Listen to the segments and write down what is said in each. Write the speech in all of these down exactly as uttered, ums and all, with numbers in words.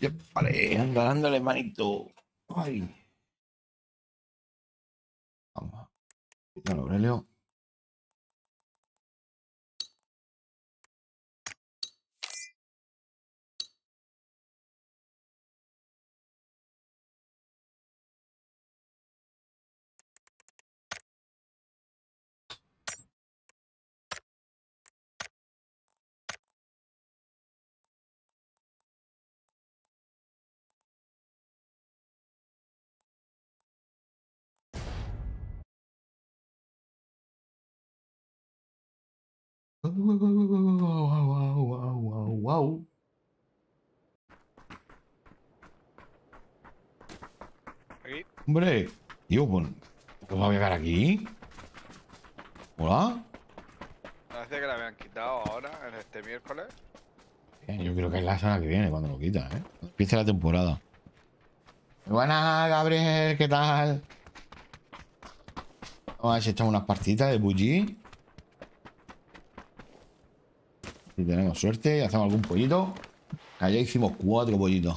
Vale, anda, dándole manito. Ay. Vamos. Cristiano Aurelio. Wow, wow, wow, wow, wow. Aquí. Hombre, tío, pues, ¿cómo va a llegar aquí? ¿Hola? Parece que la habían quitado ahora, en este miércoles. Bien, yo creo que es la semana que viene cuando lo quitan, ¿eh? Cuando empiece la temporada. Buenas, Gabriel, ¿qué tal? Vamos a ver si echamos unas partiditas de Bully. Si tenemos suerte y hacemos algún pollito. Ayer hicimos cuatro pollitos.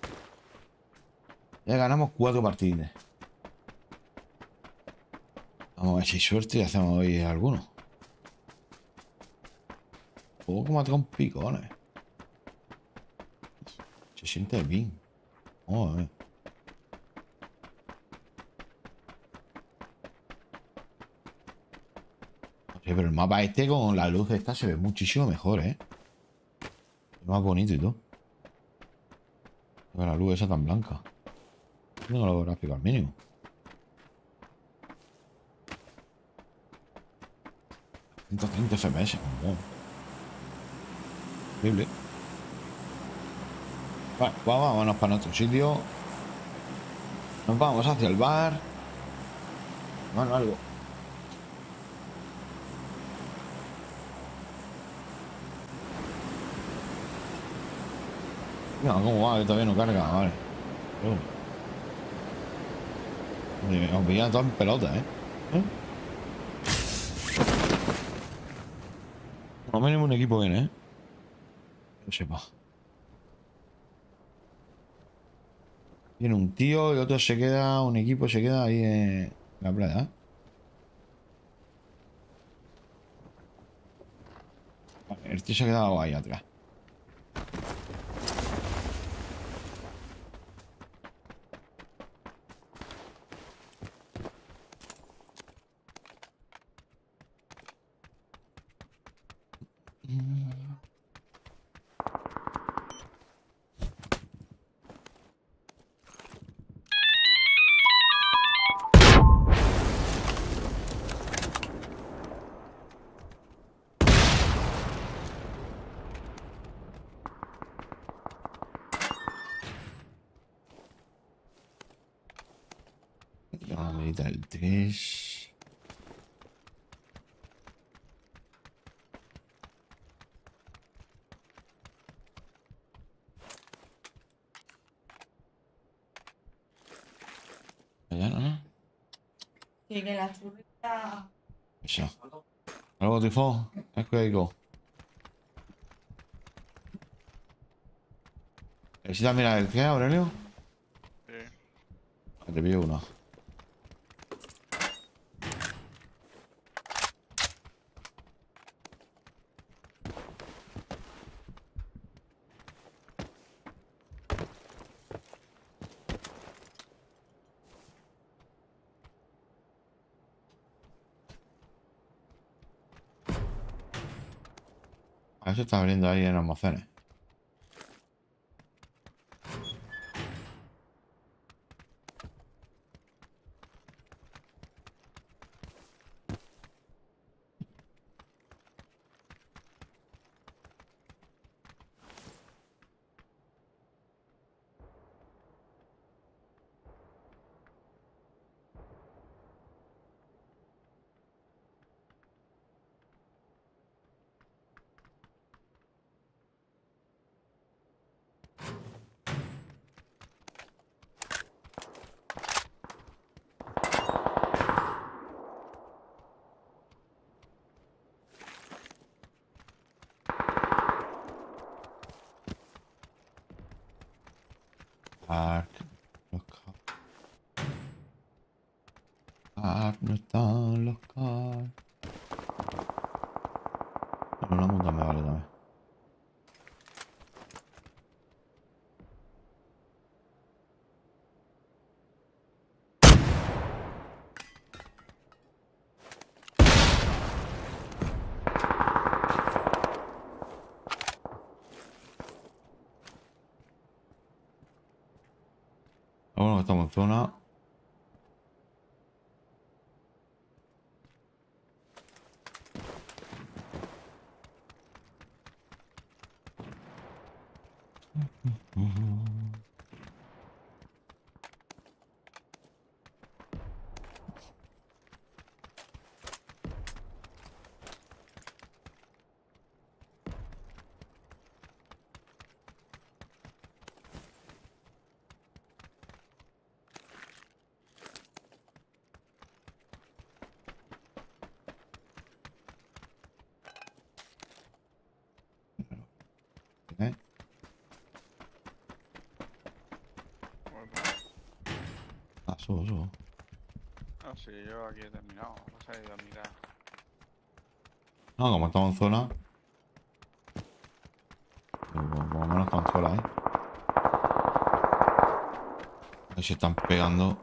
Ya ganamos cuatro partidas. Vamos a ver si hay suerte y hacemos hoy alguno. Juego como a trompicones. Se siente bien. Vamos a ver. No sé, pero el mapa este con la luz esta se ve muchísimo mejor, ¿eh? Es más bonito y todo. Con la luz esa tan blanca. Tengo los gráficos al mínimo. ciento treinta F P S. Oh, horrible. Vale, pues vámonos para nuestro sitio. Nos vamos hacia el bar. Bueno, algo. No, ¿cómo va? Que todavía no carga. Vale. Oh, nos pillan todas en pelota, ¿eh? ¿Eh? Por lo menos un equipo viene, ¿eh? Que lo sepa. Viene un tío y otro se queda, un equipo se queda ahí en la playa, ¿eh? Vale, el tío se ha quedado ahí atrás. Vamos a meditar el tres. Allá, ¿no? Sí, que la chuleta. Eso. ¿Algo, tifo? Es que digo. ¿Necesitas mirar el qué, Aurelio? Sí. Ah, te pillo uno. A ver si está abriendo ahí en almacenes. Ark. Los cars. Ark, no están los cars. Bueno, una monta me vale también. Ah, bueno, estamos en zona. ¿Eh? Ah, subo, subo. No, sí, yo aquí he terminado. Vas a ir a mirar. No, como estamos en zona. Por por lo menos estamos sola, ¿eh? Ahí se están pegando.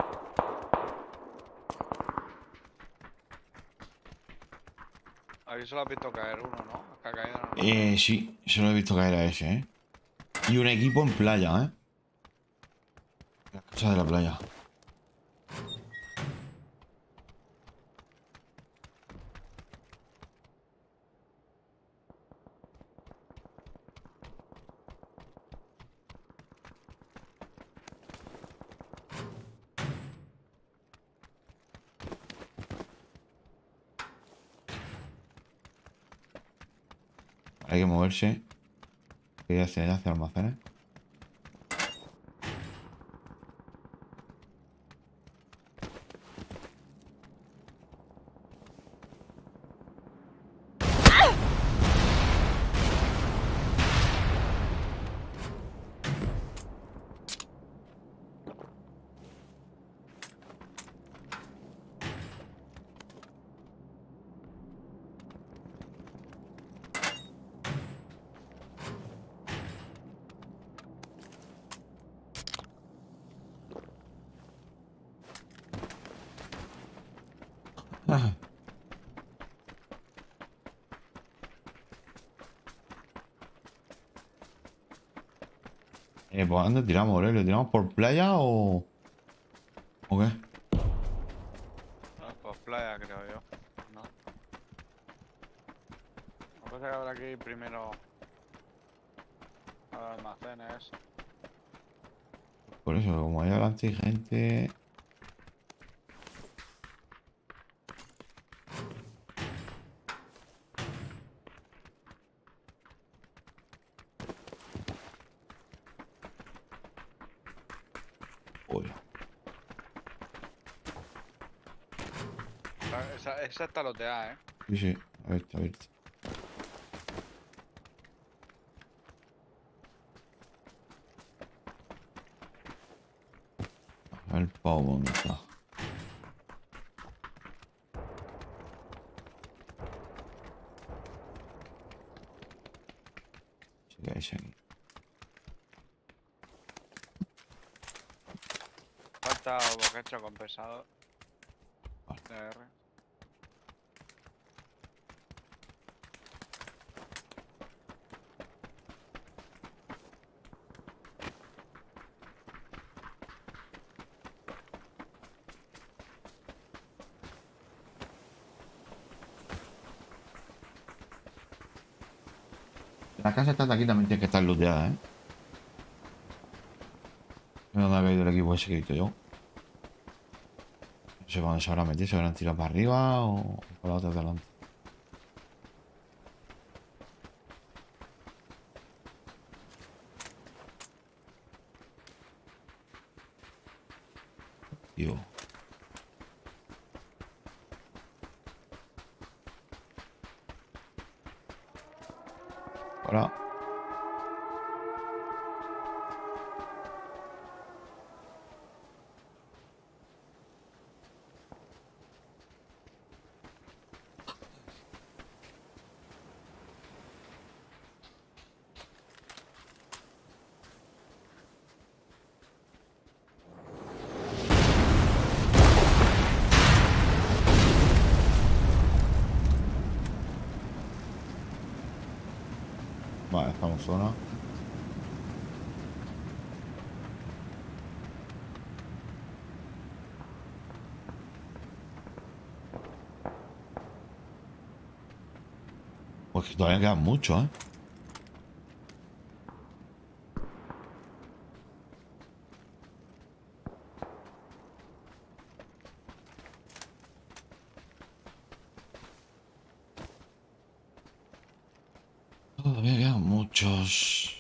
Ahí solo has visto caer uno, ¿no? Que ha caído, ¿no? Eh, sí, se lo he visto caer a ese, ¿eh? Y un equipo en playa, ¿eh? La casa de la playa. Hay que moverse. Hay que hacer, hacer almacenes. Eh, pues ¿dónde tiramos, eh? ¿Lo tiramos por playa o...? ¿O qué? No, pues playa, creo yo. No. Lo que pasa es que habrá que ir primero a los almacenes. Por eso, como hay adelante hay gente... Uy, Ah, Esa, esa está loteada, ¿eh? sí, sí, a ver, a ver. A ver el pavo, ¿dónde está? Sí que hay aquí. Falta boquecho compensado. Vale. D R. La casa está de aquí también tiene que estar looteada, ¿eh? No me ha caído el equipo ese que he visto yo. No sé para dónde se habrá metido, se habrán tirado para arriba o por la otra de adelante. Tío. Ahora. Vale, estamos zona. Pues que todavía quedan muchos, ¿eh? Todavía quedan muchos.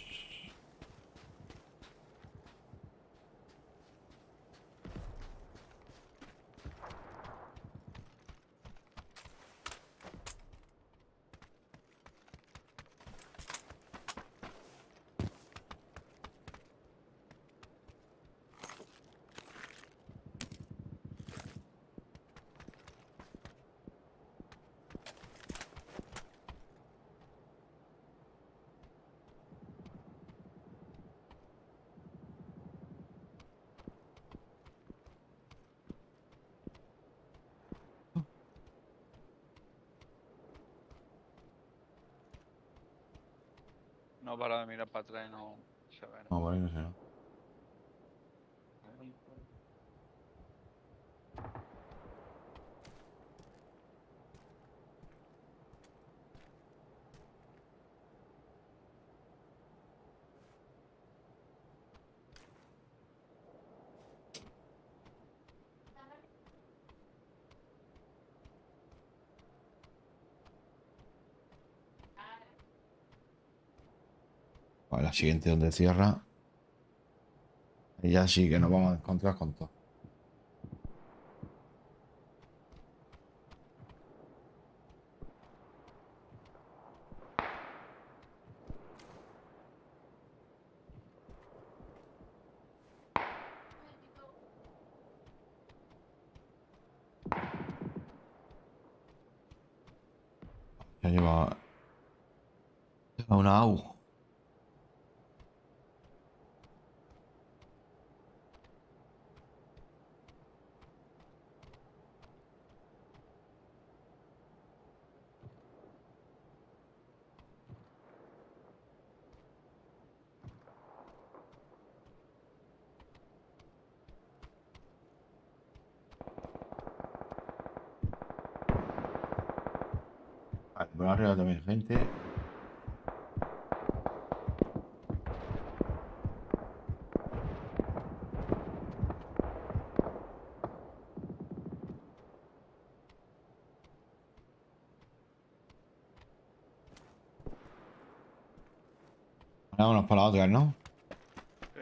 No para de mirar para atrás y no se ve. No, vale, no sé, ¿no? Vale, la siguiente donde cierra. Y ya sí que nos vamos a encontrar con todo. Ya lleva, lleva una A U. Vale, por arriba también gente. Vámonos para la otra, ¿no? Sí.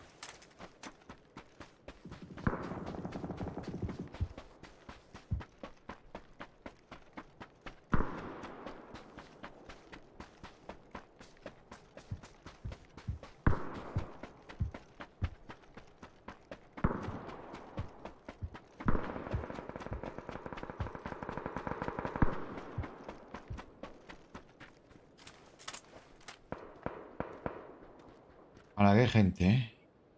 Ahora que hay gente, ¿eh?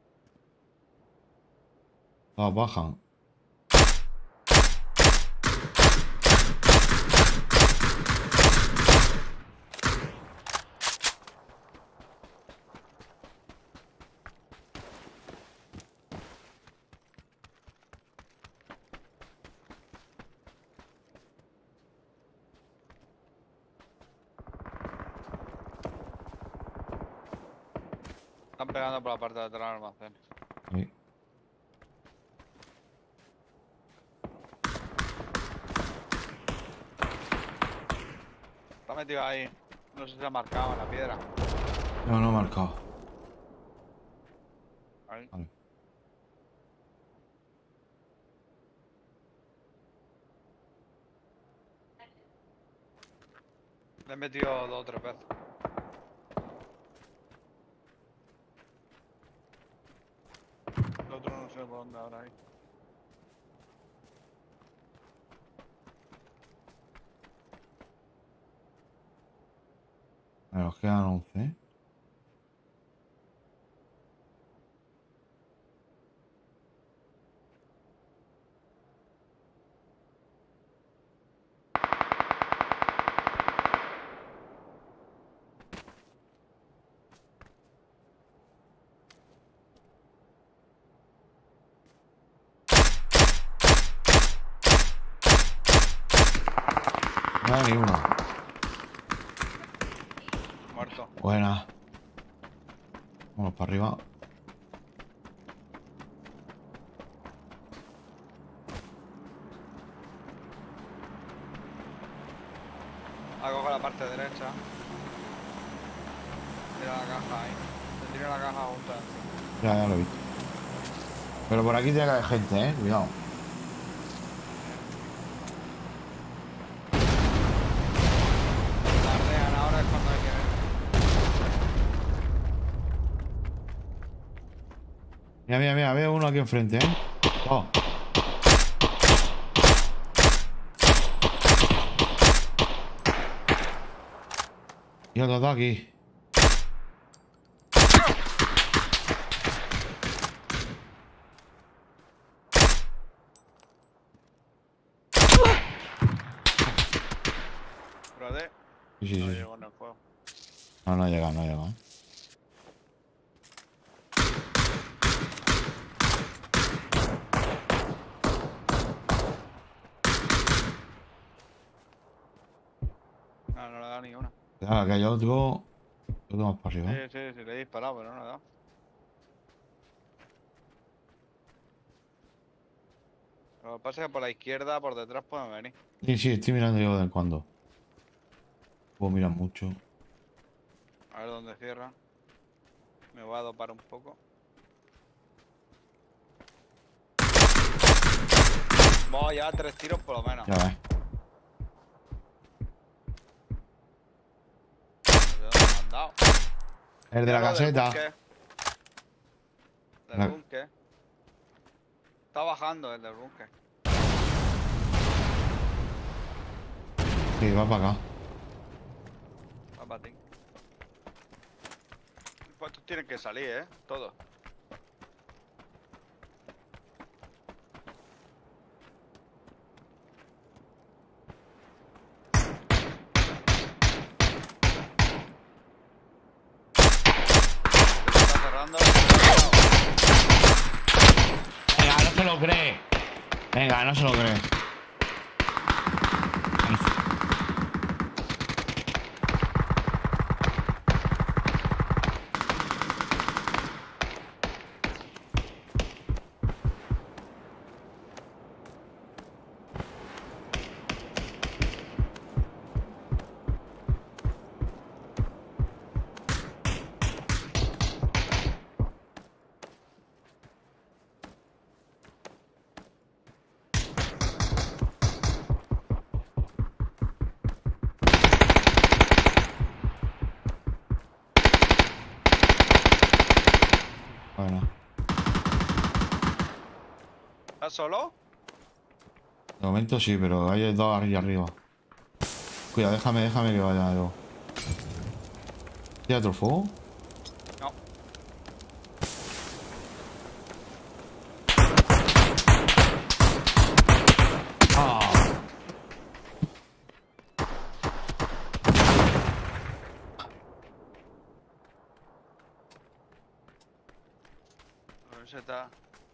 Todas bajan. Están pegando por la parte de atrás del almacén. Sí. Está metido ahí. No sé si se ha marcado en la piedra. No, no he marcado. Ahí. Vale. Le he metido dos o tres veces. El otro no sé por dónde ahora ahí. Vale, nos quedan once. No hay ni uno. Muerto. Buena. Vamos para arriba. Ah, cojo la parte derecha. Mira la caja ahí. Te tiro la caja junta. Ya, ya lo he visto. Pero por aquí tiene que haber gente, eh. Cuidado. Tardean, ahora es cuando hay que ver. Mira, mira, mira. Veo uno aquí enfrente, eh. Oh. Y otro dos aquí. Espérate. Sí, sí, No sí. llego en el juego. No, no ha llegado, no ha llegado. ¿Eh? No, no le he dado ni una. Cuidado, que hay otro. Otro más para Sí, arriba. sí, sí, le he disparado, pero no le he dado. Lo que pasa es que por la izquierda, por detrás pueden venir. Sí, sí, estoy mirando yo de vez en cuando. Puedo mirar mucho. A ver dónde cierran. Me voy a dopar un poco. Vamos a llevar tres tiros por lo menos. Ya ves. ¿De dónde me han dado? El de la Mira lo del caseta. búnker. Del La- búnker. Está bajando el del búnker. Sí, va para acá. Va para ti. Pues estos tienen que salir, ¿eh? Todos. Está cerrando. Venga, no se lo cree. Venga, no se lo cree. Bueno, ¿Estás solo? de momento sí, pero hay dos ahí arriba. Cuidado, déjame, déjame que vaya yo. ¿Tiene otro fuego? No. ¡Ah! A ver si está.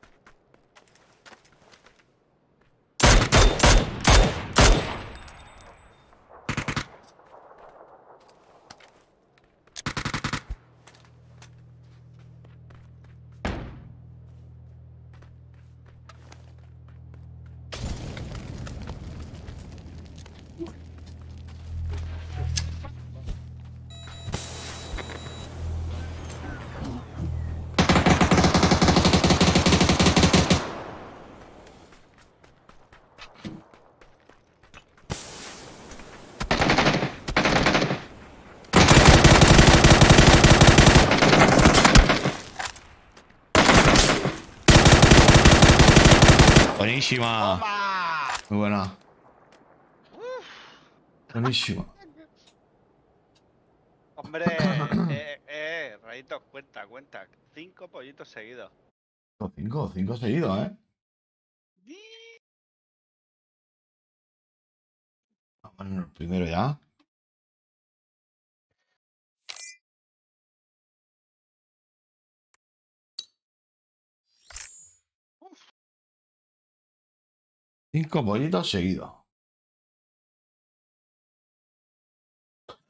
Buenísima. ¡Toma! Muy buena. Buenísima. Hombre, eh, eh, rayitos, cuenta, cuenta. Cinco pollitos seguidos. Cinco, cinco seguidos, ¿eh? Vamos en el primero ya. Cinco pollitos seguidos.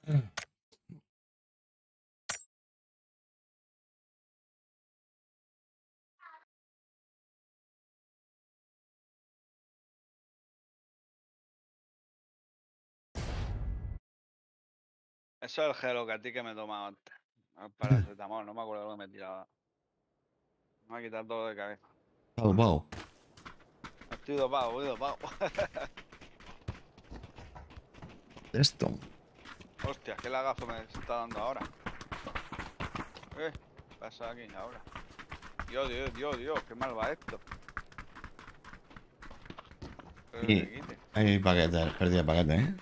Eso es el gelo que a ti que me he tomado antes. El paracetamol, no me acuerdo lo que me tiraba. Me ha quitado todo de cabeza. Está dopado. Estoy dopado, estoy dopado. Esto. Hostia, qué lagazo me está dando ahora. Eh, ¿qué pasa aquí ahora? Dios, Dios, Dios, Dios, qué mal va esto. Que Y me quite. hay paquetes, perdí de paquetes, ¿eh?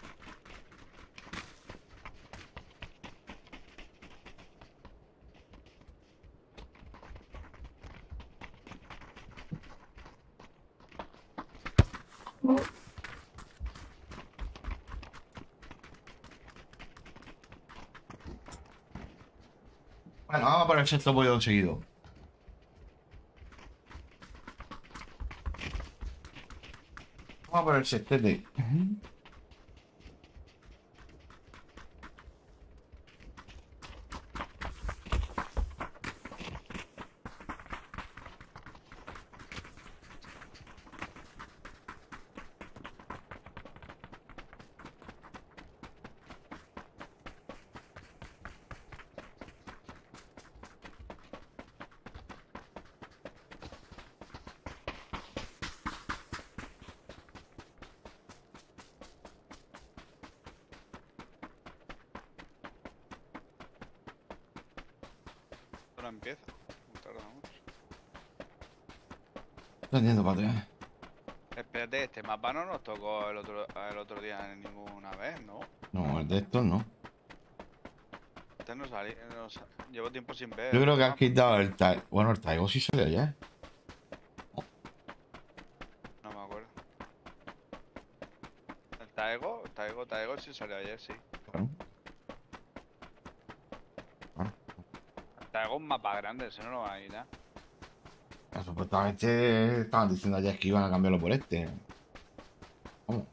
Bueno, vamos a por el sexto pollo seguido. Vamos a por el sextete. Esto no empieza. No tarda mucho. Prendiendo para atrás. Espérate, este mapa no nos tocó el otro, el otro día ninguna vez, ¿no? No, el de estos no. Este no salí, no sa- llevo tiempo sin ver Yo creo este que has mapa. quitado el Taigo. Bueno, el Taigo sí salió ya. No me acuerdo. El Taego, Taego, Taego sí salió ayer, sí. Claro. Claro. El Taego es un mapa grande, ese no lo va a ir, ¿eh? Ya, supuestamente estaban diciendo ayer que iban a cambiarlo por este. ¿Cómo?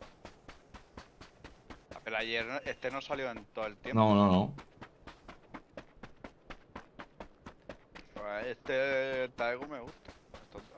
Pero ayer no- este no salió en todo el tiempo. No, no, no. Pues este Taego me gusta. Estos dos.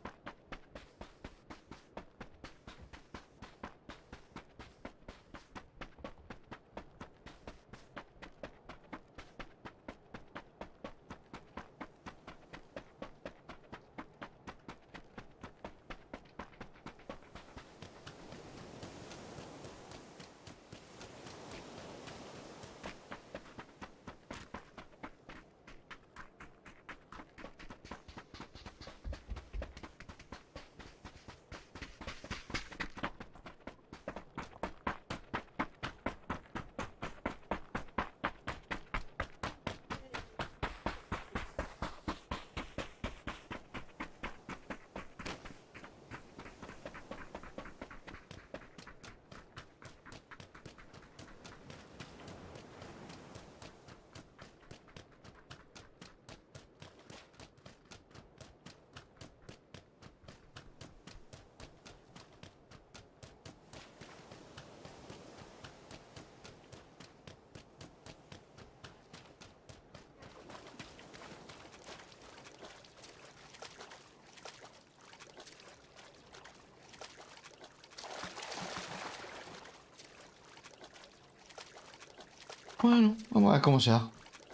Bueno, vamos a ver cómo se da.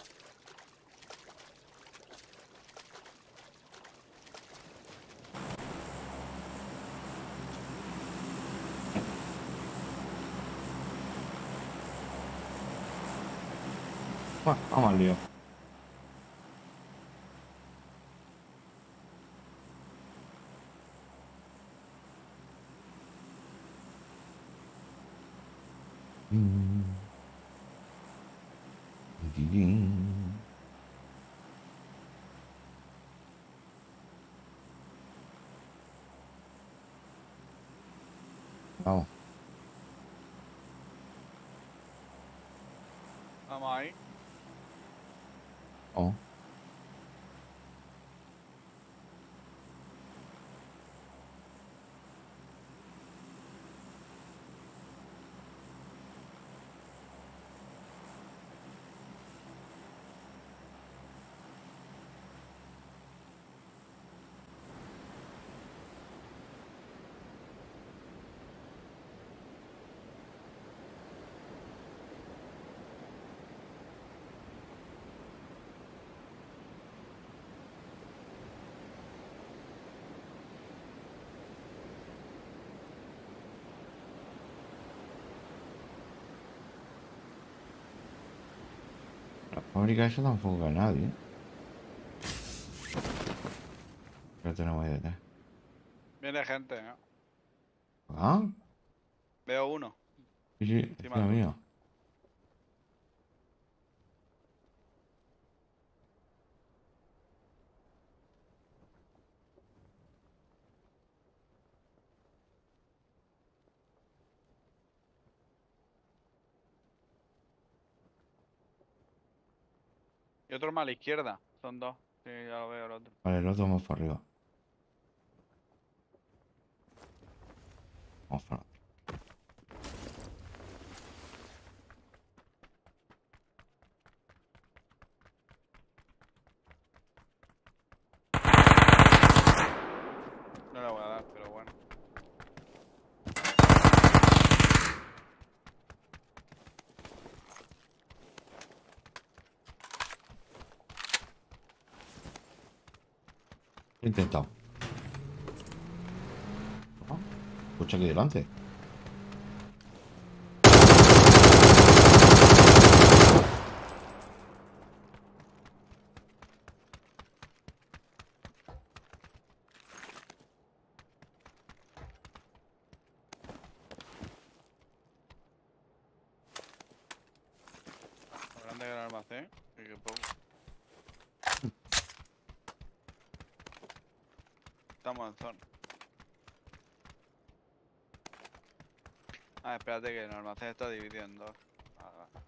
Bueno, vamos al lío. Mm. Vamos. Vamos ahí. Vamos. La fábrica esa tampoco hay nadie. Pero tenemos ahí detrás. Viene gente, ¿no? ¿Ah? Veo uno. Sí, sí, Encima encima tuyo. mío. Y otro más a la izquierda. Son dos. Sí, ya lo veo el otro. Vale, el otro vamos para arriba. Vamos para adelante. No le voy a dar, pero bueno. He intentado. Ah, escucha aquí delante. Lo grande que era el almacén. Y que poco. Estamos en zona. Ah, espérate que el almacén está dividido en dos. Ah, vale.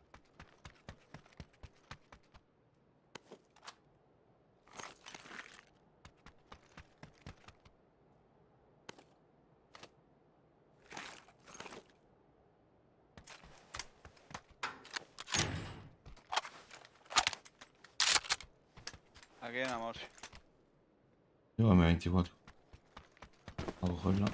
Aquí en Amor. Llevo M veinticuatro. A cogerla.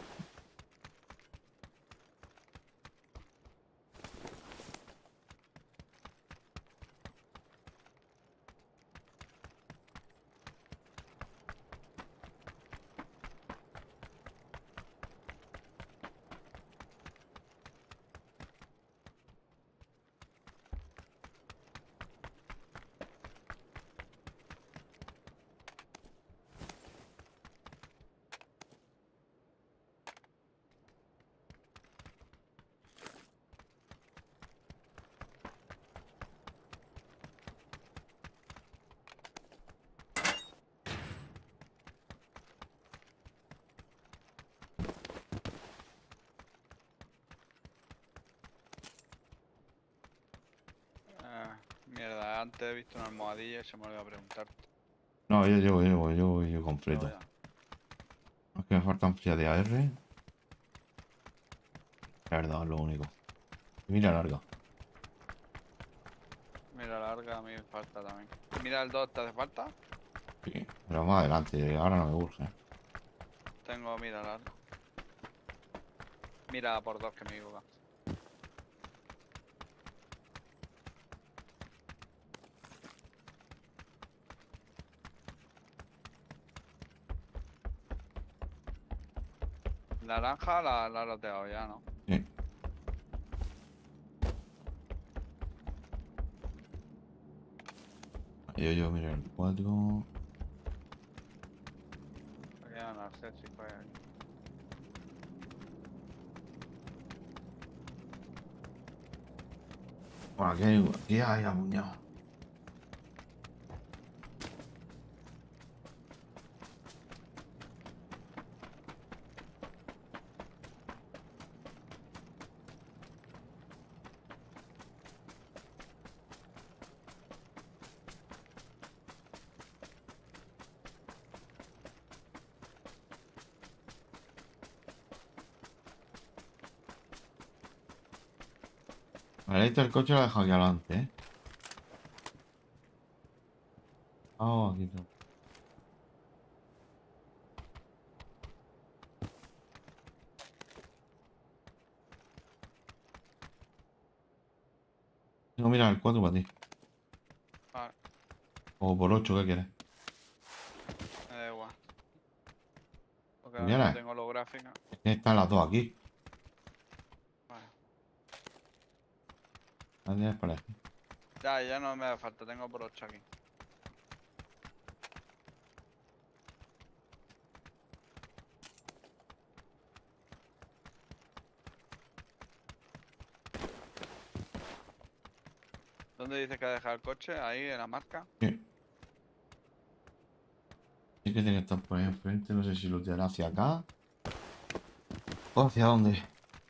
Ah, mierda, antes he visto una almohadilla y se me olvidó preguntarte. No, yo llevo, llevo, llevo yo Pero completo. ya. Es que me faltan frías de A R. La verdad, es lo único. Y mira larga. Mira larga, a mí me falta también. Mira el dos, ¿te hace falta? Sí, pero más adelante, ahora no me urge. Tengo mira larga. Mira por dos que me equivoco. Naranja la, la he loteado ya, ¿no? Sí. Yo, yo, mira el cuatro. Aquí van a ser si fue aquí. Bueno, aquí hay, aquí hay amuñado. La letra del coche la dejo aquí adelante, ¿eh? Ah, aquí está. Tengo, mira el cuatro para ti. Vale, O por ocho, ¿qué quieres? me da igual. Porque ahora ¿Quieres? no tengo holográfica. Es que están las dos aquí. Vale. Las tienes por aquí. Ya, ya no me hace falta, tengo por ocho aquí. ¿Dónde dice que ha dejado el coche? Ahí, en la marca. Sí. Sí que tiene que estar por ahí enfrente. No sé si lo tirará hacia acá. ¿O hacia dónde?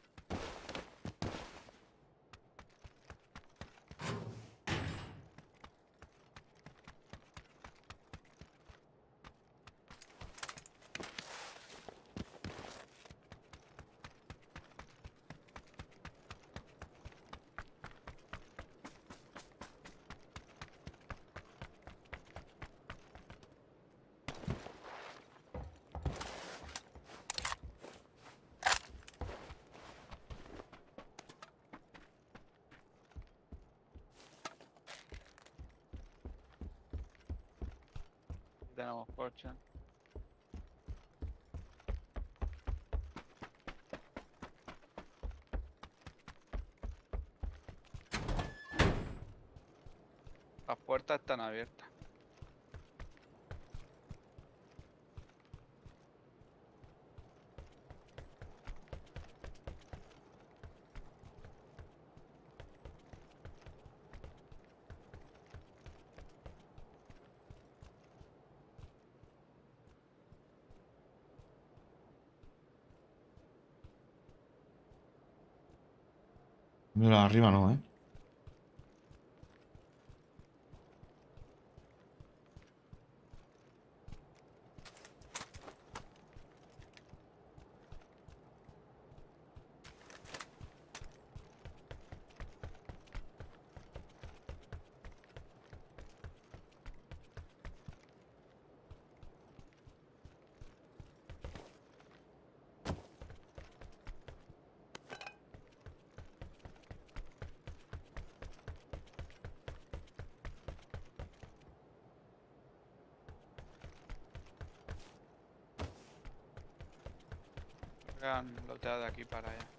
Tenemos coche. Las puertas están abiertas. Mira, arriba no, ¿eh? Han loteado de aquí para allá.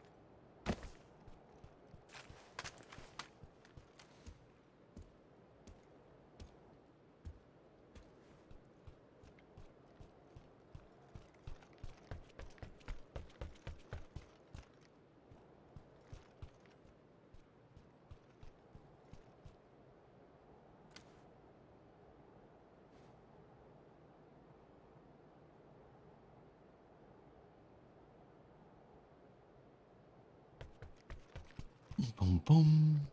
Pum, pum.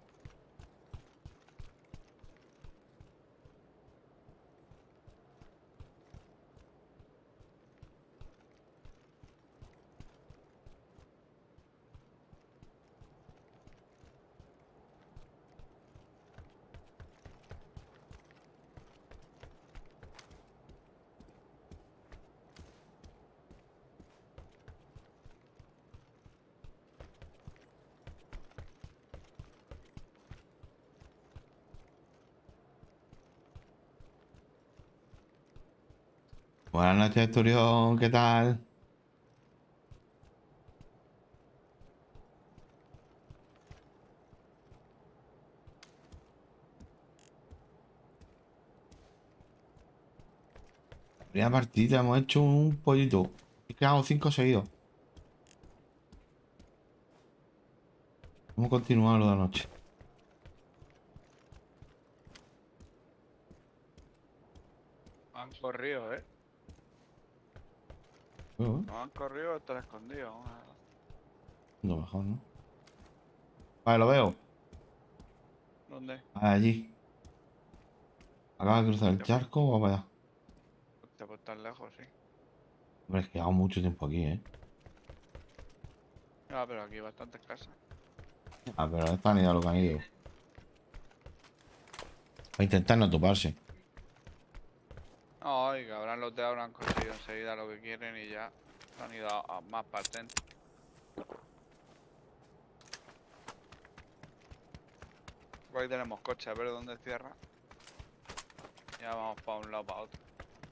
Buenas noches, Turión. ¿Qué tal? Primera partida, hemos hecho un pollito. He quedado cinco seguidos. Vamos a continuar lo de anoche. Han corrido, eh. Uh, No han corrido, están escondidos. lo mejor, ¿no? Vale, lo veo. ¿Dónde? Allí. Acaba de cruzar el charco o vamos allá. Te puedo estar lejos, sí. Hombre, es que llevamos mucho tiempo aquí, ¿eh? Ah, pero aquí hay bastantes casas. Ah, pero esta ni idea lo que han ido. A intentar no toparse. No, y que habrán loteado, habrán conseguido enseguida lo que quieren y ya se han ido a, a más patentes. Pues ahí tenemos coche, a ver dónde cierra. Ya vamos para un lado para otro.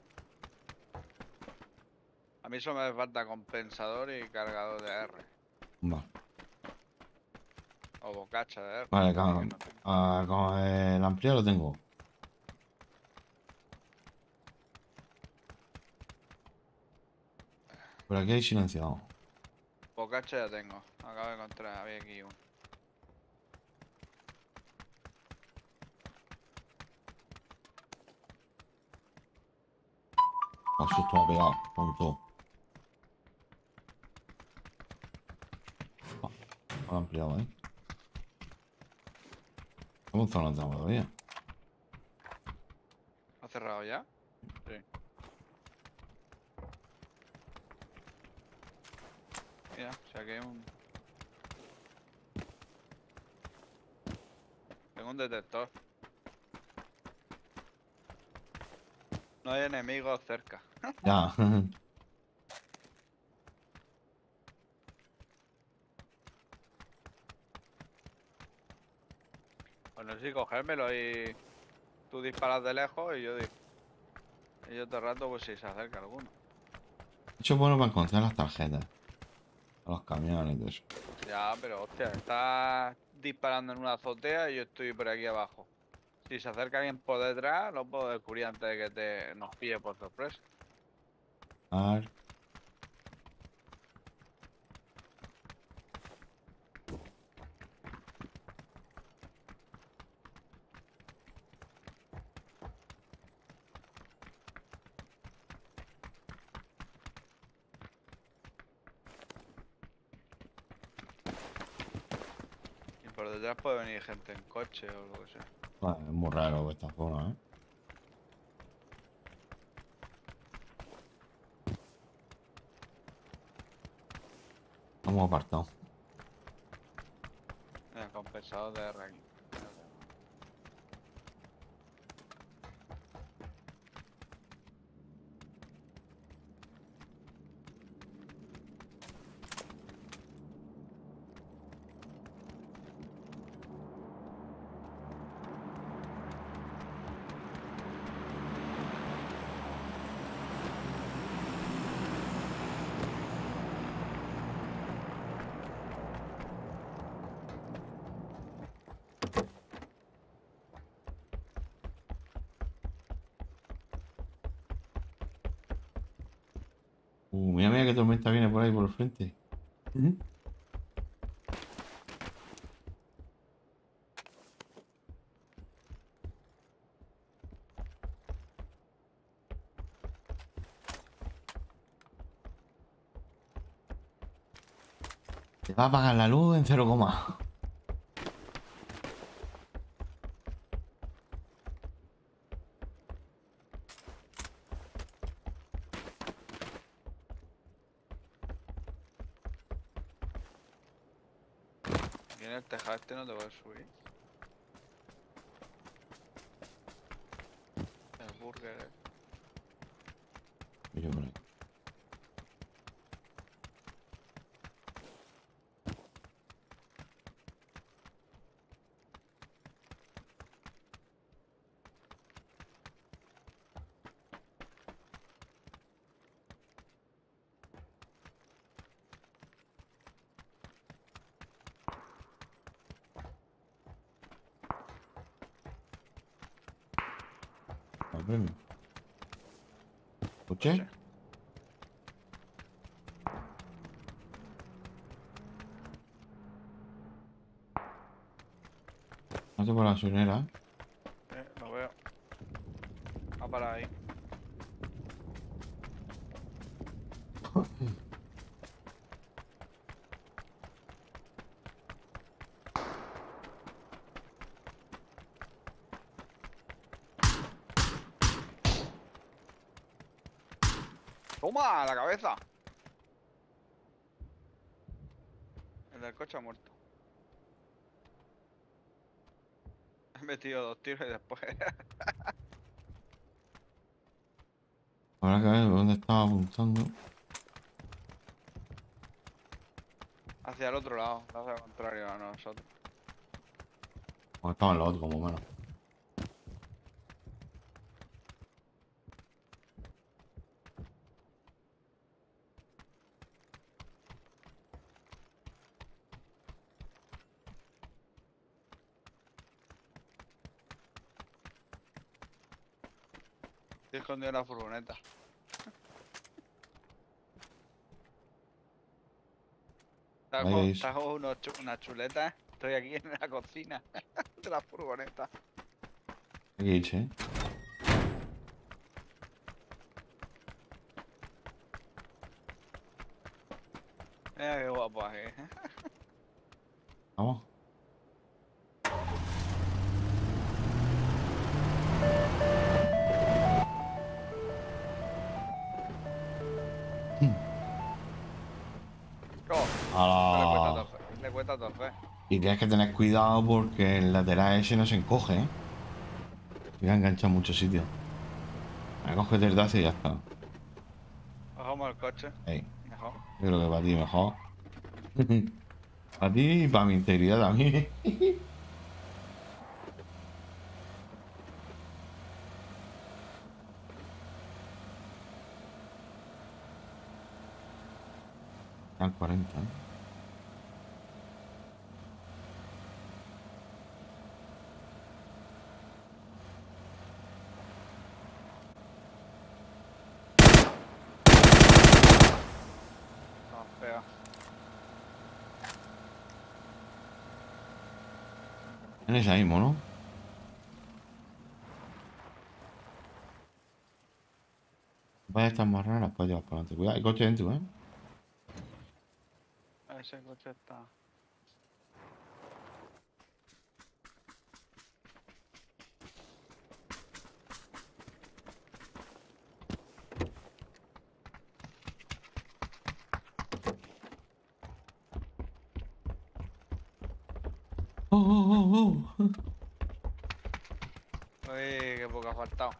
A mí solo me hace falta compensador y cargador de A R. Vale. O bocacha de R. Vale, que con, no tengo. ah, con el ampliado lo tengo. Por aquí hay silenciado. Bocacha ya tengo. Acabo de encontrar, había aquí uno. Oh, susto me ha pegado. Tonto. Ah, lo he ampliado, ¿eh? ¿Cómo está la trama todavía? ¿Ha cerrado ya? Sí. Mira, o sea que hay un... Tengo un detector. No hay enemigos cerca. Ya. Bueno, sí, cogérmelo y tú disparas de lejos y yo dis- y yo te rato pues si se acerca alguno. Hecho bueno para encontrar las tarjetas. A los camiones y todo eso. Ya, pero hostia, estás disparando en una azotea y yo estoy por aquí abajo. Si se acerca alguien por detrás, lo puedo descubrir antes de que te nos pille por sorpresa. A ver. Y por detrás puede venir gente en coche o lo que sea. Vale, es muy raro esta zona, ¿eh? Estamos apartados. Mira, compensador de R aquí. Uh, mira, mira qué tormenta viene por ahí por el frente. Ujú. Te va a apagar la luz en cero coma. Aquí en el tejado este no te puedes subir. El burger. eh. Mira por ahí. Al premio. ¿Coche? Coche. No sé por la gasolinera. Eh, lo veo. Va para ahí. ¡Toma! ¡A la cabeza! El del coche ha muerto. He metido dos tiros y después. Habrá que ver dónde estaba apuntando. Hacia el otro lado, hacia el contrario a nosotros. O estaba en los otros, como menos. Estoy escondido en la furgoneta. Te Ahí hago, veis. te hago unos chu- unas chuletas. Estoy aquí en la cocina de la furgoneta. Hay que irse, ¿eh? Mira qué guapo aquí. Vamos. Oh, le cuesta ¡Hala! torcer. Le cuesta torcer. Y tienes que tener cuidado porque el lateral ese no se encoge, ¿eh? Mira, engancha en muchos sitios. Me coges el dazo y ya está. Bajamos el coche. Ey, Mejor. yo creo que para ti mejor. Para ti y para mi integridad también. Están cuarenta, ¿eh? No, feo. En esa mismo, ¿no? Vaya a estar más raras para llevar para adelante. Cuidado, hay coche dentro, ¿eh? Ese coche está. ¡Oh, oh, oh, oh! Uy, qué poco ha faltado.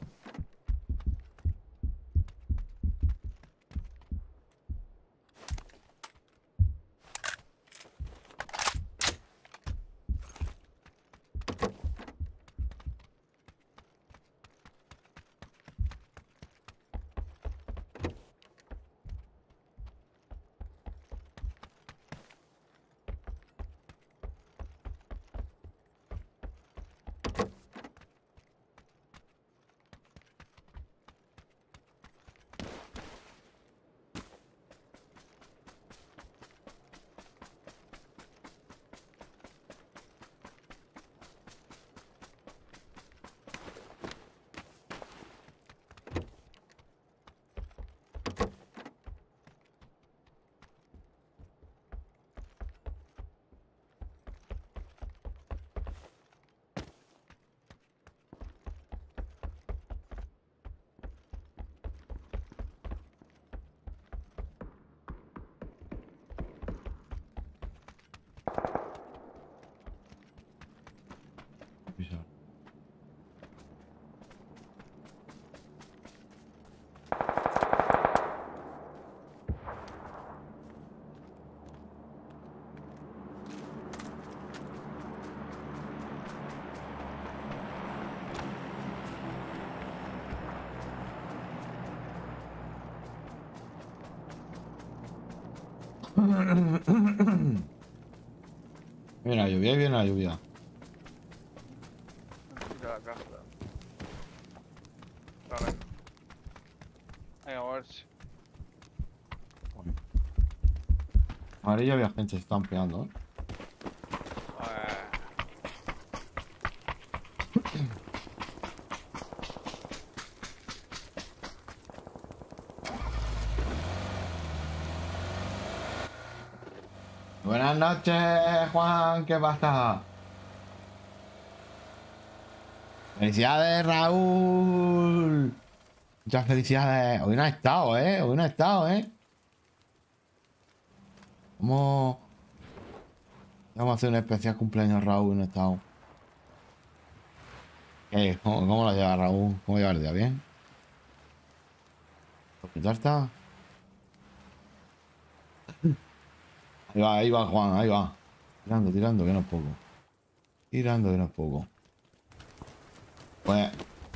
Pisa. Viene la lluvia, ahí viene la lluvia. Necesito la casa. Vale. Venga, a ver si. Amarilla había gente, se están pegando, ¿eh? Eh, Buenas noches, Juan, ¿qué pasa? Felicidades, Raúl. Muchas felicidades. Hoy no ha estado, ¿eh? Hoy no ha estado, ¿eh? ¿Cómo? Vamos a hacer un especial cumpleaños, Raúl, y no ha estado. ¿Qué? ¿Cómo, cómo lo lleva Raúl? ¿Cómo lleva el día? ¿Bien? ¿Ya está? Ahí va, ahí va, Juan, ahí va. Tirando, tirando, que no es poco. Tirando, que no es poco. Pues...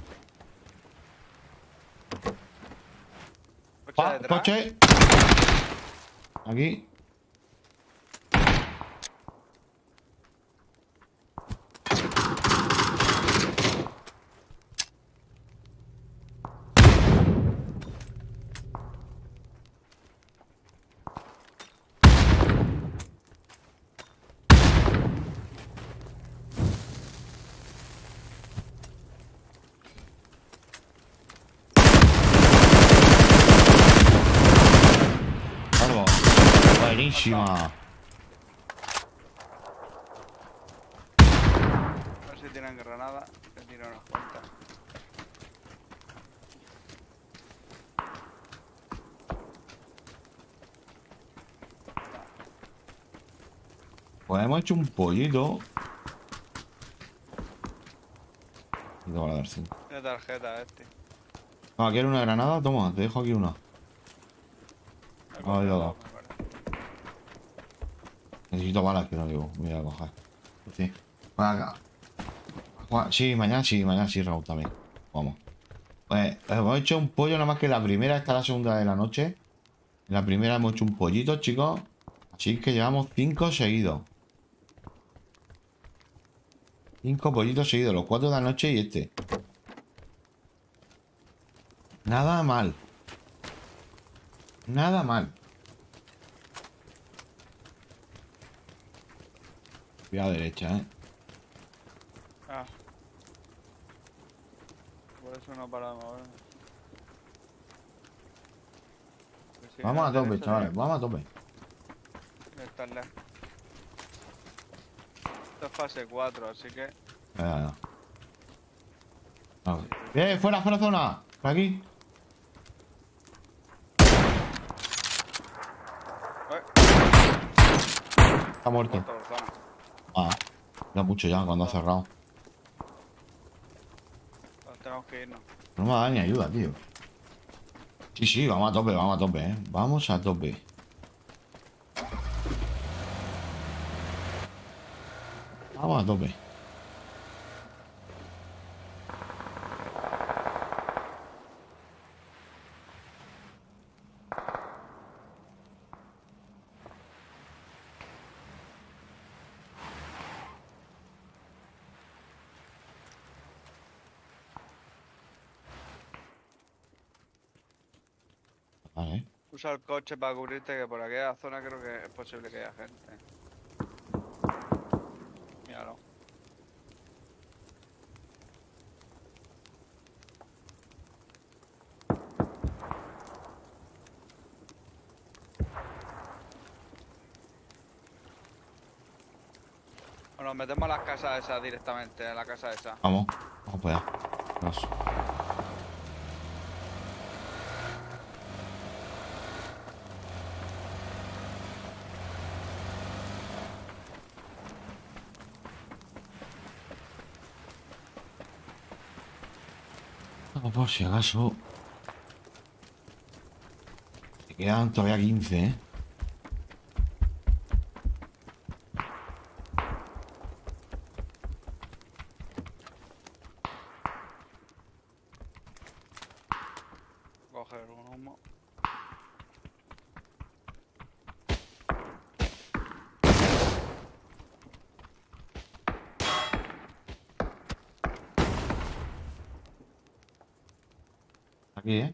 coche ¡Ah! detrás. ¡Coche! Aquí. Buenísima. A ver si tienen granada. Que tiro unas cuantas. Pues hemos hecho un pollito. Y te voy a dar cinco. Tiene tarjeta este. Ah, ¿quieres una granada? Toma, te dejo aquí una. Me Ah, coge ya dos, da. me parece. Necesito balas, que no digo. Voy a coger. Sí. Bueno, acá. Juan- Sí, mañana sí, mañana sí, Raúl también. Vamos. Pues hemos hecho un pollo nada más que la primera, esta es la segunda de la noche. En la primera hemos hecho un pollito, chicos. Así que llevamos cinco seguidos. Cinco pollitos seguidos, los cuatro de la noche y este. Nada mal. Nada mal. Voy a la derecha, ¿eh? Ah. Por eso no para de moverme. Que si Vamos a viene tope, derecha, chavales. tiene Vamos a tope. que estar lejos. Esto es fase cuatro, así que... Ya, ya, ya. ¡Eh! ¡Fuera, fuera zona! Por aquí. ¡Eh! Está muerto. Muerto por zona. Ah, ya mucho ya cuando ha cerrado. Entonces tenemos que irnos. No me da ni ayuda, tío. Sí, sí, vamos a tope, vamos a tope, ¿eh? Vamos a tope. Vamos a tope. Vale. Usa el coche para cubrirte, que por aquella zona creo que es posible que haya gente. Míralo. O nos metemos a las casas esas directamente, a la casa esa. Vamos. Vamos para allá. Vamos. Vamos por si acaso. Me quedan todavía quince, ¿eh? Coger un humo. Aquí, ¿eh?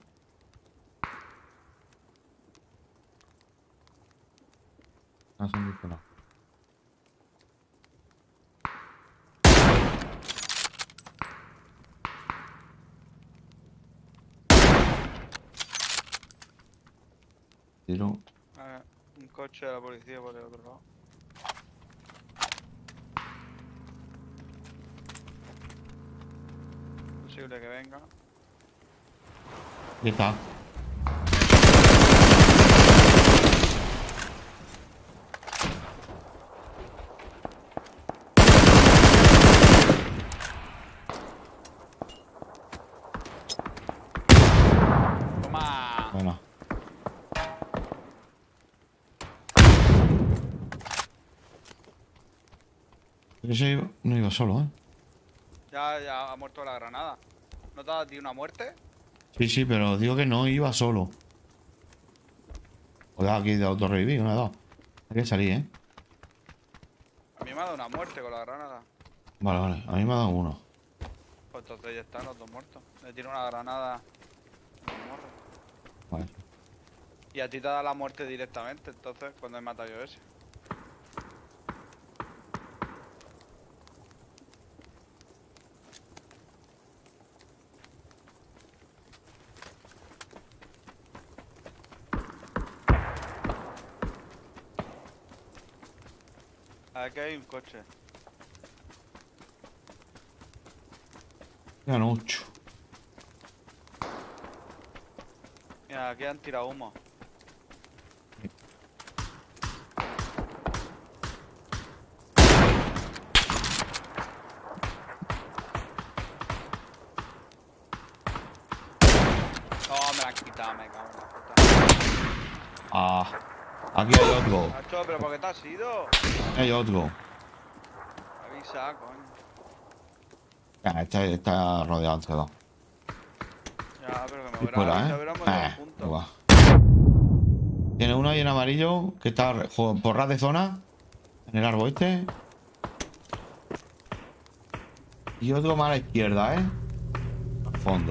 No se han visto nada. Tiro. Ah, un coche de la policía por el otro lado. Posible que venga. Ahí está. ¡Toma! Bueno. Ese iba- no iba solo, ¿eh? Ya, ya ha muerto la granada. ¿No te ha dado a ti una muerte? Sí, sí, pero digo que no iba solo. O da aquí de autorrevivir, no he dado. Hay que salir, ¿eh? A mí me ha dado una muerte con la granada. Vale, vale. A mí me ha dado uno. Pues entonces ya están los dos muertos. Le tiro una granada. en el morro. Vale. Y a ti te da la muerte directamente, entonces, cuando he matado yo ese. Aquí hay un coche. Quedan ocho. Mira, aquí han tirado humo. Oh, me la han quitado, me cago en la puta. Ah, aquí hay otro. Nacho, pero ¿por qué te has ido? Hay otro. Avisa, coño. Ya, está, está rodeado entre dos. Ya, pero que me Y hubiera fuera, avisado, ¿eh? hubiéramos ido Eh, juntos. igual. Tiene uno ahí en amarillo que está jo- por ras de zona. En el árbol este. Y otro más a la izquierda, ¿eh? Al fondo.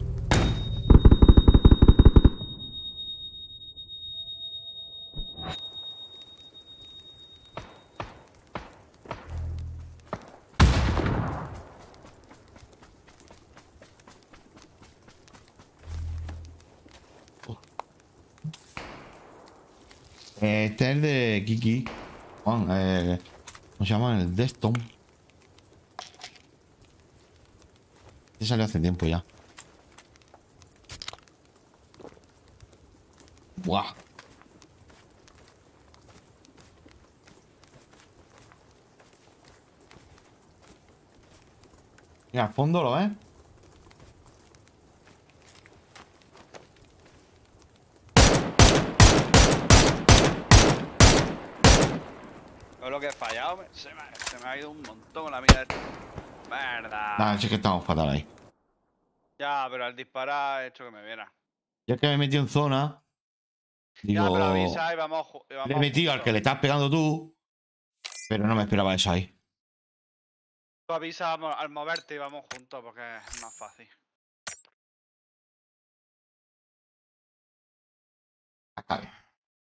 Eh, Este es el de Kiki. Juan, eh, ¿cómo se llama? El Deston. Este salió hace tiempo ya. Buah. Mira, al fondo lo ves. Yo lo que he fallado, me- se, me, se me ha ido un montón con la mira. Verdad. Nada, sí que estamos fatal ahí. Ya, pero al disparar he hecho que me viera. Ya que me he metido en zona, Ya, pero digo, avisa y vamos, ju- y le he vamos metido al juntos. que le estás pegando tú, pero no me esperaba eso ahí. Tú avisa mo- al moverte y vamos juntos porque es más fácil. Está bien.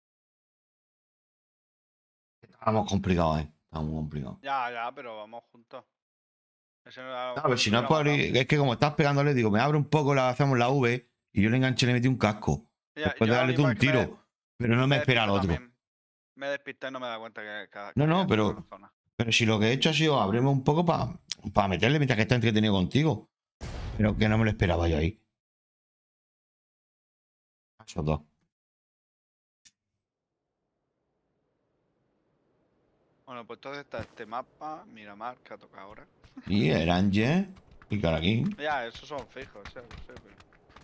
Estamos complicados ahí. Estamos muy complicados. Ya, ya, pero vamos juntos. Ese no era- No, pero si no es lo por ganado. abrir- es que como estás pegándole, digo, me abre un poco, la hacemos la V y yo le enganché y le metí un casco. Ya, Después yo de ahora darle tú mismo un es que me, tiro. Pero no me me espera al despisto otro. también. Me despisté y no me da cuenta que, que, que No, no, había estado en pero, la zona. pero si lo que he hecho ha sido abrirme un poco para meterle mientras que está entretenido contigo. Pero que no me lo esperaba yo ahí. Esos dos. Bueno, pues entonces está este mapa, Miramar, que ha tocado ahora. Y el Ángel y Caraquín. Ya, esos son fijos, ese lo sé, pero...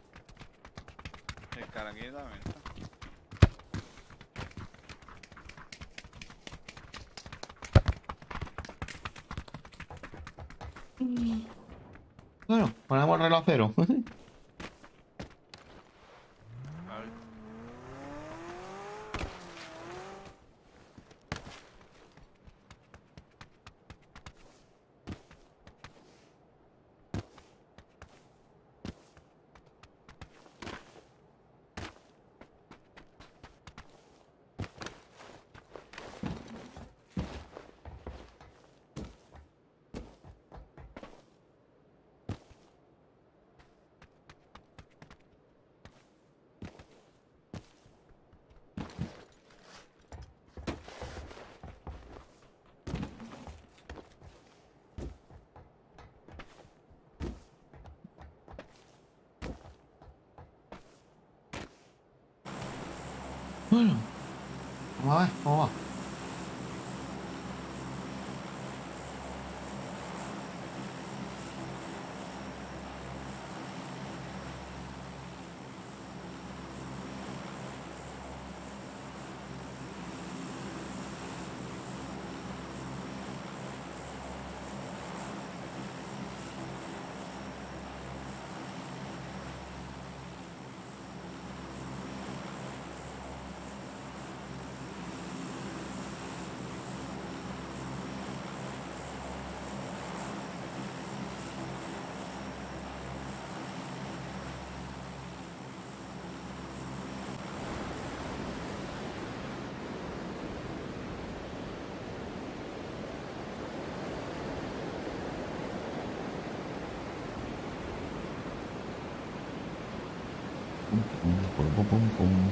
El cara aquí también está. Bueno, ponemos el reloj a cero. Vale. Bueno, vamos a ver, ¿cómo va? Pum, pum, pum, pum, pum.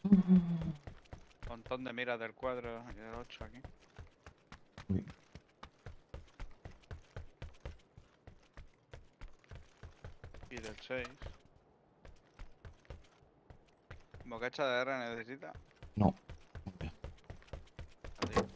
Montón de miras del cuadro y del ocho aquí. Uy. Y del seis. ¿Bocacha de R necesita? No. Adiós.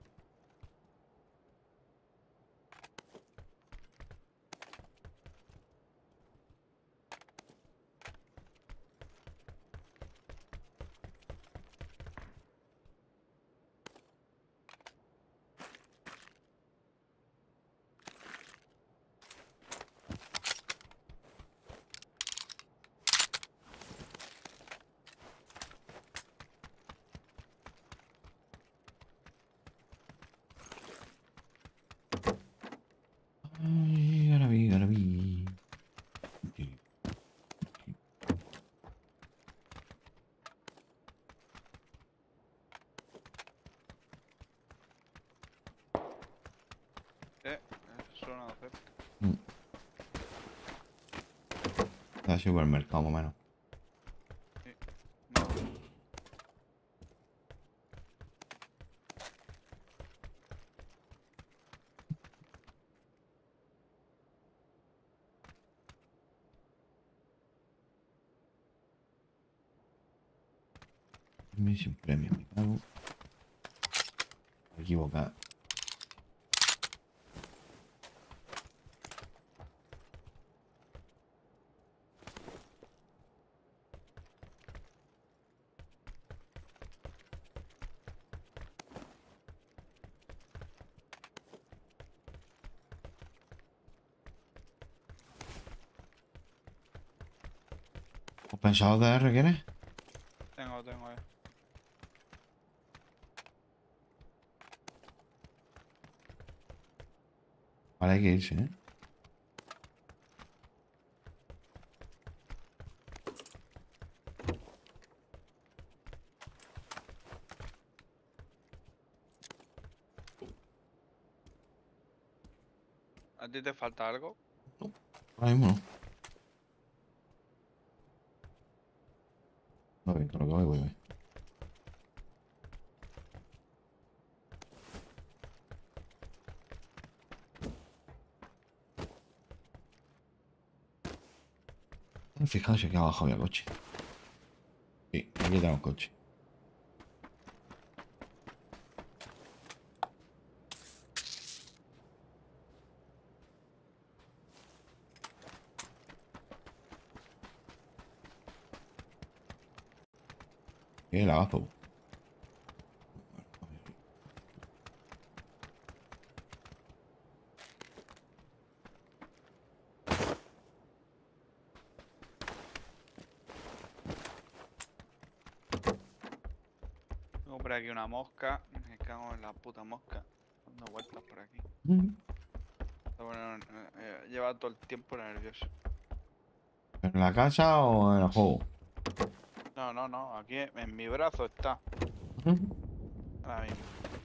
Ay, ahora vi, ahora vi. Eh, suena de cerca. Está supermercado, más o menos. No. Mission Premium, me cago. Me he equivocado. ¿Os pensador de R quieres? Tengo, tengo, eh. Vale, hay que irse, ¿eh? ¿A ti te falta algo? Ahora mismo no. No, bien, con lo que voy, voy, voy. Fijaos si aquí abajo había coche. Sí, aquí tenemos coche. ¿Qué lagazo? Tengo por aquí una mosca. Me cago en la puta mosca. Dando vueltas por aquí. Mm. Bueno, eh, eh, lleva todo el tiempo nervioso. ¿En la casa o en el juego? No, no, no. Aquí en mi brazo está. Ahora mismo.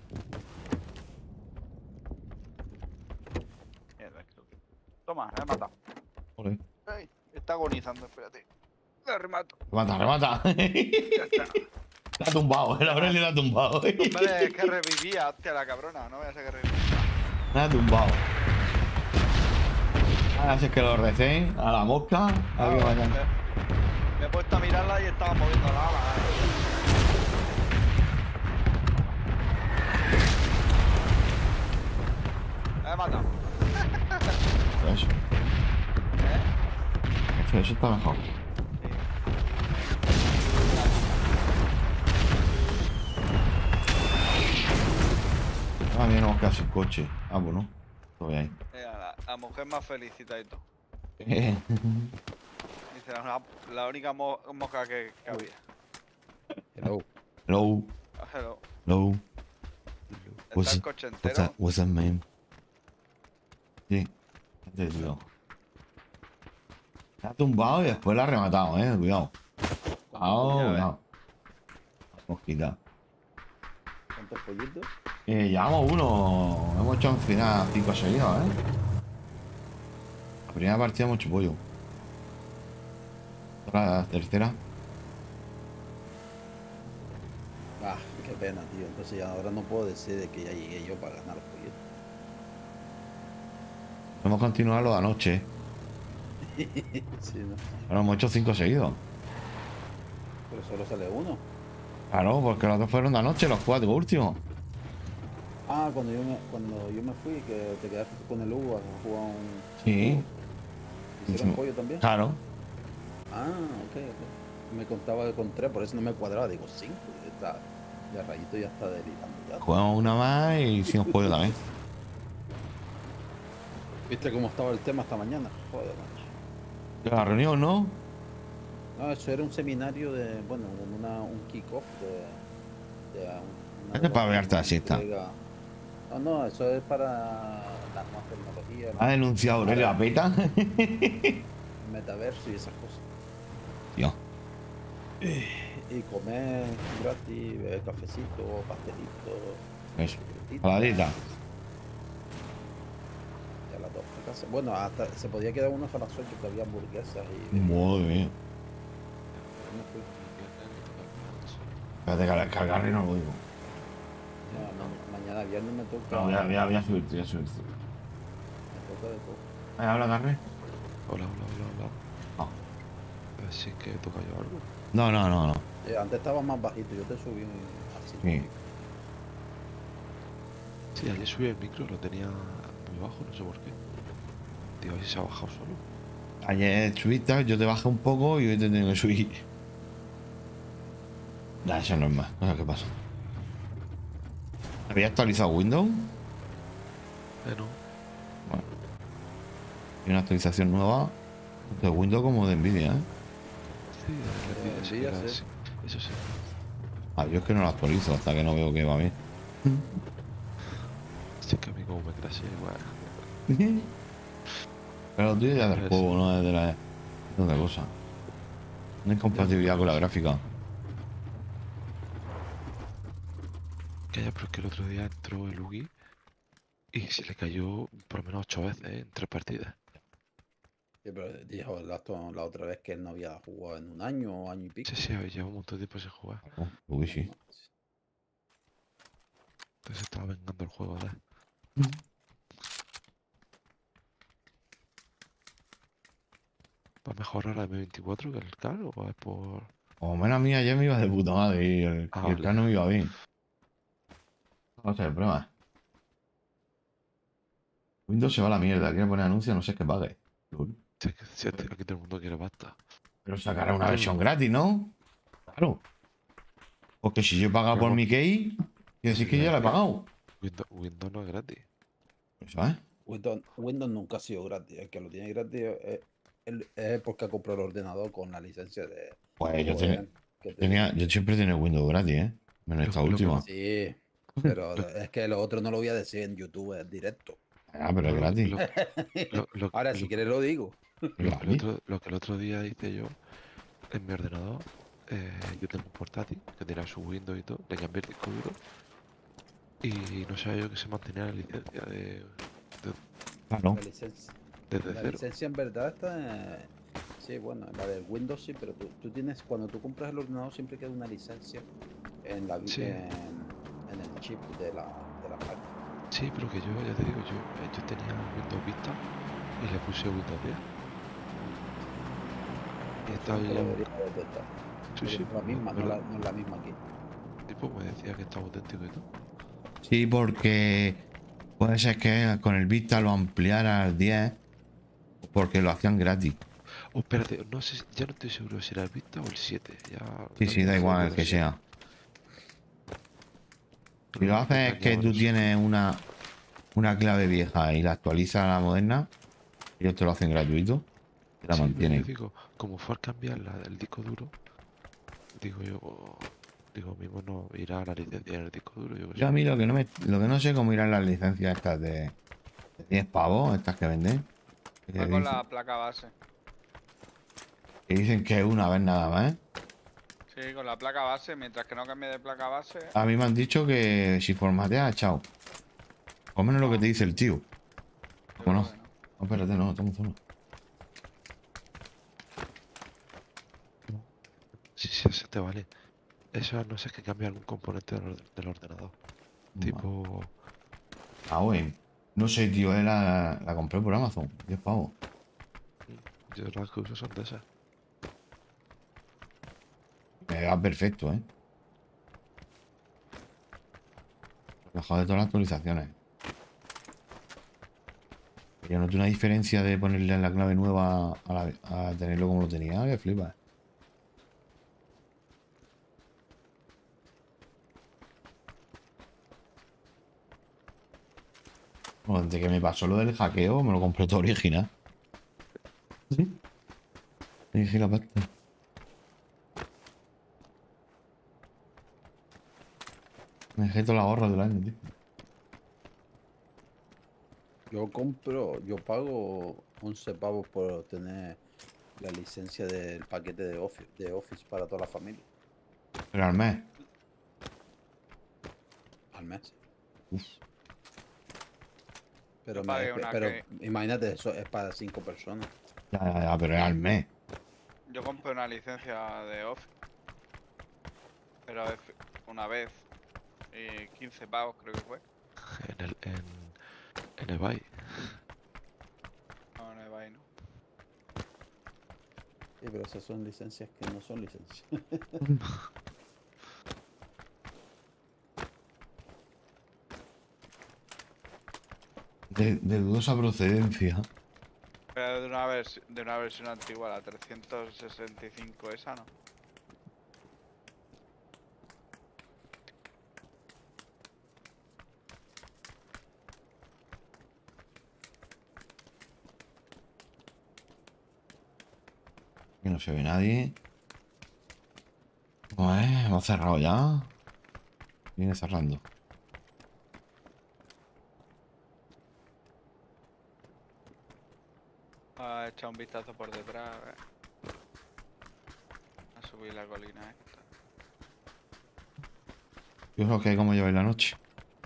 Mierda, creo que- Toma, la he matado. Joder. Ay, está agonizando, espérate. La remato. Remata, remata. Ya está. La ha tumbado, el Aurelio la ha tumbado. Hombre, es que revivía, hostia, la cabrona. No voy a ser que revivía. La ha tumbado. Ahora si es que lo recén a la mosca. Ah, Aquí vayan. me, me he puesto a mirarla y estaba moviendo la ala. La he matado. Eso, ¿Eh? eso, eso está mejor. Ah, mira, no, casi coche. Ah, bueno. Estoy ahí. Mira, la, la mujer más felicita y todo. Eh, Dice, la, la única mo- mosca que, que había. Hello. Hello, Ah, hello. hello. Está What's, el coche what's entero. that, what's that, man? Sí. Este tío. La ha tumbado y después la ha rematado, eh. Cuidado. Cuidado, Ya ves. cuidado. Mosquita. ¿Cuántos pollitos? Eh, llevamos uno. Hemos hecho en final cinco seguidos, eh. La primera partida hemos hecho pollo. La tercera. Ah, qué pena, tío. Entonces ya ahora no puedo decir de que ya llegué yo para ganar los pollitos. Hemos continuado lo de anoche. Sí, ¿no? Ahora hemos hecho cinco seguidos. Pero solo sale uno. Claro, porque los dos fueron de anoche, los cuatro últimos. Ah, cuando yo me, cuando yo me fui, que te quedaste con el Hugo a jugar un... Sí. ¿Hicieron pollo también? Claro. Ah, ok, ok. Me contaba que con tres, por eso no me cuadraba. Digo, cinco. Está, ya Rayito ya está delirando ya. Jugamos una más y hicimos pollo también. ¿Viste cómo estaba el tema esta mañana? Joder, macho. De la reunión, ¿no? No, eso era un seminario de, bueno, como una, un kick-off de, de una Es de para las ver la más siesta. entrega- No, no, eso es para las nuevas tecnologías, Ha denunciado Aurelio a Peta. metaverso y esas cosas. Tío. Y comer gratis, beber cafecito, pastelito, Eso. frutita, Paladita. y a las dos a casa. Bueno, hasta se podía quedar uno hasta las ocho que había hamburguesas y... Madre mía. No fui. Espérate, que al- que al Garry no lo digo. No, ma- mañana viernes me toca... No, voy a, voy a, voy a subirte, voy a subirte. Me toca de todo. Ahí habla, Garry. Hola, hola, hola, hola. No. Así que toca yo algo. No, no, no, no. Eh, antes estaba más bajito, yo te subí así. Sí. Sí, ayer subí el micro, lo tenía muy bajo, no sé por qué. Digo, a ver si se ha bajado solo. Ayer subiste, yo te bajé un poco y hoy te tengo que subir. Nah, eso no es más. No sé qué pasa. ¿Había actualizado Windows? Eh, no. Bueno. Hay una actualización nueva de Windows como de Nvidia, ¿eh? Sí, le Eh, pides sí, que ya era sé. así. Eso sí. Ah, yo es que no lo actualizo hasta que no veo que va bien. Sí que a mí como me crashe, igual. Pero lo tuyo ya del Pues- juego, no es de la... de otra cosa. No hay compatibilidad con la gráfica. Que ya, pero es que el otro día entró el Ugi y se le cayó por lo menos ocho veces, ¿eh? En tres partidas. Sí, pero dijo la, la otra vez que él no había jugado en un año o año y pico. Sí, sí, lleva un montón de tiempo sin jugar. Claro, Uy, sí. Entonces estaba vengando el juego de él. ¿Va a mejorar la M veinticuatro que el C A R o es por...? Como menos a mí ayer me iba de puta madre y el, Ah, y el vale. plan no me iba bien. No sé, el problema. Windows se va a la mierda, quiere poner anuncios, no sé qué pague. Si, es que- si es que aquí todo el mundo quiere pasta. Pero sacará una Yo- versión gratis, ¿no? Claro. Porque si yo he pagado por Pero- mi key, quiere decir que yo ya la he pagado. Windows, Windows no es gratis. ¿Sabes? Windows, Windows nunca ha sido gratis. El que lo tiene gratis es, es- es porque ha comprado el ordenador con la licencia de... Pues yo O tenía, E M, que te- tenía- yo siempre he tenido Windows gratis, ¿eh? Menos Lo- esta lo que última. Sí, pero es que lo otro no lo voy a decir en YouTube, es directo. Ah, pero es Lo- gratis. lo- lo- lo- Ahora, lo- si quieres lo digo. Lo, que el Gratis. otro, lo que el otro día hice yo en mi ordenador, eh, yo tengo un portátil que tenía su Windows y todo, le cambié el disco duro y no sabía yo que se mantenía la licencia de, de- Claro. La licencia, desde la cero. licencia en verdad está... eh, sí, bueno, la del Windows sí, pero tú, tú tienes, cuando tú compras el ordenador siempre queda una licencia en, la, vi- Sí. en, en el chip de la, de la máquina. Sí, pero que yo, ya te digo, yo, eh, yo tenía Windows Vista y le puse Windows diez. Y estaba Siempre ya... debería de estar. Sí, sí, la misma, me no lo- la, no es la misma aquí. tipo me decía que estaba auténtico y todo. Sí, porque puede ser que con el Vista lo ampliara al diez porque lo hacían gratis. Oh, espérate, no sé, si- ya no estoy seguro si era el Vista o el siete. Ya, Sí, no sí, me da acuerdo igual el de que si- sea. Si pero lo me haces es que engañaban tú eso. tienes una, una clave vieja y la actualizas a la moderna, ellos te lo hacen gratuito y la Sí, pero mantienen. yo digo, como fue al cambiar la, el disco duro, digo yo, digo mismo no irá a la licencia en el disco duro, yo que Yo a sé. mí lo que no me, lo que no sé cómo irán las licencias estas de, de diez pavos, estas que venden. Que Va con dicen, la placa base. que dicen que es una vez nada más, ¿eh? Sí, con la placa base, mientras que no cambie de placa base. A mí me han dicho que si formateas, chao. O menos lo que te dice el tío. yo ¿Cómo no? creo que no. No, espérate, no, estamos zona. Sí, sí, ese te vale. Eso no sé, es que cambia algún componente del, orde- del ordenador. Tipo, Ah, güey. No sé, tío, eh, la, la compré por Amazon. diez pavos. yo las que uso son de esas. Me va perfecto, ¿eh? Mejor de todas las actualizaciones. Yo noto una diferencia de ponerle la clave nueva a, la- a tenerlo como lo tenía, que flipa. Bueno, desde que me pasó lo del hackeo, me lo compré todo original. Sí. Me dije la pasta. Me dejé toda la gorra del año, tío. Yo compro, yo pago once pavos por tener la licencia del paquete de Office, de Office para toda la familia Pero al mes. al mes. Uf. Pero, Yo me- pagué una pero que- imagínate, eso es para cinco personas. Ya, ya, ya, pero es al mes. Yo compré una licencia de off, pero es una vez, y quince pavos creo que fue. En el, en, en eBay. No, no va ahí, ¿no? Sí, pero esas son licencias que no son licencias. De, de dudosa procedencia. Pero de una, vers- de una versión antigua, la trescientos sesenta y cinco esa, ¿no? Aquí no se ve nadie. Pues hemos cerrado ya. Viene cerrando. Ha echado un vistazo por detrás, a ver. A subir la colina esta. Yo creo que cómo lleváis la noche.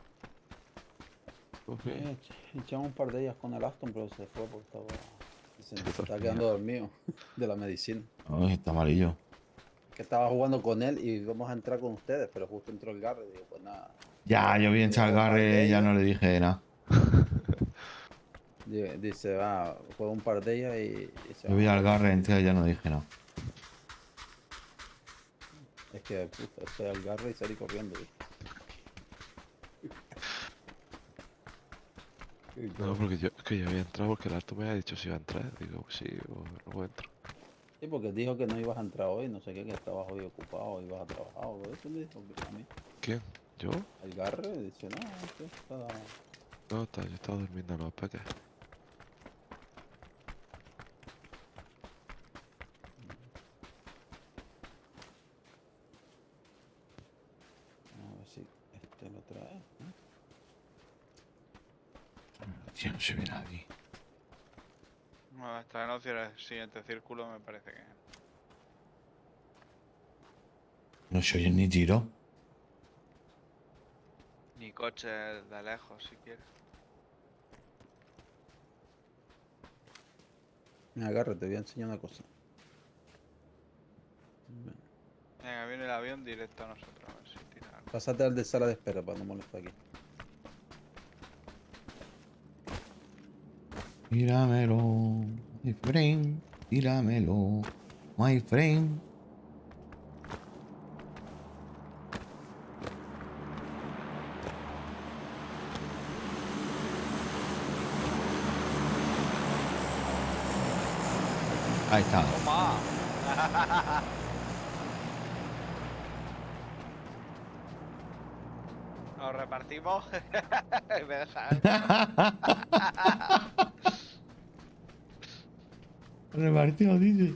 Pues bien, Eh, ech- Echamos un par de ellas con el Aston, pero se fue porque estaba, se Se está dormía. quedando dormido de la medicina. Ay, está amarillo. Que estaba jugando con él y íbamos a entrar con ustedes, pero justo entró el Garre. Digo, pues nada. Ya, yo vi en Llegó un par de Salgarre, ya ellas. no le dije nada. Di- Dice, va, juega un par de ellas y, y se Yo van vi a al jugar. Garre, entonces ya no dije nada. Es que, puta, estoy al Garre y salí corriendo. ¿viste? no, porque yo, es que yo había entrado porque el alto me había dicho si iba a entrar. Digo, pues sí, o luego entro. Sí, porque dijo que no ibas a entrar hoy, no sé qué, que estabas hoy ocupado, ibas a trabajar o eso me dijo que a mí. ¿Quién? ¿Yo? El Garre dice, no, que está... No, está, yo estaba durmiendo en los peques. A ver si este lo trae. ¿no? Tío, no se ve nadie. No, hasta que no cierre el siguiente círculo me parece que... No se oyen ni tiro. Ni coches de lejos, si quieres. Mira, Garre, te voy a enseñar una cosa. Ven, Venga, viene el avión directo a nosotros, a ver si tira algo. pásate al de sala de espera para no molestar aquí. Tíramelo, my friend. Tíramelo, my friend. Ahí está. ¡Toma! Nos repartimos. Y me dejan. Repartido, dice.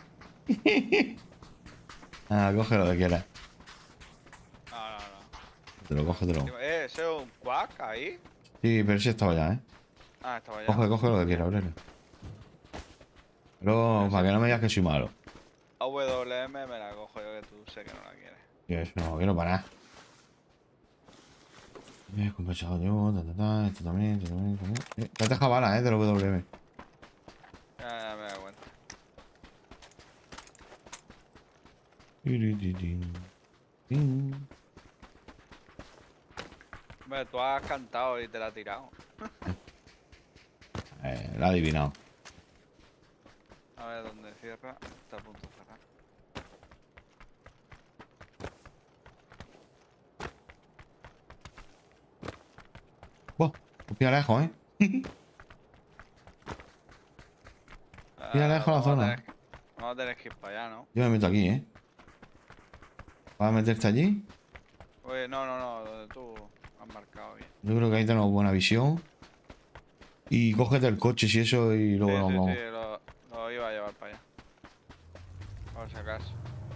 Ah, coge lo que quieras. No, no, no. Te lo coge, te lo. Eh, ¿ese es un quack ahí? Sí, pero sí estaba ya, ¿eh? Ah, estaba ya. Coge, coge lo que quieras, Aurelio. Pero para que no me digas que soy malo. A W M me la cojo yo, que tú sé que no la quieres. Yo eso no quiero para nada. Eh, compensado yo, ta, ta, ta, esto también, esto también, esto también. Eh, te has dejado balas, eh, de los W M. Ya, ya me da cuenta. Mm. Hombre, tú has cantado y te la has tirado. Eh, lo ha adivinado. A ver dónde cierra. Está a punto de cerrar. Buah, pues pilla lejos, ¿eh? Pilla Ah, lejos la vamos, a zona. tener, que- vamos a tener que ir para allá, ¿no? Yo me meto aquí, ¿eh? ¿Vas a meterte allí? Oye, no, no, no, donde tú has marcado bien. Yo creo que ahí tenemos buena visión. Y cógete el coche si eso y luego Sí, nos sí, vamos. sí, lo, lo iba a llevar para allá. Por si acaso.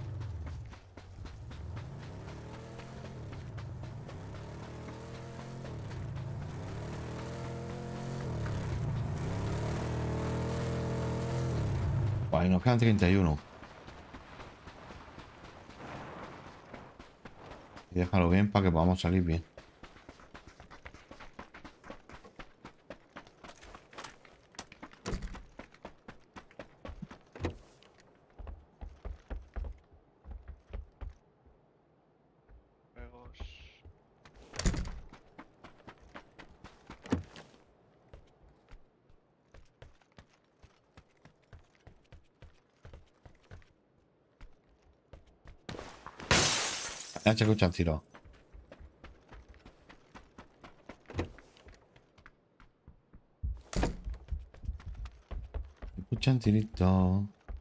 Ahí nos quedan treinta y uno. Y déjalo bien para que podamos salir bien. Juegos. Ya se escuchan tiros. Se escuchan tiritos.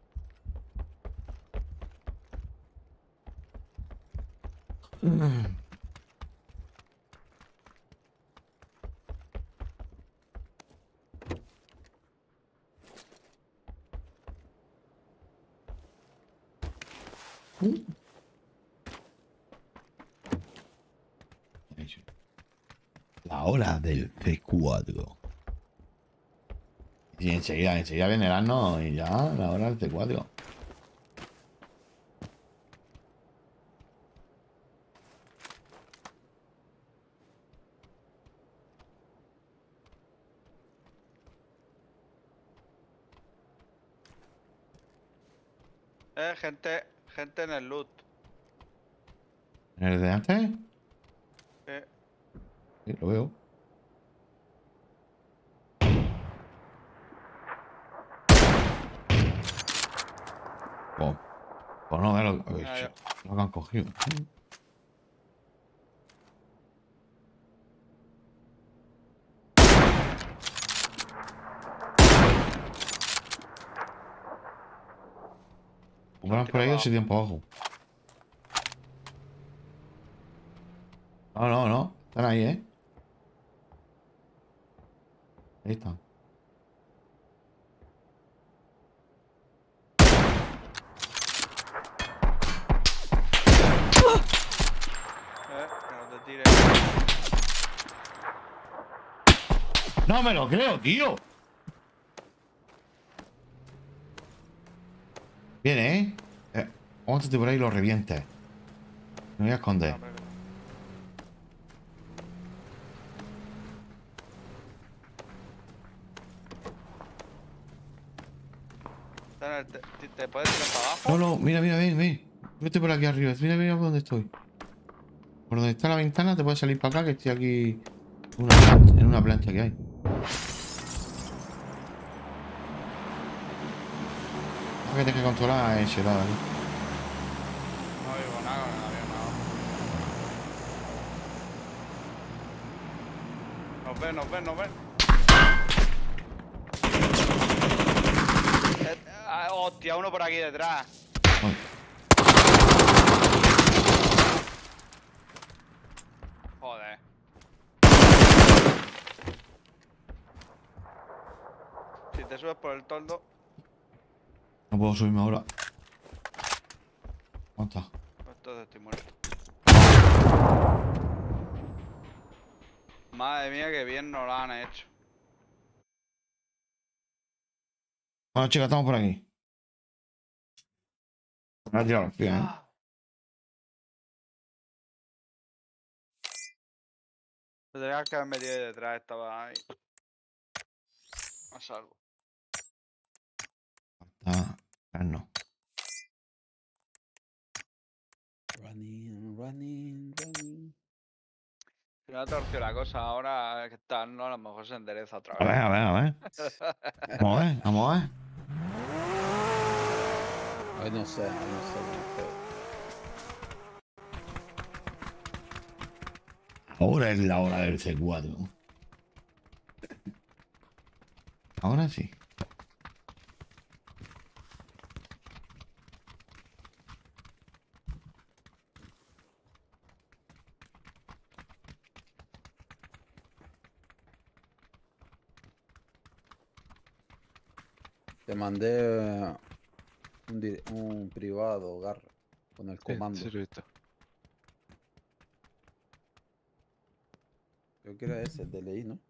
La hora del C cuatro. Y enseguida, enseguida viene el asno y ya la hora del C cuatro. Eh, gente, gente en el loot. ¿En el de antes? Eh, Sí, lo veo. Oh, pues no, ve lo, uy, ah, yo- lo que han cogido. Van por ahí ese tiempo abajo. No, no, no. Están ahí, ¿eh? Ahí están. eh, que no te tires. No me lo creo, tío. Viene, ¿eh? eh Aguántate por ahí y lo revientes. Me voy a esconder. Ah, pero- Está en el te, te- te puedes tirar para abajo. No, no, mira, mira, ven, ven. Vete por aquí arriba. Mira, mira por dónde estoy. Por donde está la ventana te puedes salir para acá, que estoy aquí en una plancha, en una plancha que hay. Lo que tienes que controlar es ese lado aquí. No oigo nada con el avión ahora. Nos ven, nos ven, nos ven. Eh, ah, hostia, uno por aquí detrás. Ay, Joder. Si te subes por el toldo, no puedo subirme ahora. ¿Cuánto? pues entonces estoy muerto. Madre mía, que bien nos lo han hecho. Bueno, chicos, estamos por aquí. Me ha tirado los pies, ¿eh? Ah. Te tenías que haber metido ahí detrás, estaba ahí. A salvo. Ah, no. Running, Running, running. Si no ha torcido la cosa ahora que está, no, a lo mejor se endereza otra A ver, vez. a ver, a ver. Vamos a ver, vamos a ver. Ay, no sé, ay, no sé. No sé. Ahora es la hora del C cuatro. Ahora sí. Te mandé eh, un, di- un privado, Garra, con el Sí, comando. sí lo he visto. Creo que era ese, el de Leí, ¿no?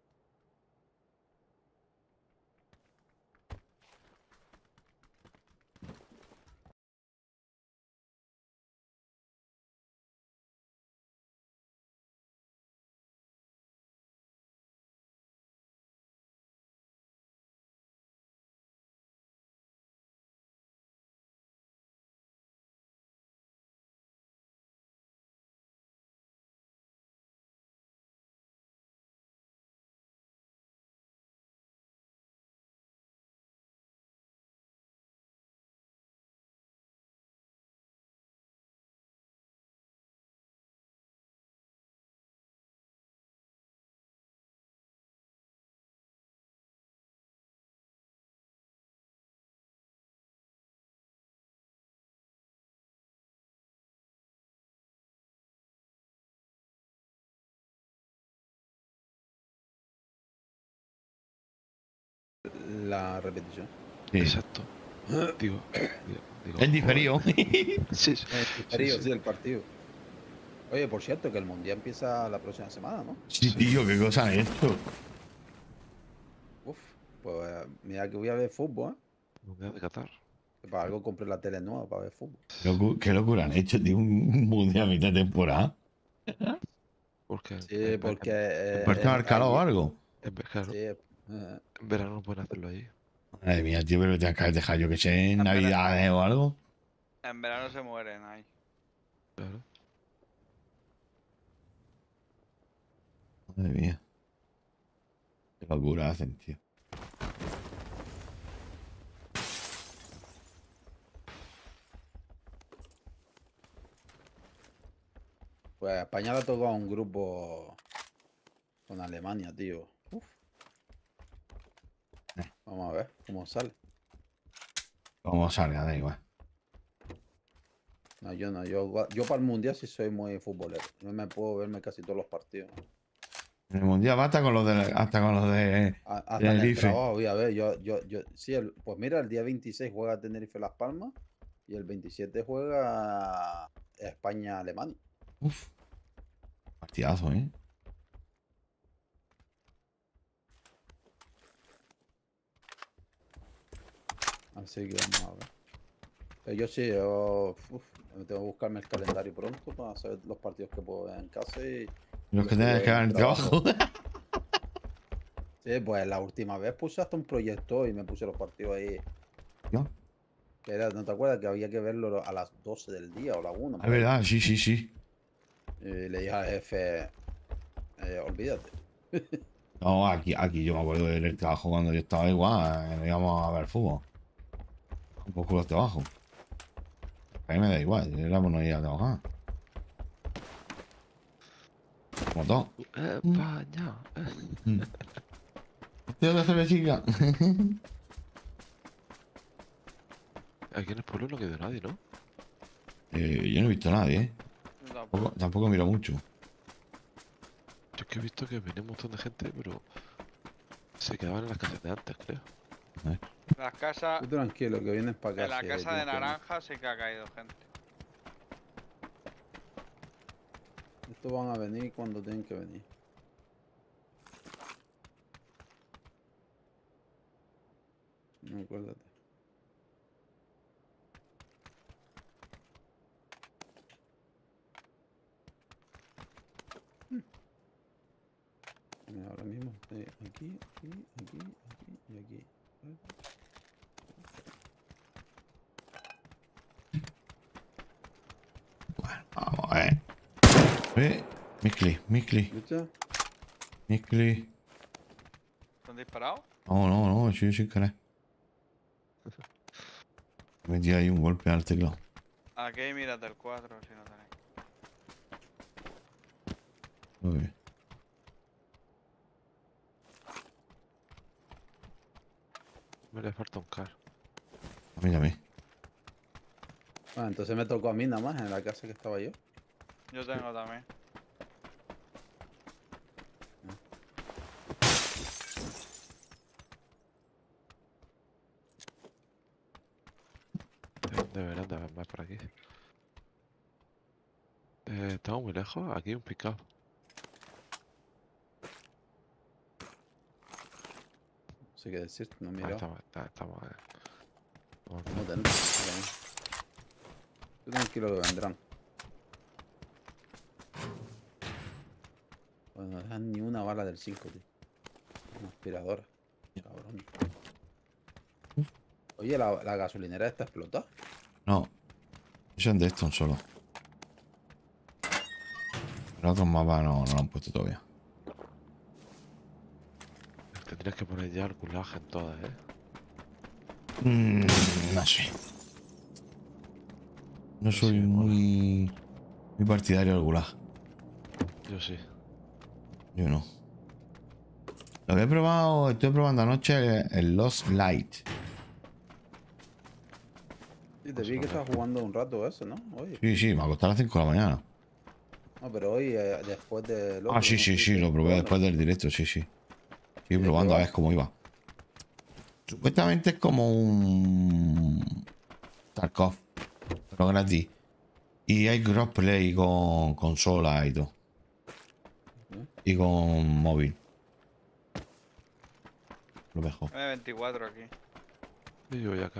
La repetición. Sí. Exacto. Digo, digo, digo, Es joder. diferido. Sí, sí, Es sí, diferido, sí. sí, el partido. Oye, por cierto, que el mundial empieza la próxima semana, ¿no? Sí, tío, qué cosa es esto. Uf, pues eh, mira que voy a ver fútbol, ¿eh? Mundial de Qatar. Que para algo compré la tele nueva para ver fútbol. Qué, locu- qué locura han hecho, tío, un mundial a mitad de temporada. Porque Sí, en, ve- porque en- en eh, ¿Por verano, tomar calor o allí, algo? en, ve- claro, sí, eh, en verano no pueden hacerlo allí. Madre mía, tío, pero te que dejar yo que sé en En vera- Navidades o algo. En verano se mueren ahí. Claro. Madre mía. Qué locura hacen, tío. pues a España le ha tocado un grupo con Alemania, tío. Uf. Eh. Vamos a ver cómo sale. Como salga, da igual. No, yo no, yo, yo para el mundial sí soy muy futbolero. No me puedo verme casi todos los partidos. En el mundial basta con los de, hasta con los de A- hasta del en el IFE. trabajo, voy a ver, yo, yo, yo, sí, el- pues mira, el día veintiséis juega Tenerife Las Palmas y el veintisiete juega España-Alemania. Uf. Partidazo, ¿eh? Así que vamos a ver. Pero yo sí, yo uf, tengo que buscarme el calendario pronto para saber los partidos que puedo ver en casa y Los que los tenés veo que dar en en el trabajo. Sí, pues la última vez puse hasta un proyecto y me puse los partidos ahí. ¿No? Que era, ¿no te acuerdas que había que verlo a las doce del día o la una? Es verdad, sí, sí, sí. Y le dije al jefe, eh, olvídate. No, aquí, aquí yo me acuerdo del trabajo cuando yo estaba igual, eh, íbamos a ver fútbol. Un poco los trabajos. A mí me da igual, yo era por no ir a trabajar. Como todo. España. Mm. ¿Tío de cervecita? Aquí en el pueblo no quedó nadie, ¿no? eh, yo no he visto a nadie, ¿eh? Yo tampoco. Tampoco, tampoco miro mucho. Yo es que he visto que venía un montón de gente, pero se quedaban en las casas de antes, creo. Las casas. Tú tranquilo, que vienes para acá. En la si casa Dios de quiere. naranja sí que ha caído gente. Estos van a venir cuando tienen que venir. No, acuérdate. Mira, ahora mismo estoy aquí, aquí, aquí, aquí y aquí. Bueno, vamos a ver. Eh, Mikli, Mikli, ¿Viste? Mikli. ¿Te han disparado? No, no, no, he sido sin querer. Me metí ahí un golpe al teclado. Aquí mírate el cuatro si no tenéis. Muy bien. Me le falta un car. A mí también. Ah, entonces me tocó a mí nada más en la casa que estaba yo. Yo tengo también. Eh, Deberán de haber más por aquí. Eh, estamos muy lejos. Aquí un pickup. No sé qué decirte, no Ahí mira. estamos, está- estamos. eh, estamos No tengo. Tú tranquilo que vendrán. Pues no dejan ni una bala del cinco, tío. Una aspiradora. Cabrón. Oye, ¿la, la gasolinera esta explota? No. Eso es de Stone solo. Los otros mapas no, no lo han puesto todavía. Tendrías que poner ya el gulag en todas, ¿eh? Mm, no sé. No Yo soy sí, mola. muy, muy partidario del gulag. Yo sí. Yo no. Lo que he probado, estoy probando anoche el, el Lost Light. Sí, te Pues vi a que ver. estabas jugando un rato eso, ¿no? Oye. Sí, sí, me acosté a las cinco de la mañana. No, pero hoy, eh, después del otro. Ah, sí, ¿no? sí, sí, Estuviste lo probé probando. después del directo, sí, sí. Estoy ¿Y de qué probando a va? ver cómo iba. Supuestamente es como un Tarkov, pero gratis. Y hay crossplay con consola y todo. ¿Eh? Y con móvil. Lo mejor. M veinticuatro aquí. Y yo voy acá.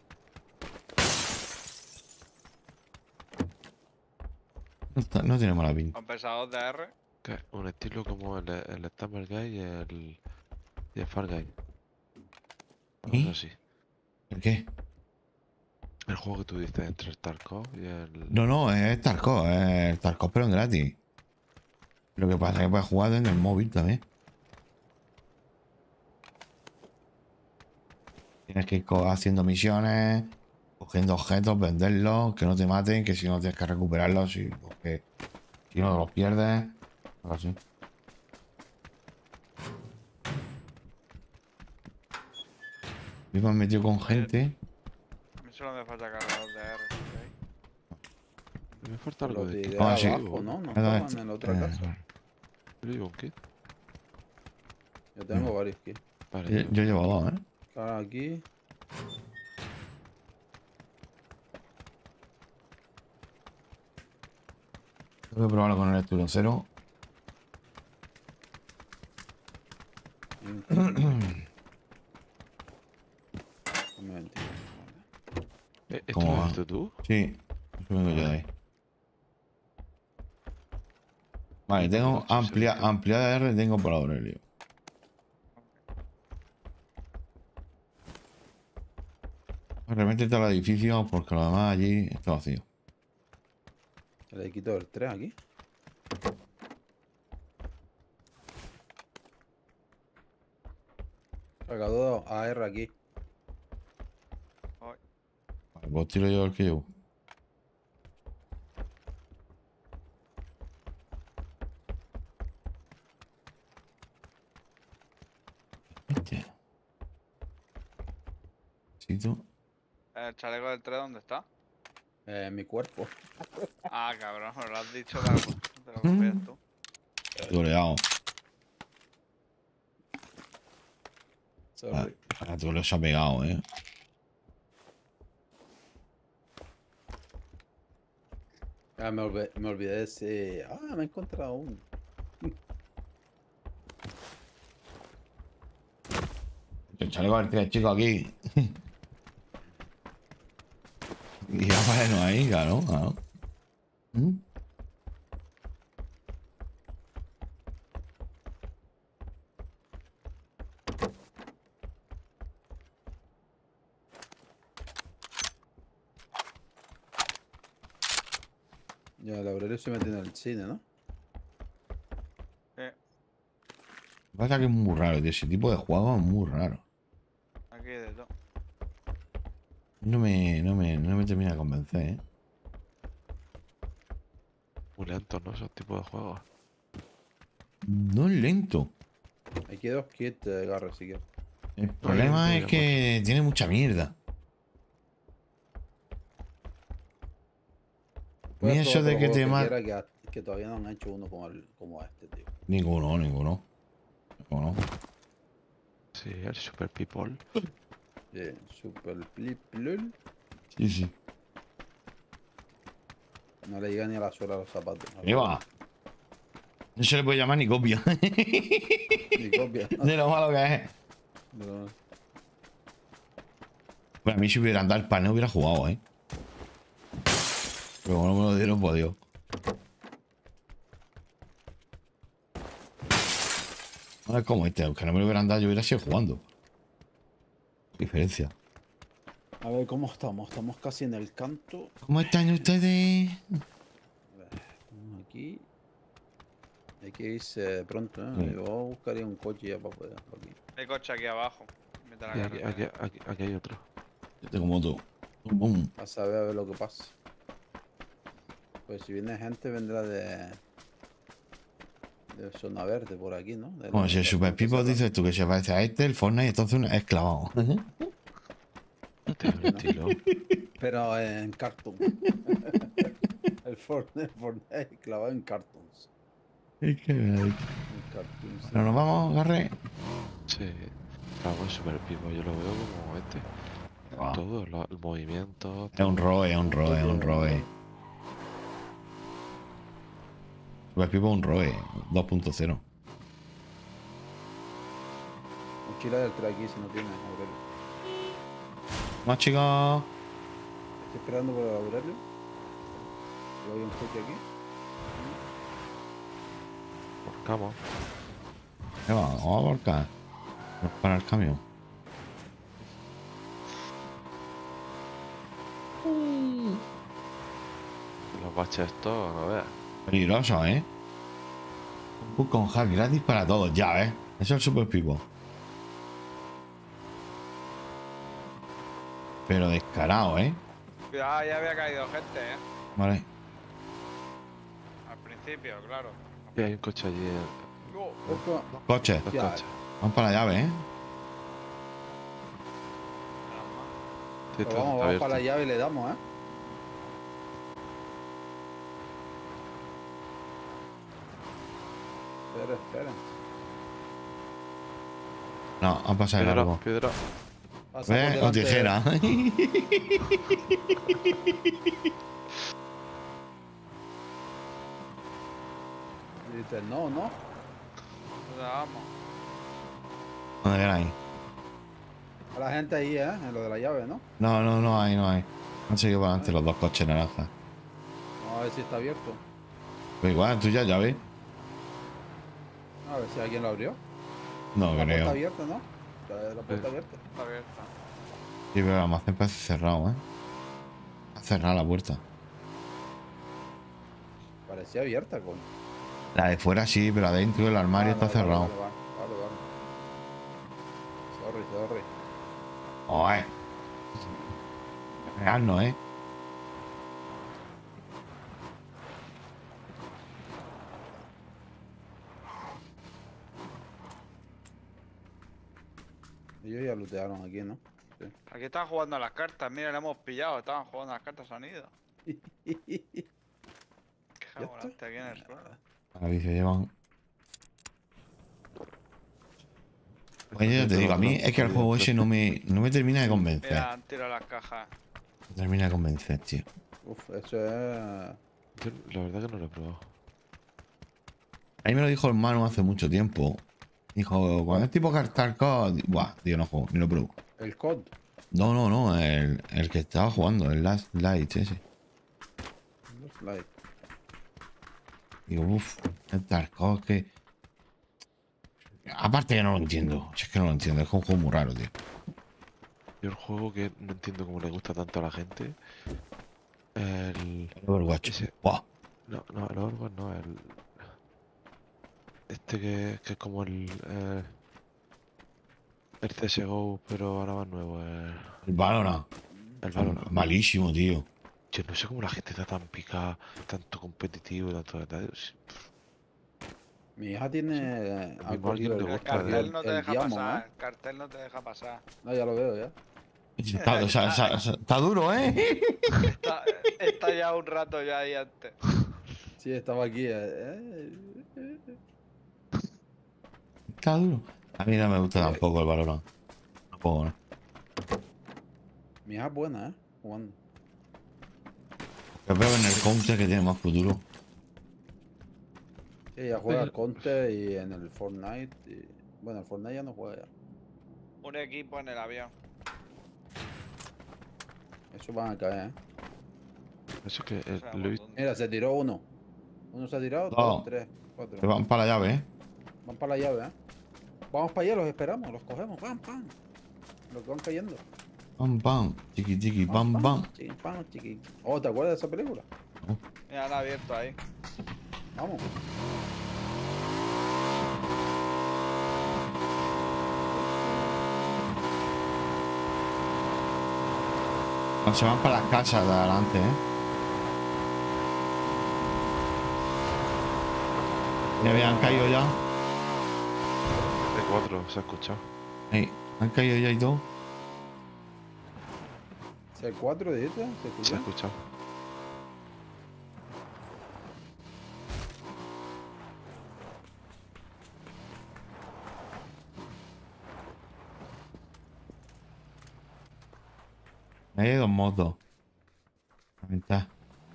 No, está- no tiene mala pinta. Con pesados de R. Que es un estilo como el, el Stumble Guy y el, y el Far Guy. Algo ¿Y? así. ¿El qué? El juego que tú dices entre el Tarkov y el. No, no, es Tarkov, es Tarkov, pero en gratis. Lo que pasa es que puedes jugar en el móvil también. Tienes que ir co- haciendo misiones, cogiendo objetos, venderlos, que no te maten, que si no tienes que recuperarlos, y, porque si no los pierdes. Algo así. Me han metido con gente. A mí solo me falta cargador de R. ¿ok? Me falta algo Los de de kit. Ah, sí. abajo, ¿no? No Nada, estaban en la otra eh, casa. Yo le digo un kit. Yo tengo varios aquí. Vale, Yo, yo- yo llevo dos, ¿eh? Ahora aquí. Tengo que probarlo con el Esturo cero. Un momento. Eh, ¿Esto ¿Cómo lo va? has visto tú? Sí, eso vengo yo de ahí. Vale, tengo Sí, sí, amplia, sí. ampliada R, tengo por Aurelio. Realmente está el edificio porque lo demás allí está vacío. Le quito el tres aquí. Cargador A R aquí. Voy. Vale, pues tiro yo el que llevo. Hostia. Necesito- ¿El chaleco del tres dónde está? Eh, mi cuerpo. Ah, cabrón, me lo has dicho, claro. Te lo confías tú. Toreado. Sorry. A todo se ha pegado, eh. Ah, me, olvidé, me olvidé de ese. Ah, me he encontrado uno. El chaleco del tres, chico, aquí. Y ya para no ahí, claro, claro. ¿Mm? Ya, el Aurelio se metió en el cine, ¿no? Lo que pasa es que es muy raro, tío. Ese tipo de juego es muy raro. Aquí hay de todo. No me, no me, no me termina de convencer, ¿eh? Muy lentos, ¿no? Esos tipos de juegos. No es lento. Aquí hay dos kits de garra, si quieres. El No, yo problema no es que tiene mucha mierda. Puedes Ni eso probar de todos que los te juegos mata. quieras, que, a- que todavía no han hecho uno como, el, como este, tío. Ninguno, ninguno. Ninguno. Sí, el Super People. Bien, super flip lul. Sí, sí. No le llega ni a la suela a los zapatos. ¿no? Ahí va. No se le puede llamar ni copia. Ni copia. De lo malo que es. No. Bueno, a mí si hubieran dado el panel hubiera jugado, ¿eh? Pero como no me lo dieron, pues Dios. No es como este, aunque no me lo hubieran dado, yo hubiera seguido jugando. Diferencia. A ver, ¿cómo estamos? Estamos casi en el canto. ¿Cómo están ustedes? A ver, estamos aquí. Hay que irse pronto, ¿eh? Sí. Yo buscaría un coche ya para poder. Aquí. Hay coche aquí abajo. Vete a la Y aquí, carretera. aquí, aquí, aquí hay otro. Yo tengo moto. Boom. A saber a ver lo que pasa. Pues si viene gente, vendrá de. De zona verde por aquí, ¿no? De Bueno, la- si el de la Super zona People cerrada. dices tú que se parece a este, el Fortnite, entonces una es clavado. No tiene el estilo. Pero en cartoon. el Fortnite, Fortnite clavado en cartoons. Es que... En cartoons. Pero nos vamos, Garre. Sí. Claro, el Super People yo lo veo como este. Ah, Todo, lo- el movimiento. es un roe, es un roe, es un roe. Super People es un roe, dos punto cero. Mochila del tren aquí si no tienes, Aurelio. Más chicos. Estoy esperando por Aurelio. Yo hay un coche aquí. Buscamos. ¿Qué va? Vamos a volcar. Vamos para el camión. Los baches estos, no veas. Peligroso, ¿eh? Un book con hack gratis para todos, ya, ¿eh? Eso es el Super People. Pero descarado, ¿eh? Cuidado, ya había caído gente, eh. Vale. Al principio, claro. Y hay un coche allí. eh, No. Ojo. Coches. Dos Ya. coches. Vamos para la llave, ¿eh? Sí, Pero está, vamos, está vamos para la abierto. llave y le damos, ¿eh? Espera, espera. No, vamos a pasar de Piedra, largo. piedra. Pasa por ¿Ves? O delante de- tijera. Y dices, no, no. ¿Dónde vamos? ¿Dónde queráis? A la gente ahí, ¿eh? En lo de la llave, ¿no? No, no, no hay, no hay. Han seguido para adelante los dos coches naranjas. Vamos a ver si está abierto. Pero igual, tú ya llave. A ver si alguien lo abrió. No La puerta creo. abierta, ¿no? Está la puerta Sí. abierta. Está abierta. Sí, pero el almacén parece cerrado, ¿eh? Ha cerrado la puerta. Parecía abierta, coño. La de fuera sí, pero adentro el armario Vale, está vale, cerrado. Vale, vale, vale, vale. Sorry, sorry. Joder. Real no, ¿eh? Ellos ya lootearon aquí, ¿no? Sí. Aquí estaban jugando a las cartas, mira, le hemos pillado, estaban jugando a las cartas, se han ido. Qué ¿Ya volante aquí en el suelo. Aquí se llevan. Oye, ya te digo, a mí es que el juego ese no me, no me termina de convencer. Mira, han tirado las cajas. Me termina de convencer, tío. Uf, eso es. Yo la verdad que no lo he probado. A mí me lo dijo el Manu hace mucho tiempo. Dijo, cuando es tipo cartar code. Buah, tío, no juego, ni lo pruebo. El C O D. No, no, no, el, el que estaba jugando, el Last Light ese. Los light. Digo, uff, el Tarkov que. Aparte que no lo entiendo. Si es que no lo entiendo, es un juego muy raro, tío. Yo el juego que no entiendo cómo le gusta tanto a la gente. El. El Overwatch. Ese. Buah. No, no, el Overwatch no, el. Este este que, que es como el, eh, el C S G O, pero ahora más nuevo, el, El Valorant. el Valorant. Malísimo, tío. Yo no sé cómo la gente está tan picada, tanto competitivo, tanto detalle. Mi hija tiene. Lo Ha mismo a alguien cogido le el, El gusta, cogido ¿eh? cartel el, no te el deja Diamond, pasar. ¿eh? El cartel no te deja pasar. No, ya lo veo, ya. Está, o sea, o sea, o sea, está duro, ¿eh? Está, está ya un rato ya ahí antes. Sí, estaba aquí. eh, eh, eh, eh. Está duro. A mí no me gusta Sí, tampoco el Valorant. Tampoco, ¿no? mi hija es buena, ¿eh? Jugando. Yo veo en el Counter que tiene más futuro. Sí, ella juega al Counter y en el Fortnite. y- Bueno, el Fortnite ya no juega ya. Un equipo en el avión. Eso van a caer, ¿eh? Eso que O eh, sea, lo he visto. botón. Mira, se tiró uno. Uno se ha tirado, No. dos, tres, cuatro. Se van para la llave, ¿eh? Van para la llave, ¿eh? Vamos para allá, los esperamos, los cogemos. ¡Pam, pam! Los que van cayendo. Pam, pam. Chiqui, chiqui, pam, pam. Chiqui, pam, chiqui. Oh, ¿te acuerdas de esa película? Mira, han abierto ahí. Vamos. No, se van para las casas de adelante, ¿eh? Ya habían caído ya. De cuatro, se ha escuchado. Ahí, han caído ya y todo. C cuatro, dijiste, ¿se Se escucha? ha escuchado. Ahí hay dos motos. La mitad.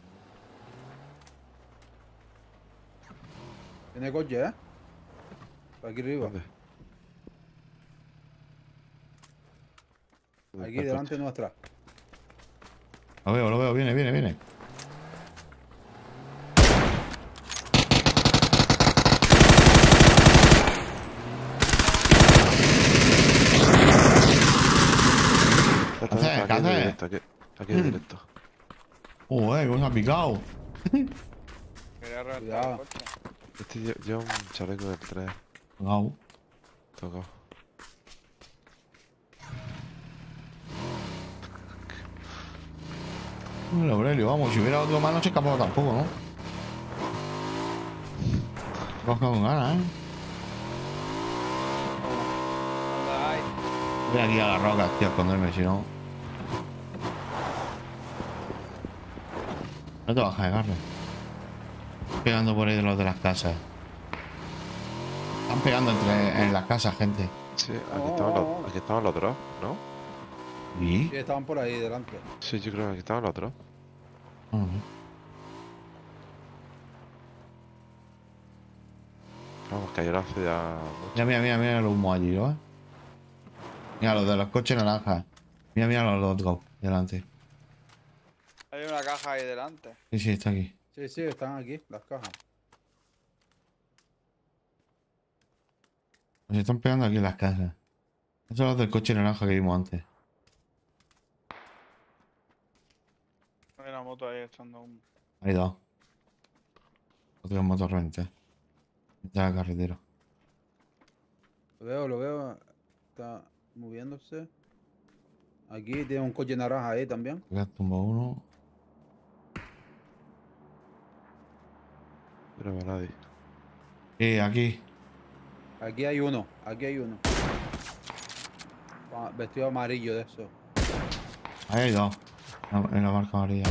Tiene coche, ¿eh? Por aquí arriba. ¿Dónde? ¿Dónde Aquí está el delante coche? nuestra. Lo veo, lo veo. Viene, viene, viene. Está, está, ¿Qué haces? está, ¿Qué aquí de haces? directo, aquí, aquí de directo. Joder, cómo se ha picado. Quería reventar Cuidado. el coche. Este lle- lleva un chaleco del tres Picado. tocado. Bueno, Aurelio, vamos. Si hubiera otro más no se escapaba tampoco, ¿no? Vas con ganas, ¿eh? ¿Dónde hay? Voy aquí a las rocas, tío, a esconderme, si no. No te bajas de carne. Pegando por ahí de los de las casas. Están pegando entre en las casas, gente. Sí, aquí, Oh, estaban oh, oh. los, aquí estaban los otros, ¿no? ¿Y? Sí, estaban por ahí delante. Sí, yo creo que aquí estaban los otros. No, no. Vamos, que ayer hace ya mucho. Mira, mira, mira, mira el humo allí, ¿no? Mira, los de los coches naranjas. Mira, mira los otros delante. Hay una caja ahí delante. Sí, sí, está aquí. Sí, sí, están aquí, las cajas. Se están pegando aquí en las casas. Esos son los del coche naranja que vimos antes. Hay una moto ahí echando un. Hay dos. Otros motos rentes. Está en la carretera. Lo veo, lo veo. Está moviéndose. Aquí tiene un coche naranja ahí también. Acá tumba uno. Pero no nadie. Sí, aquí. Aquí hay uno, aquí hay uno. Ah, vestido amarillo de eso. Ahí hay dos. En en la marca amarilla.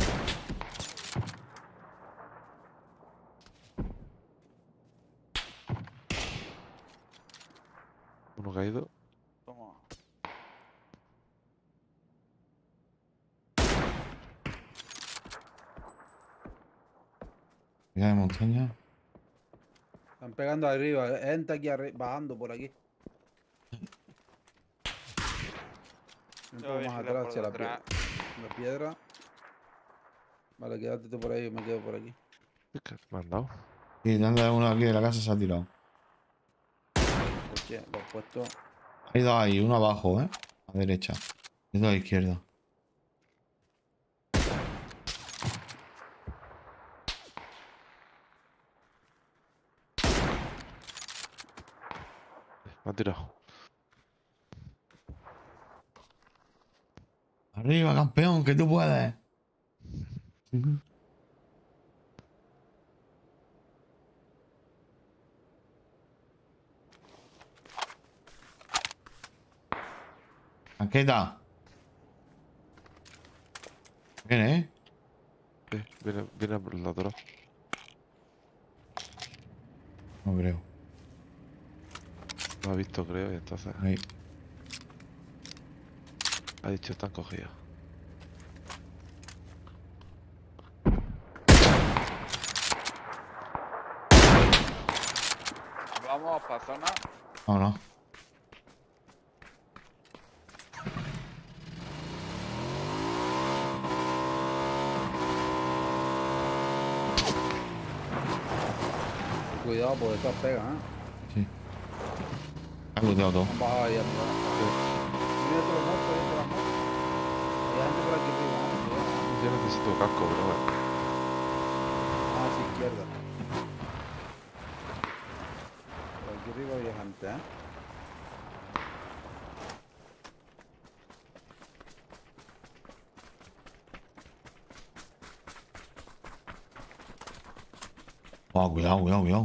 Uno caído. Toma. Mira de montaña. Están pegando arriba, gente aquí arri- bajando por aquí. Un Yo poco voy a más girar atrás por hacia la detrás. piedra. La piedra. Vale, quédate tú por ahí, yo me quedo por aquí. Es que me han dado. Sí, anda uno aquí de la casa se ha tirado. Coche, lo he puesto. Hay dos ahí, uno abajo, ¿eh? A la derecha. Y dos a la izquierda. Me han tirado. Arriba, campeón, que tú puedes. Ujú. Anqueta. ¿Quién es? Sí, viene, viene por el otro. No creo. No ha visto, creo, y entonces Ahí. ha dicho están cogidos. Vamos para zona. No, no. Cuidado, porque estas pegan, ¿eh? Sí. Ha looteado todo. Han bajado ahí a mirar. Mira todos los muertos, ahí todas las muertos. Hay gente por aquí arriba, ¿eh? Cuidado. Yo necesito casco, bro. Ah, a su izquierda. Por aquí arriba había gente, ¿eh? Oh, cuidado, cuidado, cuidado.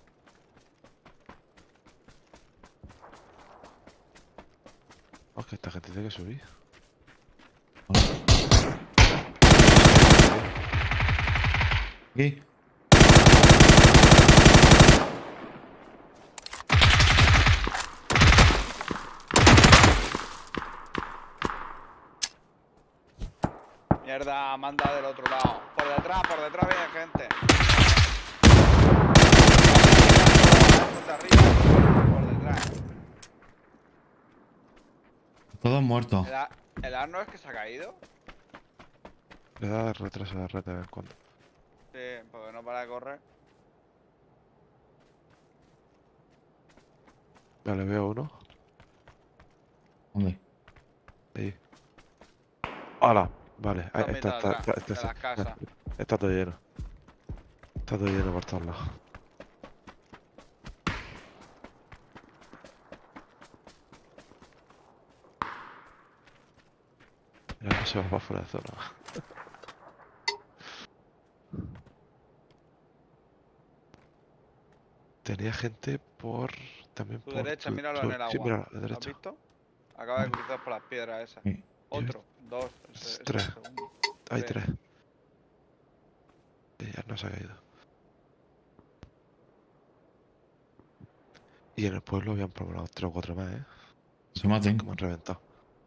Oh, que esta gente tiene que subir. Aquí. Mierda, manda del otro lado. Por detrás, por detrás viene gente. Por arriba, por detrás. Todos muertos. ¿El, a- el arno es que se ha caído? Le da retraso a la red de vez en cuando. Sí, porque no para de correr. Vale, veo uno. ¿Dónde? Ahí. ¡Hala! Vale, ahí Dos está, mitad está, atrás, está, está, de las casas. está todo lleno. Está todo lleno por todos lados. Mira, no se va para fuera de zona. Tenía gente por... También Tu por... derecha, tu- míralo tu- en el agua. Sí, mira, a la ¿Lo has derecha. visto? Acaba de cruzar por las piedras esas. Sí. Otro, dos, ese, ese es Tres. el segundo. Hay Tres. tres. Y ya no se ha caído. Y en el pueblo habían probado tres o cuatro más, ¿eh? Se maten. Que me han reventado.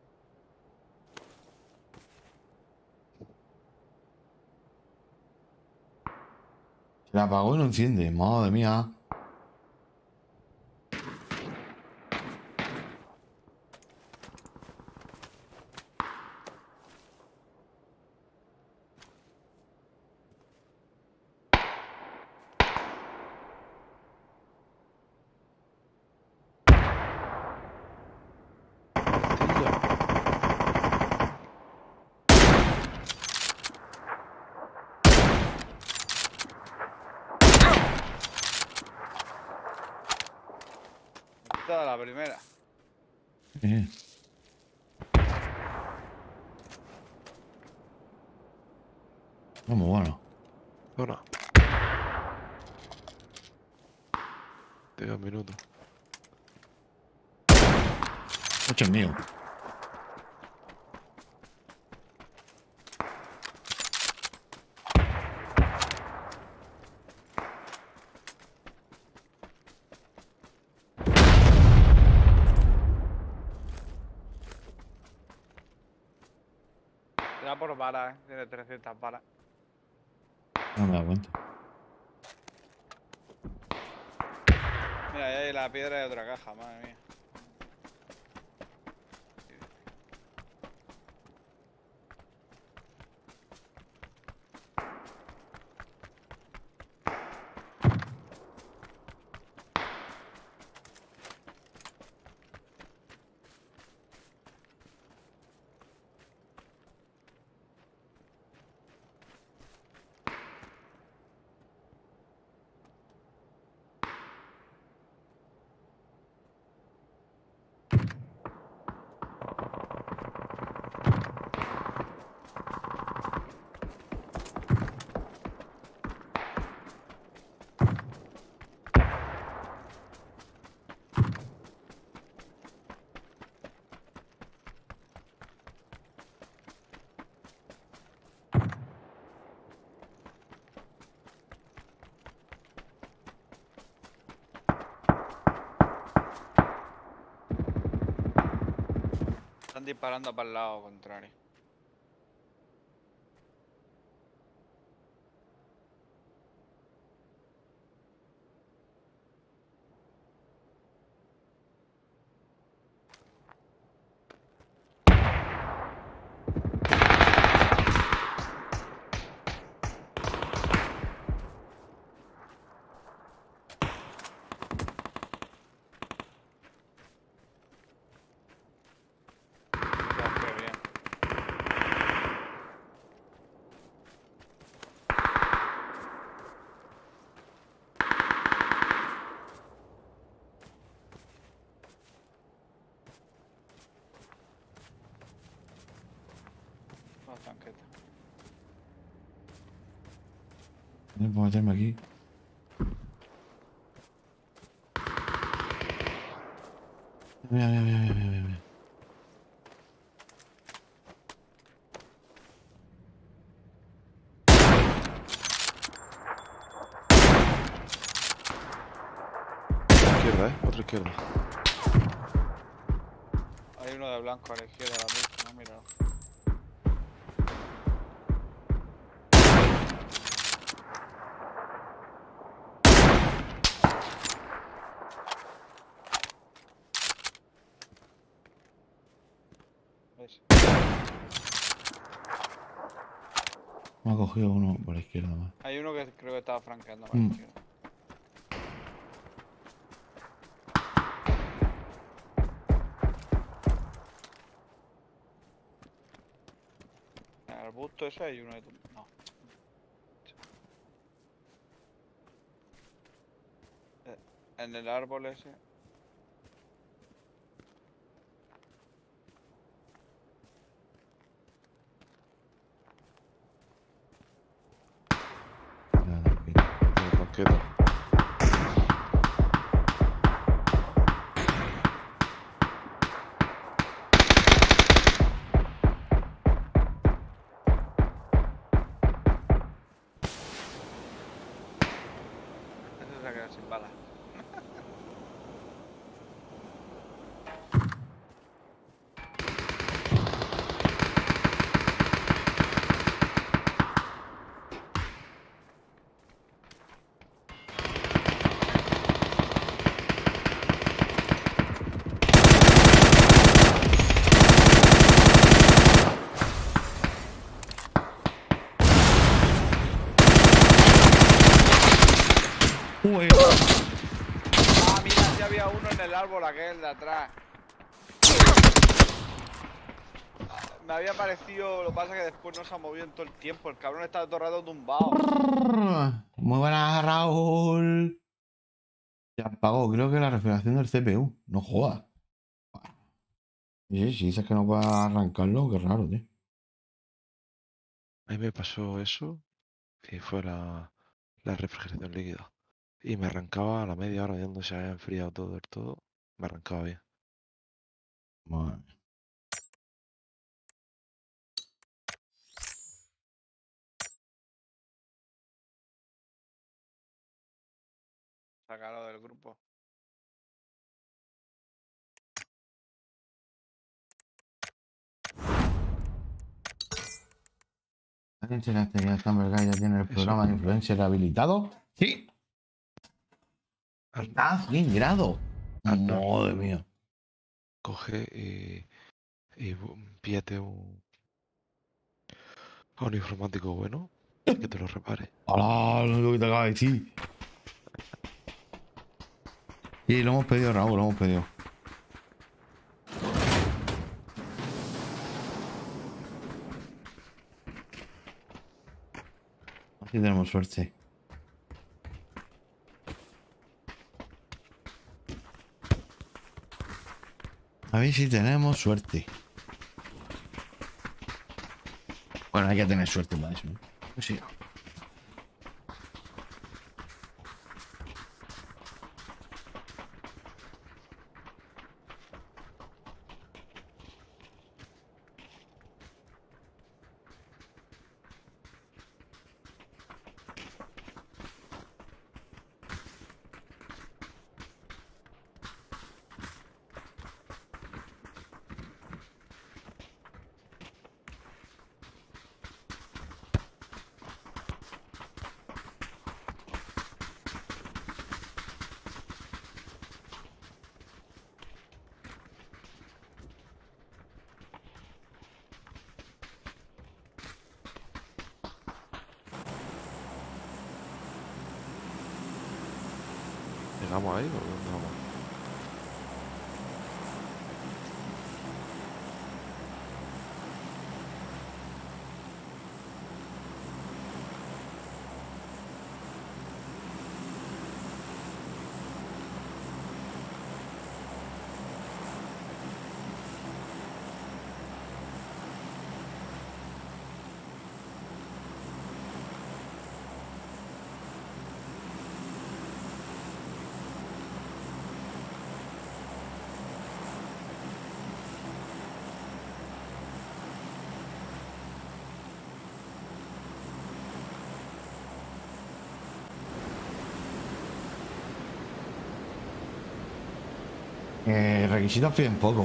Se la apagó y no enciende. Madre mía. Esta de la primera. Eh. No, muy bueno. Zona. Te doy un minuto. Ocho es mío. Era por varas, ¿eh? Tiene trescientas varas. No me da cuenta. Mira, ahí hay la piedra de otra caja, madre mía. Están disparando para el lado contrario. Ya, qué bien. Una tanqueta. Voy a meterme aquí. Mira, mira, mira, mira, mira, mira. Izquierda, ¿eh? Otra izquierda. Hay uno de blanco a la izquierda, la visto, no mira. ¿Ves? Me ha cogido uno por la izquierda más. Hay uno que creo que estaba franqueando para Mm. la izquierda. En el arbusto ese hay uno de... No. Eh, En el árbol ese... Ya, tranquilo. Una banqueta. Ese se ha quedado sin balas. Uy, Ah, mira, ya había uno en el árbol aquel de atrás. Me había parecido, lo que pasa es que después no se ha movido en todo el tiempo. El cabrón está todo el rato tumbado. muy buenas, Raúl. Se apagó, creo que la refrigeración del C P U. No jodas. Sí, si dices que no puedes arrancarlo, qué raro, tío. A mí me pasó eso y fue la, la refrigeración líquida. Y me arrancaba a la media hora de donde se había enfriado todo del todo. Me arrancaba bien. Madre mía. Sácalo del grupo. ¿Alguien se las tenía esta verga ya tiene el Eso. programa de influencer habilitado? Sí. Ar- Está a cien grados. Arnold. Madre mía. Coge y, y bu- píllate un, a un informático bueno que te lo repare. ¡Hala! Lo que te acaba de decir. Sí, lo hemos pedido, Raúl, lo hemos pedido. Así tenemos suerte. A ver si tenemos suerte. Bueno, hay que tener suerte para eso, ¿no? Pues sí. ¿Llegamos ahí o dónde vamos? Eh, requisitos piden poco.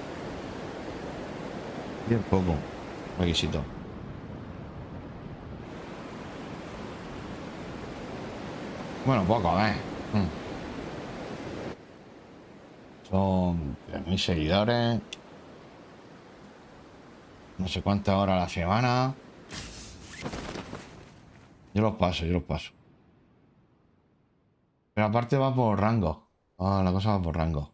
Piden poco. Requisitos. Bueno, poco, ¿eh? Mm. Son tres mil seguidores. No sé cuántas horas a la semana. Yo los paso, yo los paso. Pero aparte va por rango. Ah, la cosa va por rango.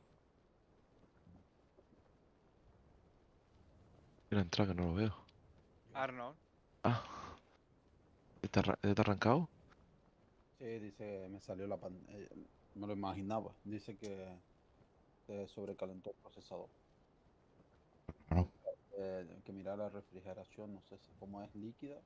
Quiero entrar que no lo veo. Arnold. Ah, ¿ya te, arra- ya te ha arrancado? Sí, dice que me salió la pantalla. Me lo imaginaba. Dice que se sobrecalentó el procesador. Claro. Eh, que mirar la refrigeración, no sé si como es líquida.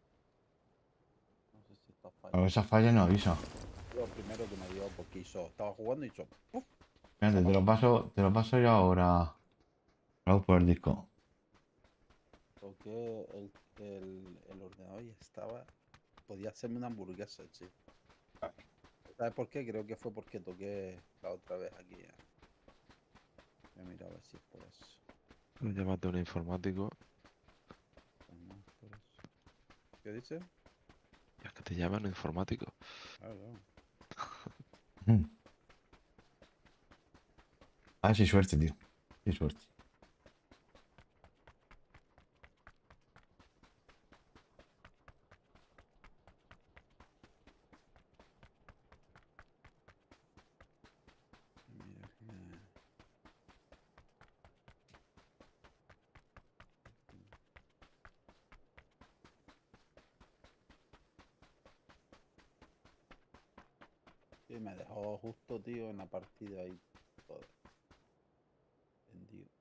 No sé si está Pero fallando. esa falla no avisa. Lo primero que me dio porque hizo, estaba jugando y hizo. ¡puf! Fíjate, te lo paso, te lo paso yo ahora. Raúl, por el disco. Toqué el, el, el ordenador y estaba. Podía hacerme una hamburguesa, sí. ¿Sabes por qué? Creo que fue porque toqué la otra vez aquí. eh. Voy a mirar a ver si es por eso. Me llamaste a un informático. Pues no, es por eso. ¿Qué dice? Ya es que te llaman un informático. Claro, claro. Mm. A ver si suerte, tío. Sí, suerte. Mira, eh, sí, me dejó justo, tío, en la partida ahí. Todo. Vendido.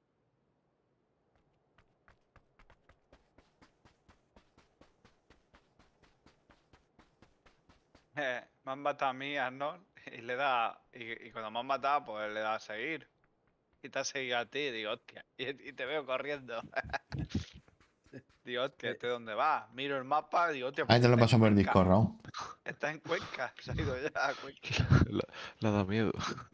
Eh, me han matado a mí, Arnold, y le da. Y, y cuando me han matado, pues le da a seguir. Y te ha seguido a ti, digo, hostia. Y, y te veo corriendo. Digo, hostia, Eh, ¿este dónde va? Miro el mapa, digo, hostia, Ahí pues te lo está en paso por el Cuenca. disco, Raúl. Está en Cuenca. Se ha ido ya a Cuenca. La, la da miedo.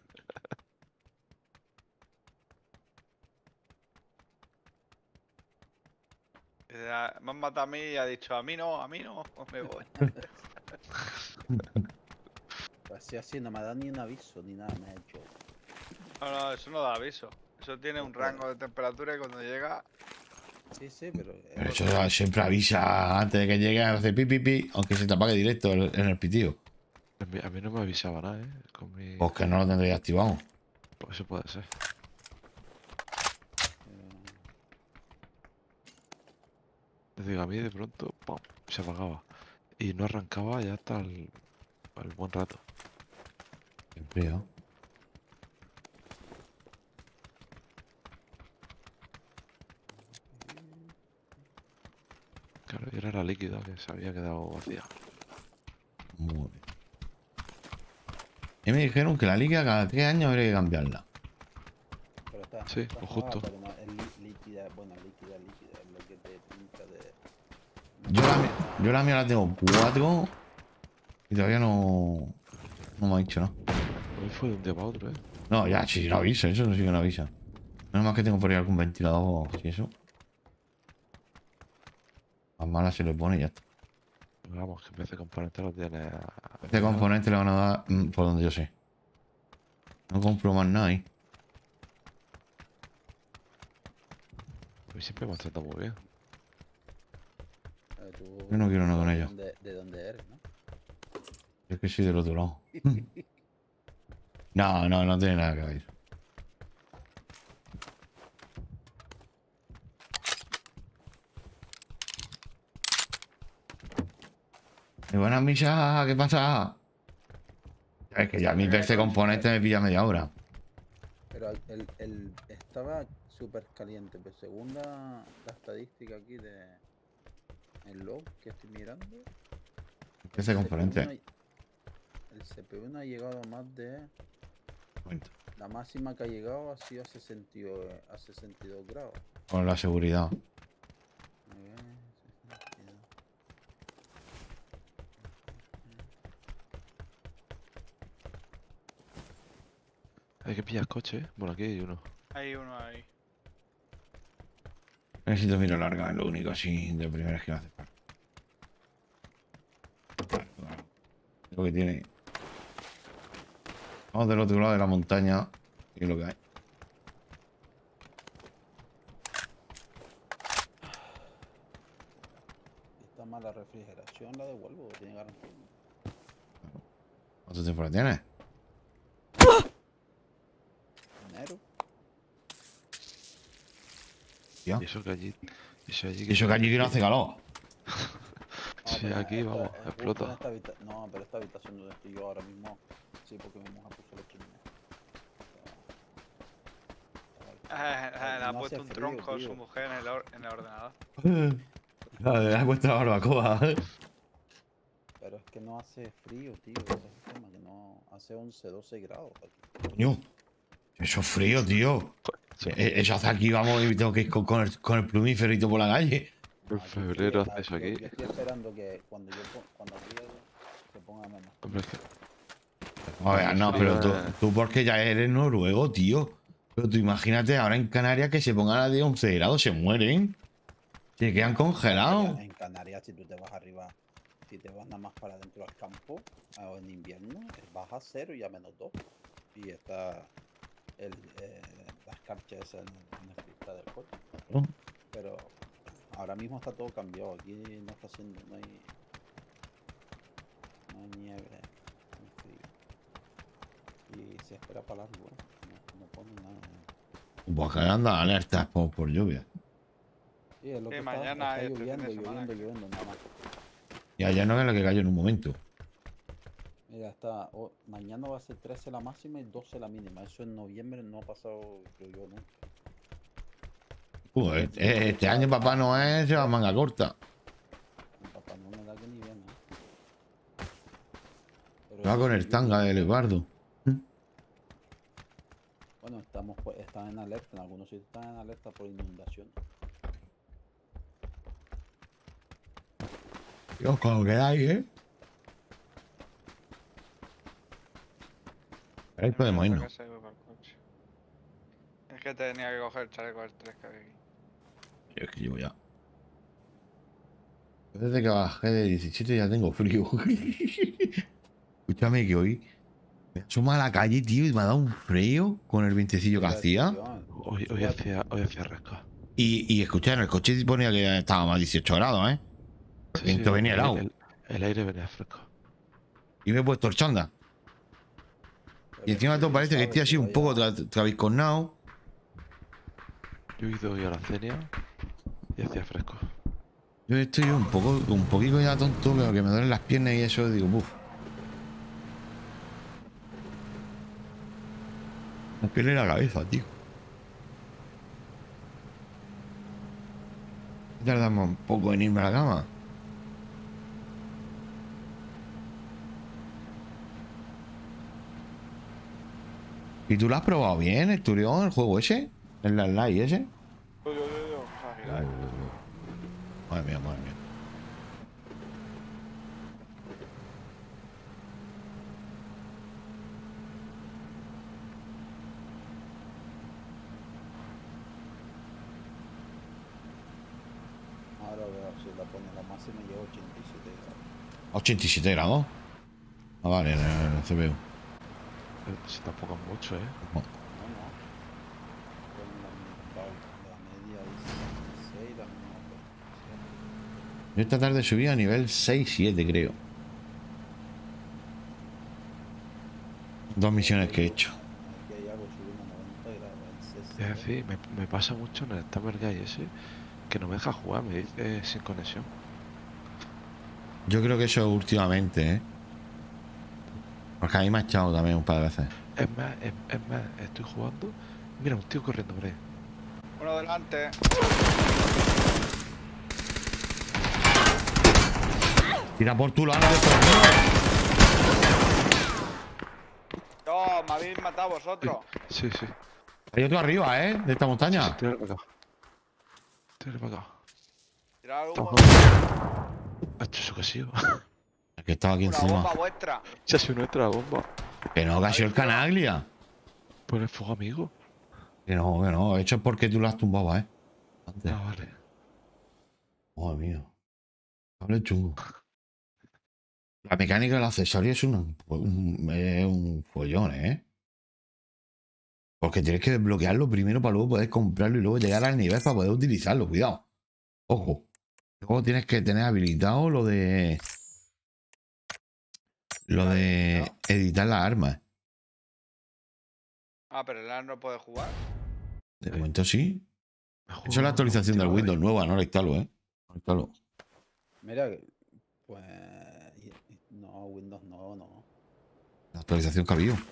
Y ya, me han matado a mí y ha dicho, a mí no, a mí no, me voy. Así, así, no me da ni un aviso ni nada, me ha hecho. No, no, eso no da aviso. Eso tiene un rango de temperatura y cuando llega. Sí, sí, pero. Pero es eso otro- ya siempre avisa antes de que llegue, hace pi, pi, pi, aunque se te apague directo el- en el pitido. A mí, a mí no me avisaba nada, ¿eh? Con mi... Pues que no lo tendréis activado. Pues eso puede ser. eh, Te digo, a mí de pronto, ¡pum!, se apagaba. Y no arrancaba ya hasta el, el buen rato. Siempre, ¿no? Claro, y era la líquida que se había quedado vacía. Muy bien. Y me dijeron que la liga cada tres años habría que cambiarla. pero está. Sí, está lo nueva, justo. pero no, es lí- líquida, bueno, líquida, líquida, es lo que te pinta de. Yo la, mi- yo la mía la tengo cuatro y todavía no, no me ha dicho nada. Hoy fue de un día para otro, ¿eh? No, ya, si no avisa, eso no sí que no avisa. No es más que tengo por ahí algún ventilador o así, eso. Más mala se le pone y ya está. Pero vamos, que en vez de componente lo tiene... a- Este componente le van a dar mm, por donde yo sé. No compro más nada ahí. Pues siempre me ha tratado muy bien. Eh, tú, Yo no quiero nada con de ellos. dónde- de dónde eres, ¿no? Es que soy del otro lado. No, no, no tiene nada que ver. Y buenas misas, ¿qué pasa? Es que ya mi P C componente me pilla media hora. Pero el, el, el- estaba súper caliente, pero según la, la estadística aquí de el log que estoy mirando, P C el componente. C P U no ha- el C P U no ha llegado a más de... Momento. La máxima que ha llegado ha sido a sesenta y dos, a sesenta y dos grados. Con la seguridad. A ver, sesenta y dos. Hay que pillar coche, ¿eh? Bueno, aquí hay uno. Hay uno ahí. Necesito mira larga, es lo único así de primeras que hace. Lo que tiene. Vamos del otro lado de la montaña. Y es lo que hay. Está mala refrigeración, la devuelvo, tiene garantía. ¿Cuánto tiempo la tienes? Enero. Tío. Y eso que allí. Y eso allí Y eso que allí que no hace calor. Sí, pero aquí, esta- vamos, es justo explota. en esta habita- No, pero esta habitación donde estoy yo ahora mismo, sí, porque mi mujer puso la chimenea. Eh, eh, le ha No puesto hace un frío, tronco tío. su mujer en el, or- en el ordenador. Le ha puesto la barbacoa. Pero es que no hace frío, tío. Ese es el tema, que no hace once, doce grados aquí. Coño. Eso es frío, tío. Eh, Eso hace aquí, vamos, y tengo que ir con, con el, con el plumífero y todo por la calle. En Aquí febrero frío, hace eso yo- aquí. Yo estoy esperando que cuando yo pon- cuando arriesgue se ponga menos. Hombre, es que. A ver, no, pero tú, tú porque ya eres noruego, tío. Pero tú imagínate ahora en Canarias que se pongan a de once grados, se mueren. Se quedan congelados. En Canarias, si tú te vas arriba, si te vas nada más para adentro al campo, ah, o en invierno, es baja cero y a menos dos. Y está el, eh, la escarcha esa en, en la pista del coche. Oh. Pero ahora mismo está todo cambiado. Aquí no está haciendo, no hay, no hay nieve, no hay frío. Y se espera para largo, ¿eh? no, no pone nada. Pues que anda alertas por, por lluvia. Sí, es lo Sí, que está, mañana está y este fin de lloviendo, semana lloviendo, aquí. lloviendo, nada más. Y ayer no es lo que cayó en un momento. Mira, está, oh, mañana va a ser trece la máxima y doce la mínima. Eso en noviembre no ha pasado, creo yo, nunca. Uh, este, este año Papá Noel se va a manga corta. Mi papá no me da que ni viene. ¿eh? Pero Se va eso con sí, el yo- tanga de Leopardo. Bueno, estamos, pues, están en alerta, en algunos sitios están en alerta por inundación. Dios, con lo que hay, ¿eh? Ahí podemos Mira, irnos. para casa y voy para el coche. Es que tenía que coger el chaleco del tres que había aquí. Yo es que llevo ya. Yo desde que bajé de diecisiete ya tengo frío. Escúchame que hoy me asoma a la calle, tío, y me ha dado un frío con el vientecillo que hacía. Hoy, hoy hacía, hoy hacía rasca. Y, y escucha, en el coche ponía que estaba más dieciocho grados, ¿eh? El Sí, viento sí, venía el, helado. el, el aire venía fresco. Y me he puesto el chanda. Y encima todo parece que estoy así un poco tra trabiscornado. Yo he ido hoy a la cenia y hacía fresco. Yo estoy un poco, un poquito ya tonto, pero que me duelen las piernas y eso, digo, uff. Me pierde la cabeza, tío. Tardamos un poco en irme a la cama. ¿Y tú lo has probado bien, el Turión, el juego ese? ¿El Light ese? Yo, yo, yo, yo, o sea, que- Ay, madre mía, madre mía. Ahora veo si la pone la máxima y lleva ochenta y siete grados. ochenta y siete grados. Ah, vale, en el C P U. Eh, Si tampoco es mucho, ¿eh? No, no. Pone la, la, la media dice seis, la mínima siete. Yo esta tarde subí a nivel seis siete, creo. Dos misiones que he hecho. Aquí hay algo subiendo a noventa grados. Es decir, me, me pasa mucho en el Stammer Guy ese que no me deja jugar, me dice sin conexión. Yo creo que eso últimamente, ¿eh? Porque a mí me ha echado también un par de veces. Es más, es, es más, estoy jugando. Mira, un tío corriendo por ahí. Uno delante. Tira por tu lado, de por mí. No, me habéis matado vosotros. Sí, sí. Hay otro arriba, ¿eh? De esta Sí, montaña. sí, tírale para acá. Tírale para acá. Tirad Estamos humo. Ha hecho eso que ha sido. El que estaba aquí Una encima. bomba vuestra. Se ha sido nuestra bomba. Que no, que ha sido el canaglia. Por el fuego amigo. Que no, que no. Eso es porque tú lo has tumbado, ¿eh? Antes. Ah, vale. Madre mía. Hable chungo. La mecánica del accesorio es un, un, es un follón, ¿eh? Porque tienes que desbloquearlo primero para luego poder comprarlo y luego llegar al nivel para poder utilizarlo. Cuidado. Ojo. Luego tienes que tener habilitado lo de... Lo de editar las armas. Ah, pero el A R no puede jugar. De momento sí. Me Esa es la juego actualización del última Windows vez. nueva, no la instalo, ¿eh? No la instalo. Mira, pues. No, Windows no, no. La actualización que ha habido.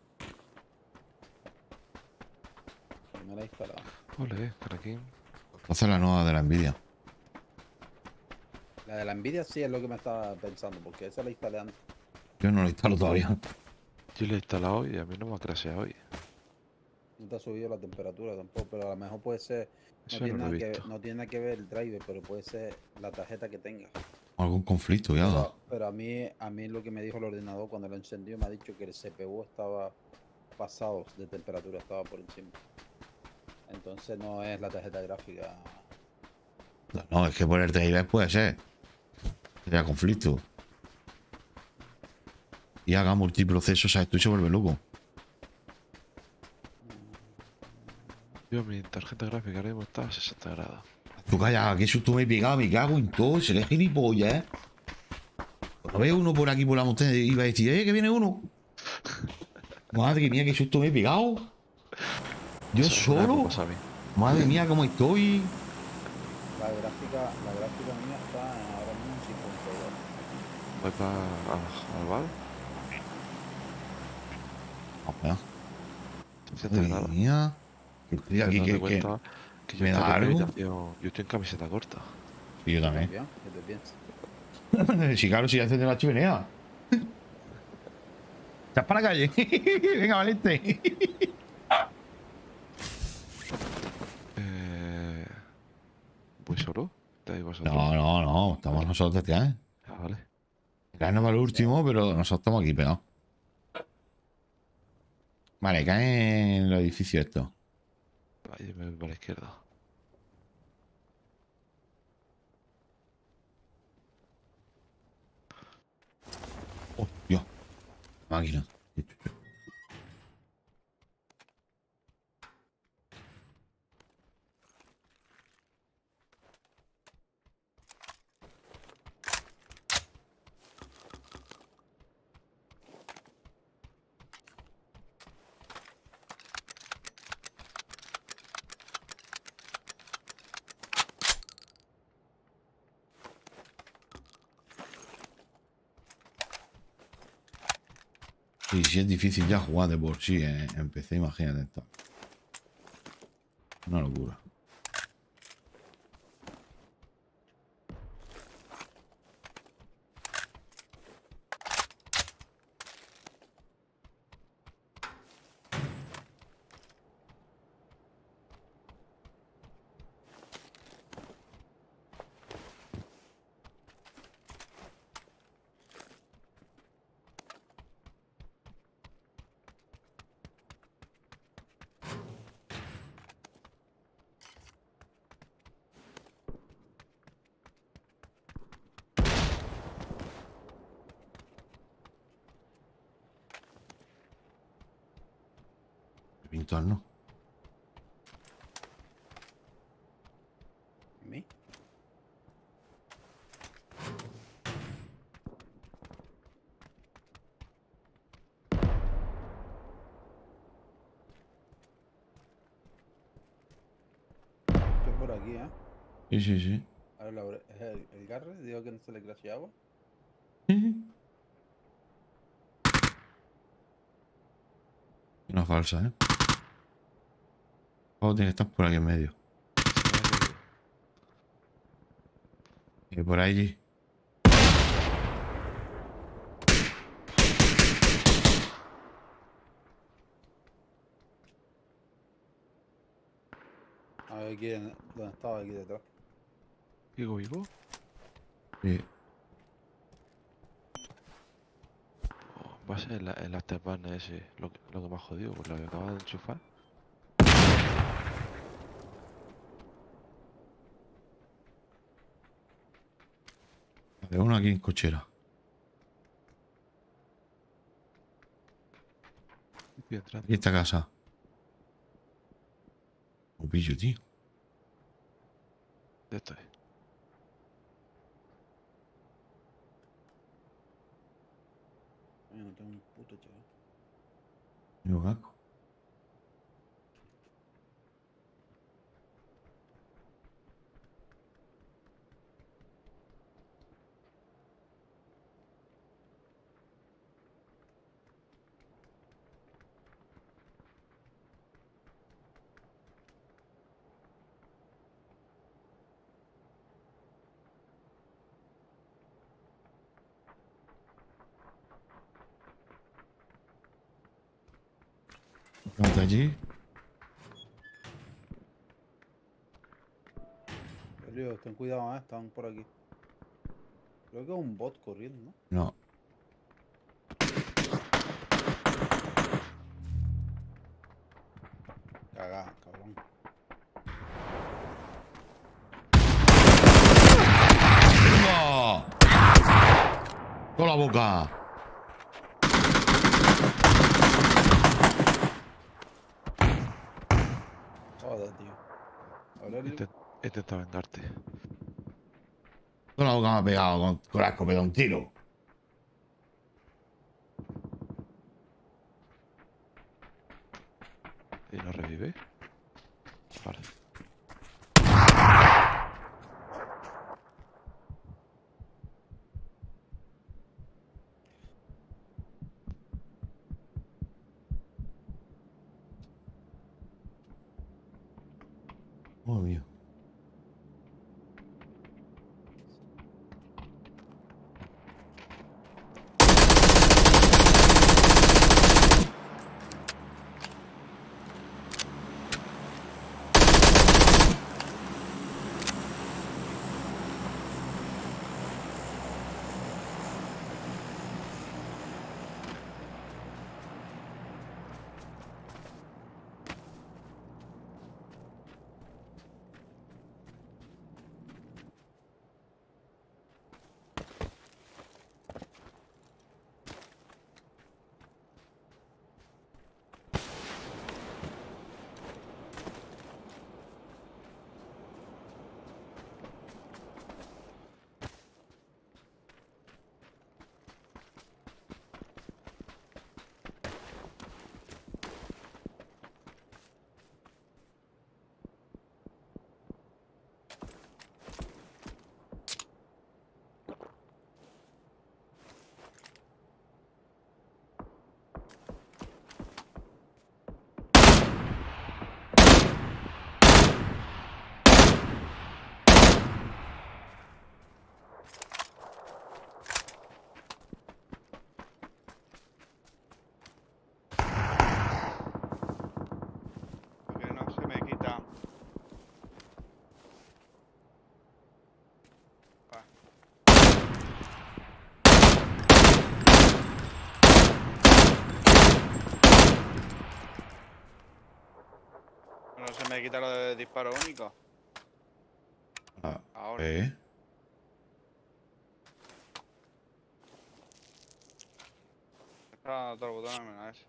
No la he instalado. Ole, craquín. Esta es la nueva de la Nvidia. La de la Nvidia sí es lo que me estaba pensando, porque esa la instalé antes. Yo no la instalo todavía. Yo lo he instalado y a mí no me ha craseado hoy. No te ha subido la temperatura tampoco, pero a lo mejor puede ser. No Eso tiene, no lo nada he que, visto. no tiene nada que ver el driver, pero puede ser la tarjeta que tenga. Algún conflicto, ya. Pero, pero a mí a mí lo que me dijo el ordenador cuando lo encendió me ha dicho que el C P U estaba pasado de temperatura, estaba por encima. Entonces no es la tarjeta gráfica. No, es que por el driver puede ser. Sería conflicto. Y haga multiproceso, ¿sabes? Tú se vuelve loco. Yo mi tarjeta gráfica ahora mismo está a sesenta grados. Tú calla, qué susto me he pegado, me cago en todo. Se le gilipollas, ¿eh? Cuando veo uno por aquí por la montaña, iba a decir, ¡eh, que viene uno! Madre mía, qué susto me he pegado. Yo Eso alguna vez me solo. pasa a mí. Madre mía, cómo estoy. La gráfica, la gráfica mía está ahora mismo en cincuenta y dos. Voy para al bar. Vamos allá. sesenta Madre grados. mía. Que estoy aquí, Date que, que, cuenta que yo ¿me estoy da en algo? meditación. Yo estoy en camiseta corta. Y yo también. Bien, que te piensas. Si claro, si hacen de la chimenea. ¿Estás para la calle? Venga, valiente. Eh... ¿Voy solo? ¿Estáis vosotros? No, no, no. Estamos nosotros detrás. Ah, vale. Caen para el último, pero nosotros estamos aquí pegados. Vale, cae en los edificios estos. Vaya, me voy para la izquierda. Oh, Dios. Máquina. Sí, sí es difícil ya jugar de por sí, ¿eh? En P C, imagínate esto. Una locura. Pintor, ¿no? ¿A mí? aquí, ¿eh? Sí, sí, sí. A ver, la ore- es el, el garre, digo que no se le crasheaba. Una falsa, ¿eh? Oh, tiene que estar por aquí en medio. Se me ha caído. Y por allí. A ver, aquí, en- donde estaba, aquí detrás. ¿Vivo, vivo? Sí. Oh, va a ser el, el afterburner ese lo, que- lo que me ha jodido, pues lo que acaba de enchufar. Vale, uno aquí en cochera. Estoy entrando. Aquí está casa. Un pillo, tío. Ya estoy. Ay, no tengo un puto chaval. Tengo casco. Planta allí. Elio, ten cuidado, ¿eh? Están por aquí. Creo que es un bot corriendo, ¿no? No. Cagá, cabrón. ¡Venga! ¡Con la boca! Joder, tío. Aurelio. Intent, intenta vengarte. Con la boca me ha pegado con, con la escopeta un tiro. ¿Y no revive? Vale. Oh, mío. Que no se me quita. Va. No se me quita lo de disparo único. Ah, Ahora. ¿eh? Está dando todos los botones menos ese.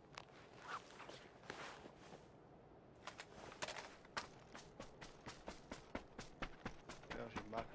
Quedo sin balas.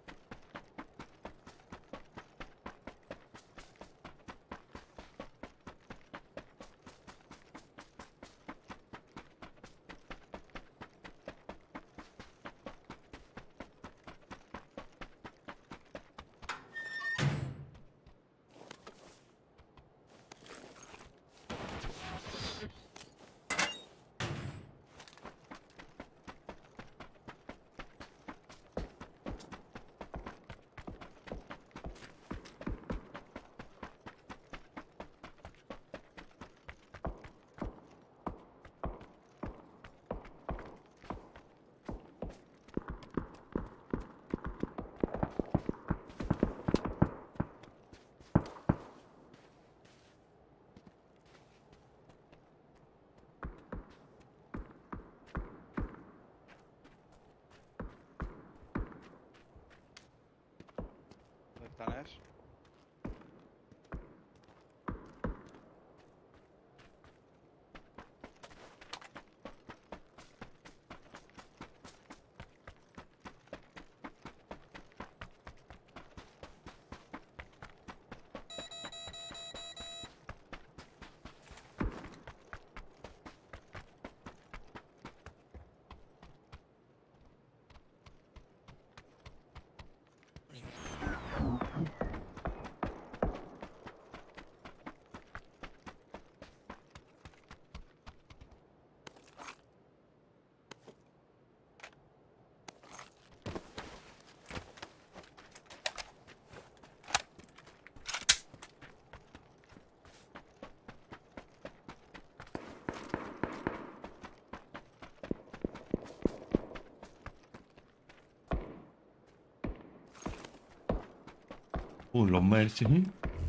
Uh, los merch. ¿eh?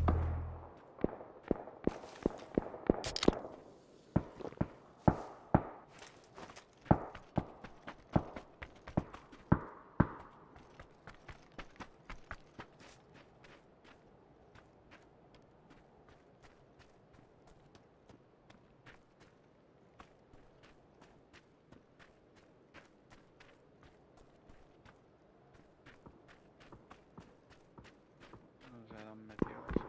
No sé, dónde han metido eso.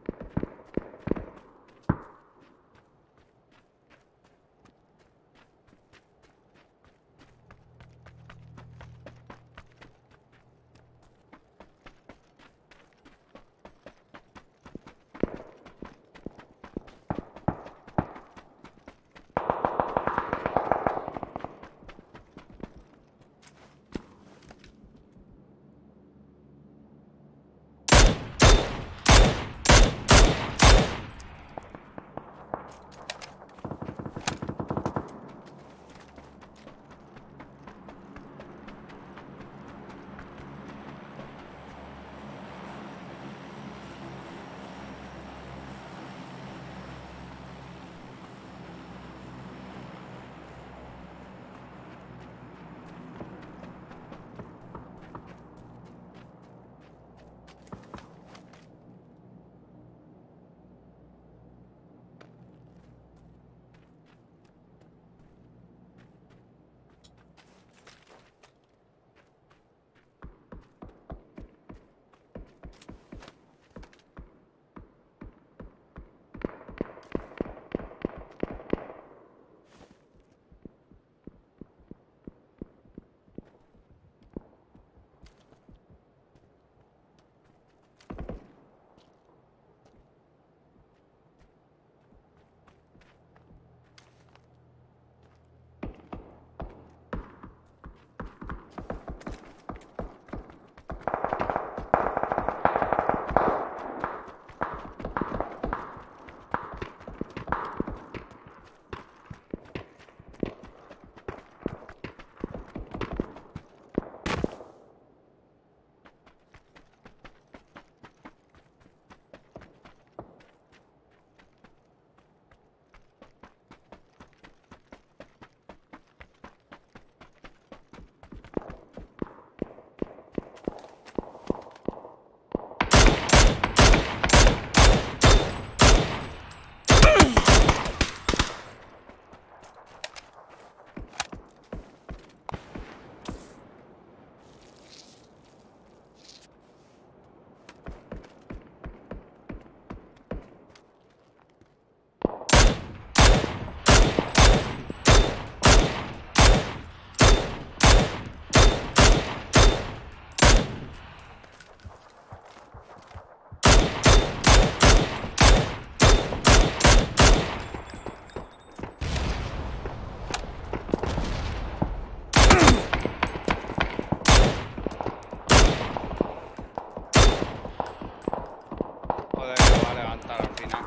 Joder, que va a levantar al final.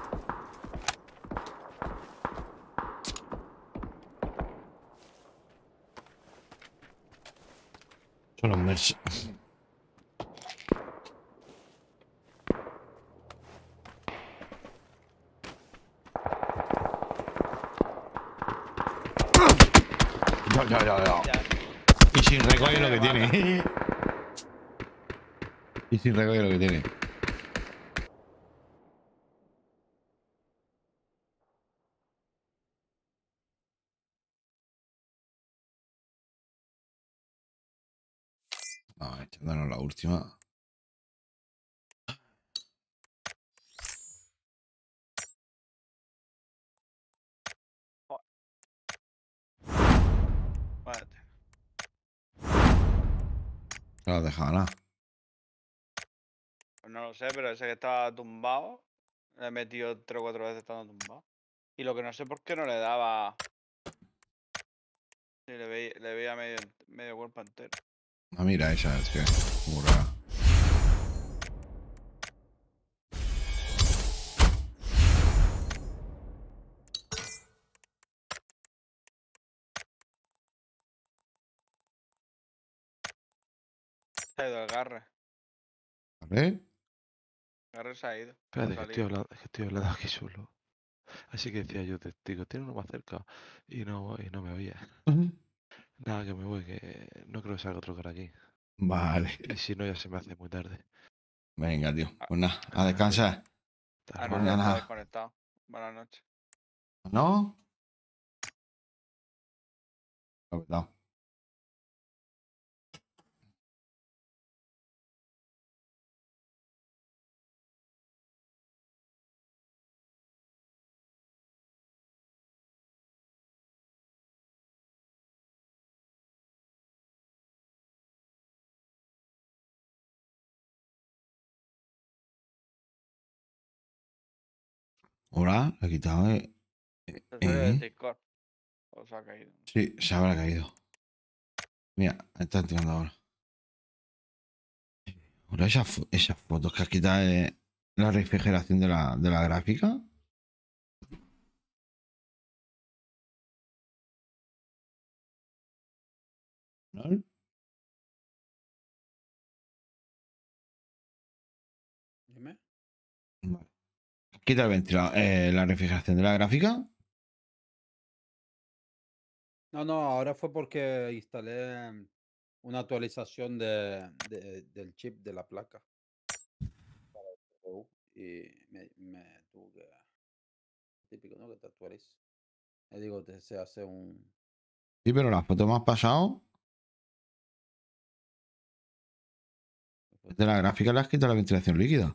Son los merch. Ya, ya, ya, ya. Ya. Y sin recoger lo que tiene. Y sin recoger lo que tiene. Ah, echándonos la última. Espérate. No la dejaba nada. Pues no lo sé, pero ese que estaba tumbado, le he metido tres o cuatro veces estando tumbado. Y lo que no sé por qué no le daba. Sí, le veía, le veía medio, medio cuerpo entero. Ah, mira, esa es que es muy rara. Se ha ido el garre. A ver. Garro se ha ido. ha Espérate, que estoy salido. hablando, es que estoy hablando aquí solo. Así que decía yo, te digo, tiene uno más cerca. Y no, y no me oía. Nada, que me voy, que no creo que salga otro cara aquí. Vale. Y si no, ya se me hace muy tarde. Venga, tío. Ah, Pues nada, a Venga, descansar. hasta Ah, no, luego. ya está Mañana. desconectado. Buenas noches. ¿No? No. Hola, le he quitado. Eh. Se salió del eh. Discord. O se ha caído. Sí, se habrá caído. Mira, está entrando ahora. Ahora esas, fo- esas fotos que has quitado de la refrigeración de la, de la gráfica. ¿No? Dime. Vale. Quita el ventilador. Eh, la refrigeración de la gráfica. No, no, ahora fue porque instalé mm, una actualización de, de- del chip de la placa C P U y me, me tuvo que, típico, ¿no? Que te actualice. Le digo, te- se hace un... Sí, pero las fotos me has pasado. De la gráfica le has quitado la ventilación líquida.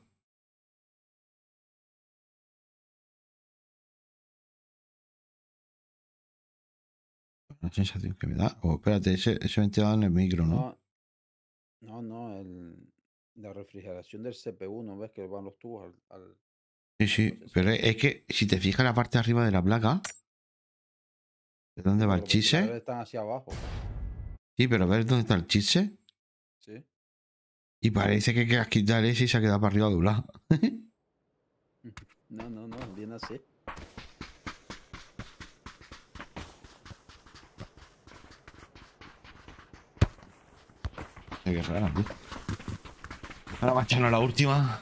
La sensación que me da. Oh, espérate, ese, ese ventilador en el micro, ¿no? No, no, no, el, la refrigeración del C P U, ¿no ves que van los tubos al, al Sí, sí. procesador? Pero es que si te fijas en la parte de arriba de la placa, ¿de dónde Sí, va pero el los ventiladores chise? están hacia abajo, Sí, pero ¿ves dónde está el chise? ¿sí? Y parece que quieras quitar ese y se ha quedado para arriba de un lado. No, no, no, viene así. Qué rara, tío. Ahora va a echarnos la última.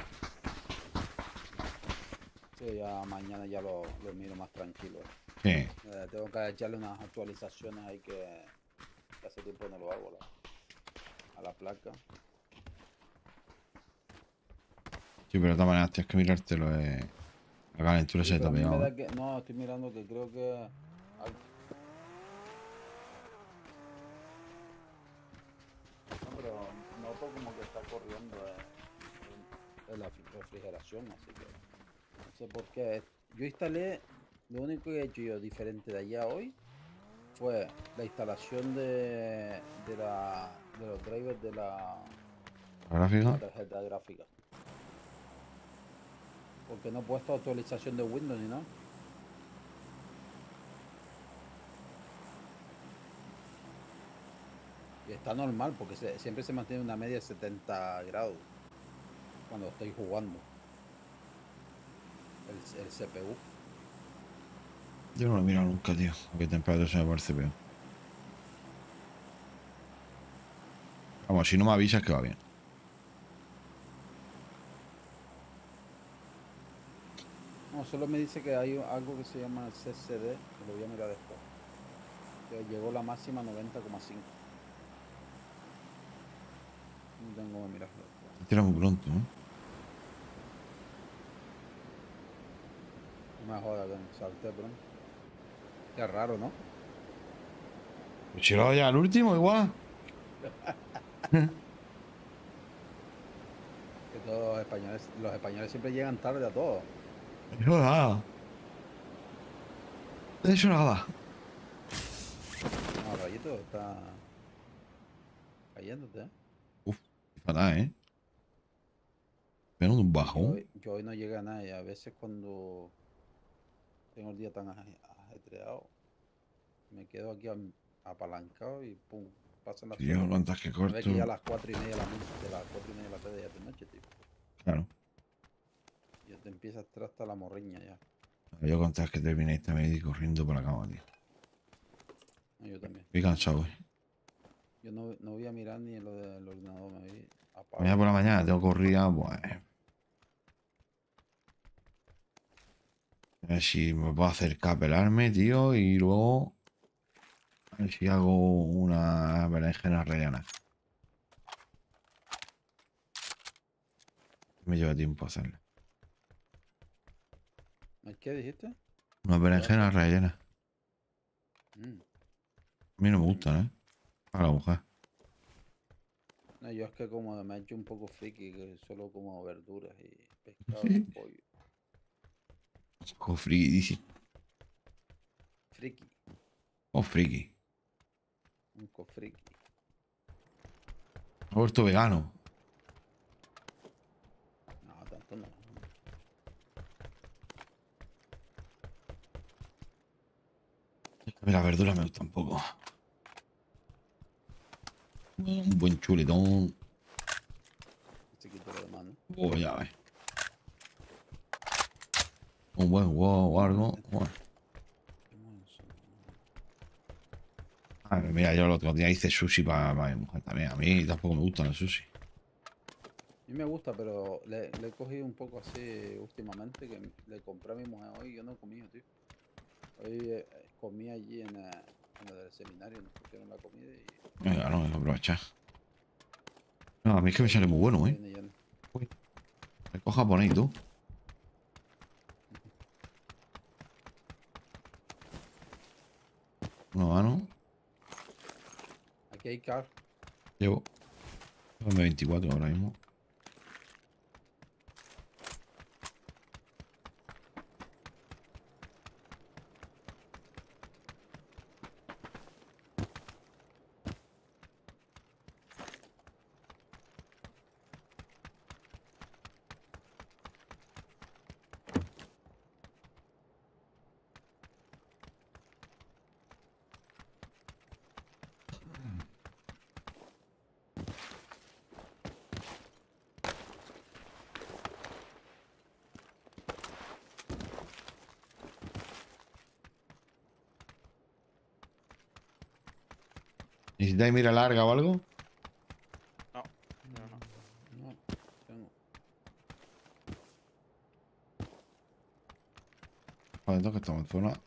Sí, ya mañana ya lo, lo miro más tranquilo. Sí. Eh, tengo que echarle unas actualizaciones ahí que, que hace tiempo no lo hago la- a la placa. Sí, pero de todas maneras tienes que mirártelo. Eh. La calentura Sí, se te pero ha a mí me pegado. da que... No, estoy mirando que creo que... al- No, pero noto como que está corriendo eh, en la refrigeración, así que no sé por qué. Yo instalé, lo único que he hecho yo diferente de allá hoy fue la instalación de, de, la, de los drivers de la, La de la gráfica. tarjeta gráfica. Porque no he puesto actualización de Windows ni nada. Y está normal porque se- siempre se mantiene una media de setenta grados cuando estoy jugando el, el C P U. Yo no lo he mirado nunca, tío. A qué temperatura se me parece peor. Vamos, si no me avisas que va bien. No, solo me dice que hay algo que se llama C C D, que lo voy a mirar después. Que llegó la máxima noventa coma cinco. No tengo que mirarlo después. Te tira muy pronto, ¿no? No me joda que me salte pronto. Qué raro, ¿no? Pues si lo ya al último, igual. Que todos los españoles, los españoles siempre llegan tarde a todo. Eso nada. Eso nada. No, Rayito está cayéndote, ¿eh? Uf, fatal, ¿eh? Menos un Y yo, bajón. hoy- yo hoy no llega a nada y a veces cuando tengo el día tan aje- ajetreado, me quedo aquí am- apalancado y pum, pasan las Tío, horas. cuántas que Me ve que ya a corto. las cuatro y media de la, ma- de las cuatro y media de la tarde ya es de noche, tío. Claro. Ya te empieza a estar hasta la morriña ya. Yo contar que terminé esta media y corriendo por la cama, tío. No, yo también. Estoy cansado, hoy. Yo no, no voy a mirar ni lo del ordenador, me voy a Mañana apago. por la mañana tengo corrida, pues. A ver si me puedo acercar a pelarme, tío, y luego... A ver si hago una berenjena rellena. Me lleva tiempo hacerla. ¿Qué dijiste? Una berenjena rellena. Mm. A mí no me Mm. gustan, ¿eh? A la mujer. No, yo es que como me he hecho un poco friki, que solo como verduras y pescado y pollo. Como friki, dice. Friki, Oh, friki. un co friki. Me he vuelto vegano. No, tanto no. A mí la verdura me gusta un poco. Un buen chuletón. Se quitó lo demás, ¿no? Oh, ya ves. Un buen huevo o algo. Bueno. Qué monzo. A ver, mira, yo el otro día hice sushi para, para mi mujer también. A mí tampoco me gustan los sushi. A mí me gusta, pero le, le he cogido un poco así últimamente, que le compré a mi mujer hoy y yo no he comido, tío. Hoy eh, comí allí en, eh, en lo del seminario, nos pusieron la comida y... Venga, no, hay que aprovechar. No, a mí es que me sale muy bueno, ¿eh? Viene lleno. Uy. Me cojo japonés, tú. Una mano. Aquí hay car. Llevo. M veinticuatro ahora mismo. ¿Necesitáis mira larga o algo? No, yo no. No, tengo. Vale, entonces estamos en zona.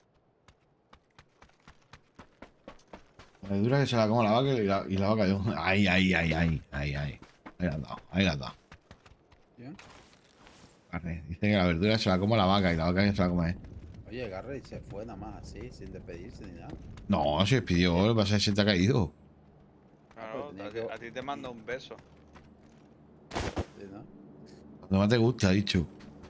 La verdura que se la coma la vaca y la, y la vaca yo. Ahí, ahí, ahí, ahí, ahí, ahí. Ahí la has dado, ahí la has dado. ¿Ya? Carne. Dice que la verdura se la coma la vaca y la vaca que se la coma él. Oye, Garrett se fue nada más así, sin despedirse ni nada. No, se despidió, lo que pasa es que se te ha caído. Ah, Claro, pero tenía a, ti, que- a ti te mando un beso. Sí, ¿no? Cuando más te gusta, ha dicho.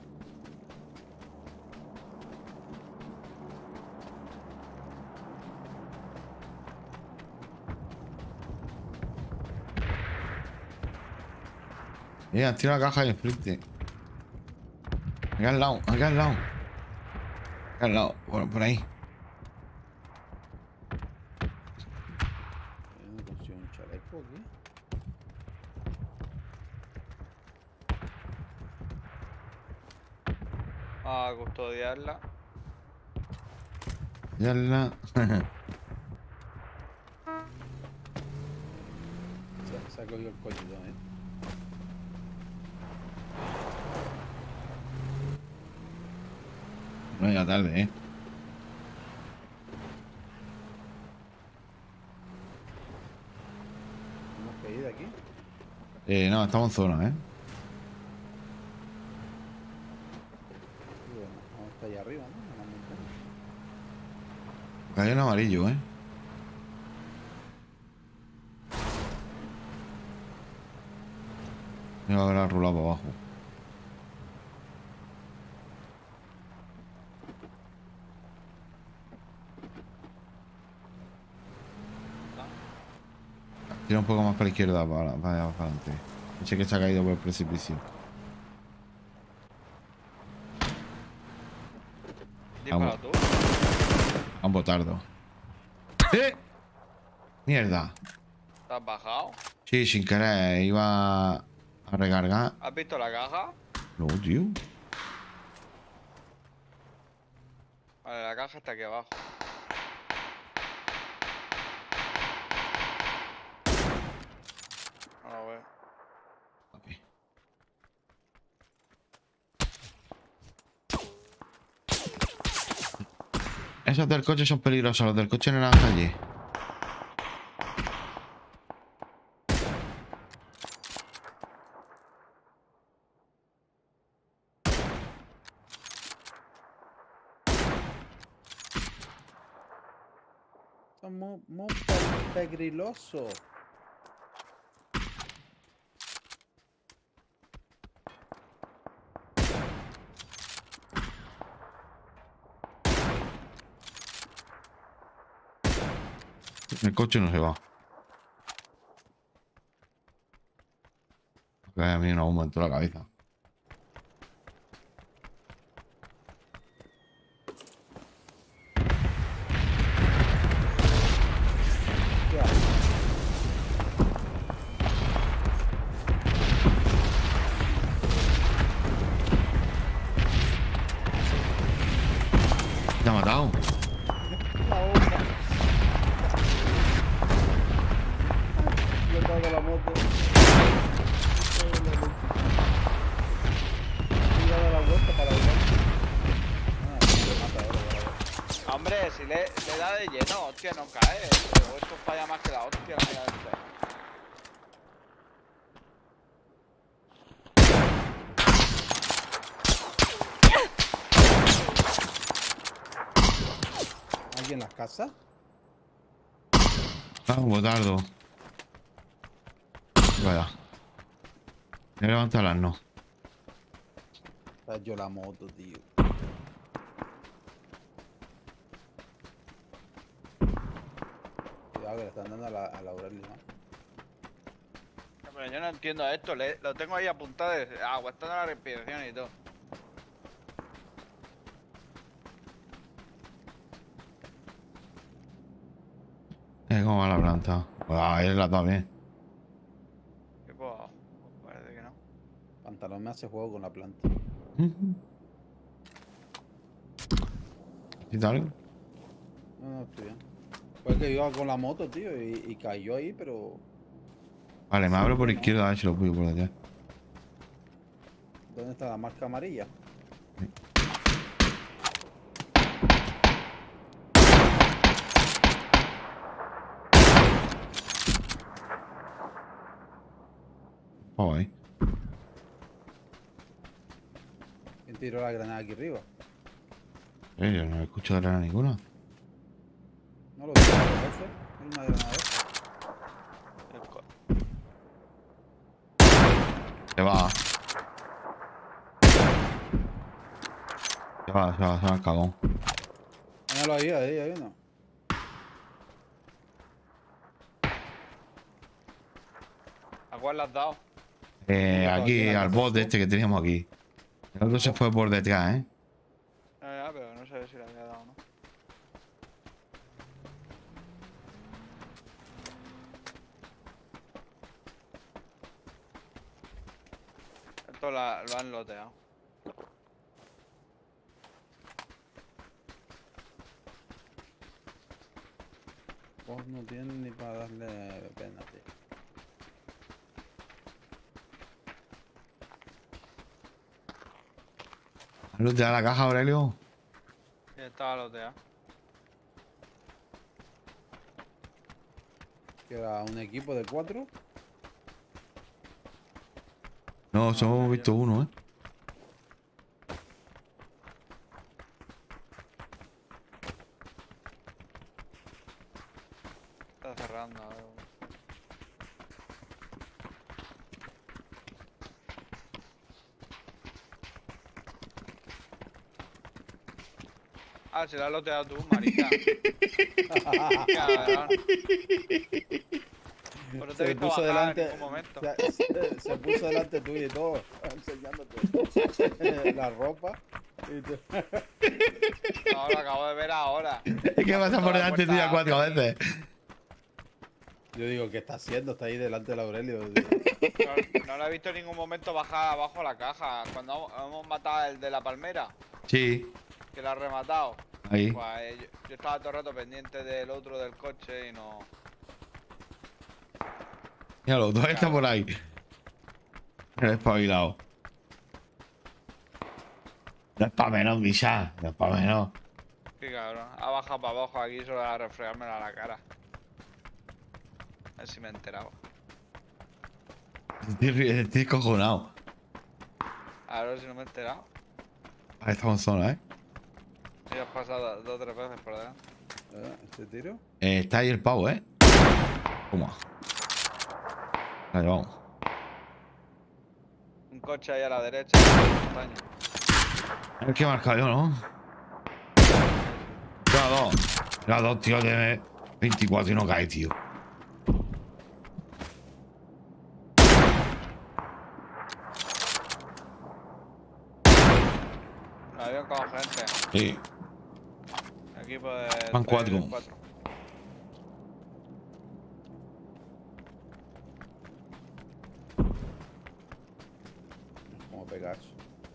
Mira, tira la caja ahí enfrente. Aquí al lado, aquí al lado. Aquí al lado, por, por ahí. Yo no consigo un chaleco aquí. A custodiarla. Ya la. Se, se ha cogido el collidón, ¿eh? No, ya tarde, eh. Tenemos que ir de aquí. Eh, no, estamos en zona, eh. Y bueno, vamos hasta allá arriba, ¿no? En la montaña. Cayó en amarillo, eh. Me va a haber rulado para abajo. Tira un poco más para la izquierda, para, para, allá, para adelante. Eche que se ha caído por el precipicio. Dispara tú. A un botardo. ¡Eh! Mierda. ¿Te has bajado? Sí, sin querer, iba a recargar. ¿Has visto la caja? No, tío. Vale, la caja está aquí abajo. No lo veo. Ok. Esos del coche son peligrosos, los del coche naranja allí. Son muy, muy pe- pegrilosos. El coche no se va. Que a mí no me entró la cabeza. ¿Qué haces? ¿Te ha matado? La bomba. Le he dado la moto. Le he dado la vuelta para volver. Ah, me mata ahora, ahora. Hombre, si le, le da de lleno, hostia, no cae. Pero esto falla más que la hostia, mira este. ¿Alguien en las casas? Ah, un botardo. Vaya. Me levanta las no. Está yo la moto, tío. Cuidado que le están dando a la, a la Aureli, ¿no? No, pero yo no entiendo esto, le- lo tengo ahí apuntado, de- aguantando la respiración y todo. Eh, ¿cómo va la planta? Ah, ahí la está bien. Que pues, parece que no. Pantalón me hace juego con la planta. ¿Y tal? No, no, estoy bien. Fue que iba con la moto, tío, y, y cayó ahí, pero... Vale, me abro por no. izquierda a ver si lo puedo por detrás. ¿Dónde está la marca amarilla? Oh, ahí. ¿Quién tiró la granada aquí arriba? Eh, yo no escucho de nada ninguna. No lo tiró dos veces. Una granada de esa. El co- Se va. Se va, se va, se va el cagón. Míralo ahí, ahí, hay uno. ¿A cuál le has dado? Eh, Aquí, aquí, en la al casa bot del este que teníamos aquí. El otro se fue por detrás, ¿eh? Ya, ya, pero no sé si le había dado o no. Esto la- lo han loteado. Vos no tienen ni para darle pena, tío. ¿Luz de la caja, Aurelio? Ya estaba loteado. Que era un equipo de cuatro. No, solo hemos yo- visto uno, ¿eh? Está cerrando. A ver. Ah, se la has loteado tú, marica. Cabrón. Pero no te he Se visto puso bajar delante. en ningún momento. Se, se- se puso delante tuyo y todo, enseñándote la ropa. Y tú- No, lo acabo de ver ahora. Es que pasa por la delante puerta tuya cuatro hacia veces. Yo digo, ¿qué está haciendo? Está ahí delante del Aurelio. No, no lo he visto en ningún momento bajar abajo la caja. Cuando hemos- hemos matado al de la palmera, Sí, que lo ha rematado. ahí. Pues eh, yo, yo estaba todo el rato pendiente del otro del coche y no. Míralo, dos está por ahí. El espabilado. No es para menos, Misa. No es para menos. Que cabrón. Ha bajado para abajo aquí solo a refregármela a la cara. A ver si me he enterado. Estoy, estoy cojonado. A ver si no me he enterado. Ahí estamos en zona, ¿eh? Ya has pasado dos o tres veces por delante. ¿Eh? ¿Este tiro? Eh, Está ahí el pavo, ¿eh? Toma. Vale, vamos. Un coche ahí a la derecha. En la montaña. El que he marcado yo, ¿no? La dos. La dos, tío, de veinticuatro y no cae, tío. Un avión con gente. Sí. Equipo de. Van tres, cuatro. cuatro. Como Pegaso.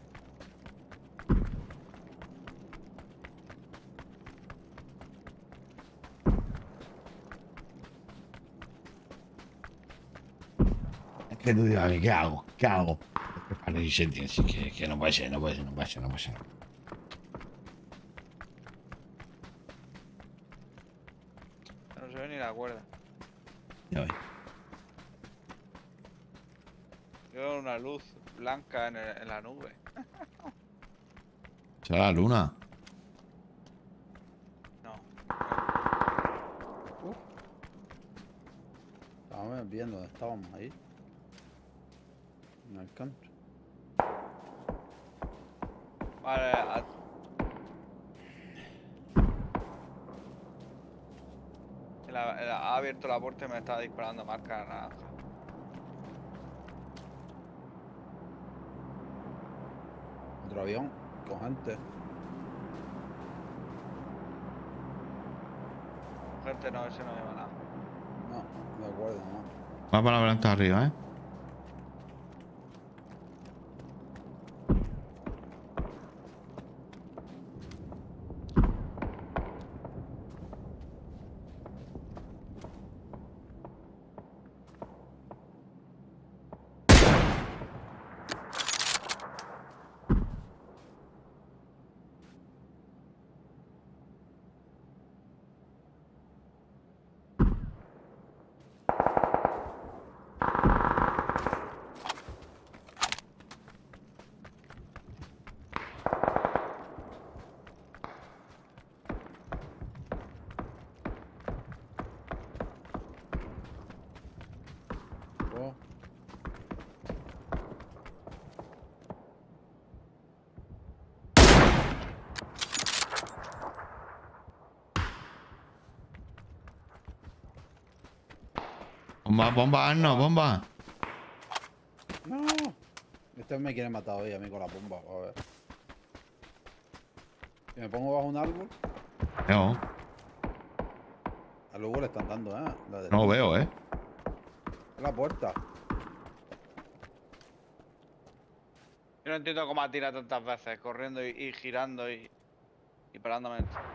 Es que tú digas, ¿qué hago? ¿Qué hago? Es que para se entiende, sí, que, que no puede ser, no puede ser, no puede ser, no puede ser. No se ve ni la cuerda. Ya ves. Yo veo una luz blanca en, el- en la nube. ¿Será la luna? No. Estábamos viendo dónde estábamos ahí. En el country. Vale, a- Él ha, él ha abierto la puerta y me está disparando marca naranja. Otro avión con gente. Gente, no, ese no lleva nada. No, no me acuerdo, no. Va para la planta arriba, ¿eh? Oh, Bomba, bomba, no, bomba. no. Este me quiere matar hoy a mí con la bomba. A ver. Si me pongo bajo un árbol, No, a luego le están dando, ¿eh? La de no lo veo, ¿eh? la puerta. Yo no entiendo cómo ha tirado tantas veces, corriendo y, y girando y, y parándome.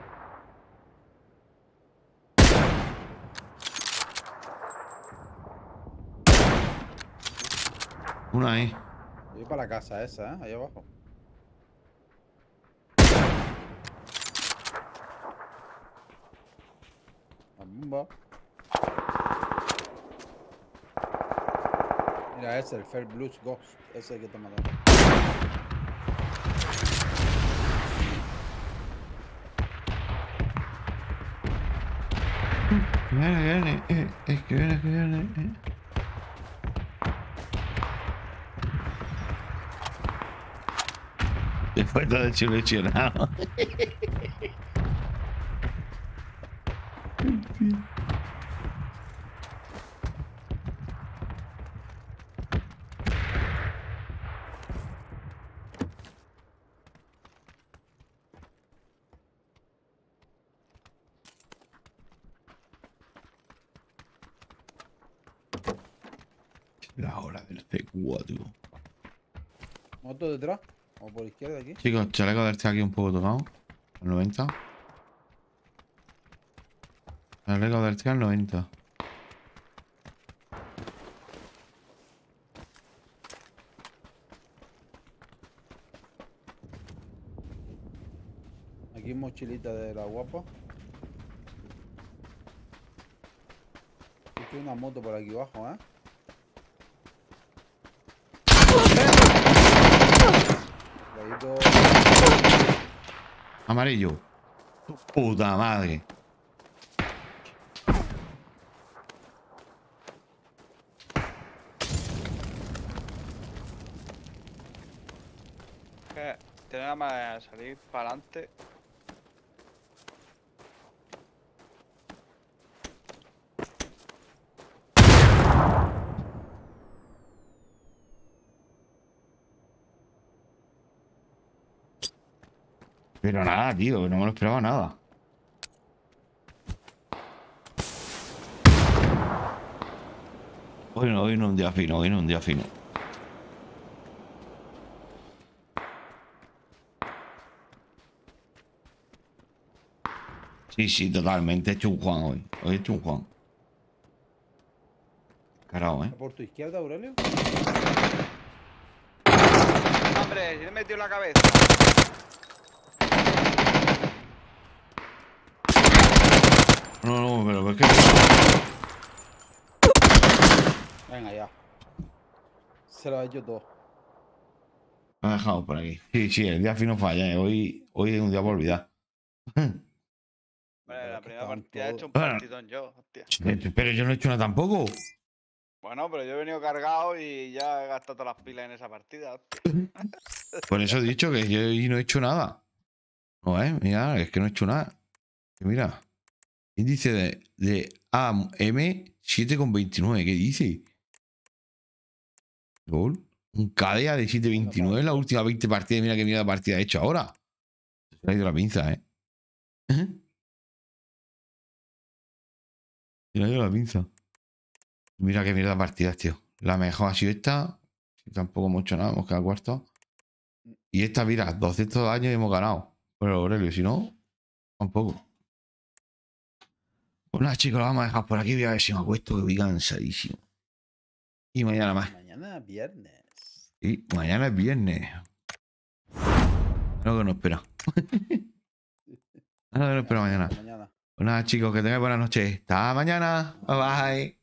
Una ahí. Voy para la casa esa, ¿eh? Ahí abajo. La bomba. Mira ese, el Fair Blues Ghost. Ese que te mató. Que viene, que viene, eh, eh, que viene, que viene, eh. Después todo chulecionado. La hora del C cuatro. ¿Moto detrás? ¿O por izquierda aquí? Chicos, chaleco de este aquí un poco tocado. Al noventa. Chaleco de este al noventa. Aquí mo- mochilita de la guapa. Hay una moto por aquí abajo, ¿eh? Cuidadito. Amarillo. Puta madre. Que tiene la manera de salir para adelante. Pero nada, tío, no me lo esperaba nada. Hoy no, hoy no es un día fino, hoy no es un día fino. Sí, sí, totalmente. He hecho un Juan hoy. Hoy he hecho un Juan. Carajo, ¿eh? ¿Por tu izquierda, Aurelio? Hombre, si le he metido en la cabeza. No, no, pero es que... Venga, ya. Se lo ha hecho todo. Me ha dejado por aquí. Sí, sí, el día fino falla, ¿eh? Hoy, hoy es un día por olvidar. Hombre, Pero la es que primera estaban partida he todos- hecho un Bueno. partidón yo, hostia. Pero yo no he hecho nada tampoco. Bueno, pero yo he venido cargado y ya he gastado todas las pilas en esa partida, hostia. Por eso he dicho que yo hoy no he hecho nada. No, eh, mira, es que no he hecho nada. Que mira, índice de, de A M siete coma veintinueve. ¿Qué dice? Gol. Un K D A de siete coma veintinueve en la última veinte partidas. Mira qué mierda de partida he hecho ahora. Se ha ido la pinza, eh. Se ha ido la pinza. Mira qué mierda de partidas, tío. La mejor ha sido esta. Tampoco hemos hecho nada, hemos quedado cuarto. Y esta, mira, doscientos años y hemos ganado. Pero Aurelio, si no, tampoco. Pues nada, chicos, lo vamos a dejar por aquí. Voy a ver si me acuesto, que voy cansadísimo. Y mañana más. Mañana viernes. Y mañana es viernes. Lo que nos espera. Lo que nos espera mañana. Hasta mañana. Pues nada, chicos, que tengáis buenas noches. Hasta mañana. Bye bye.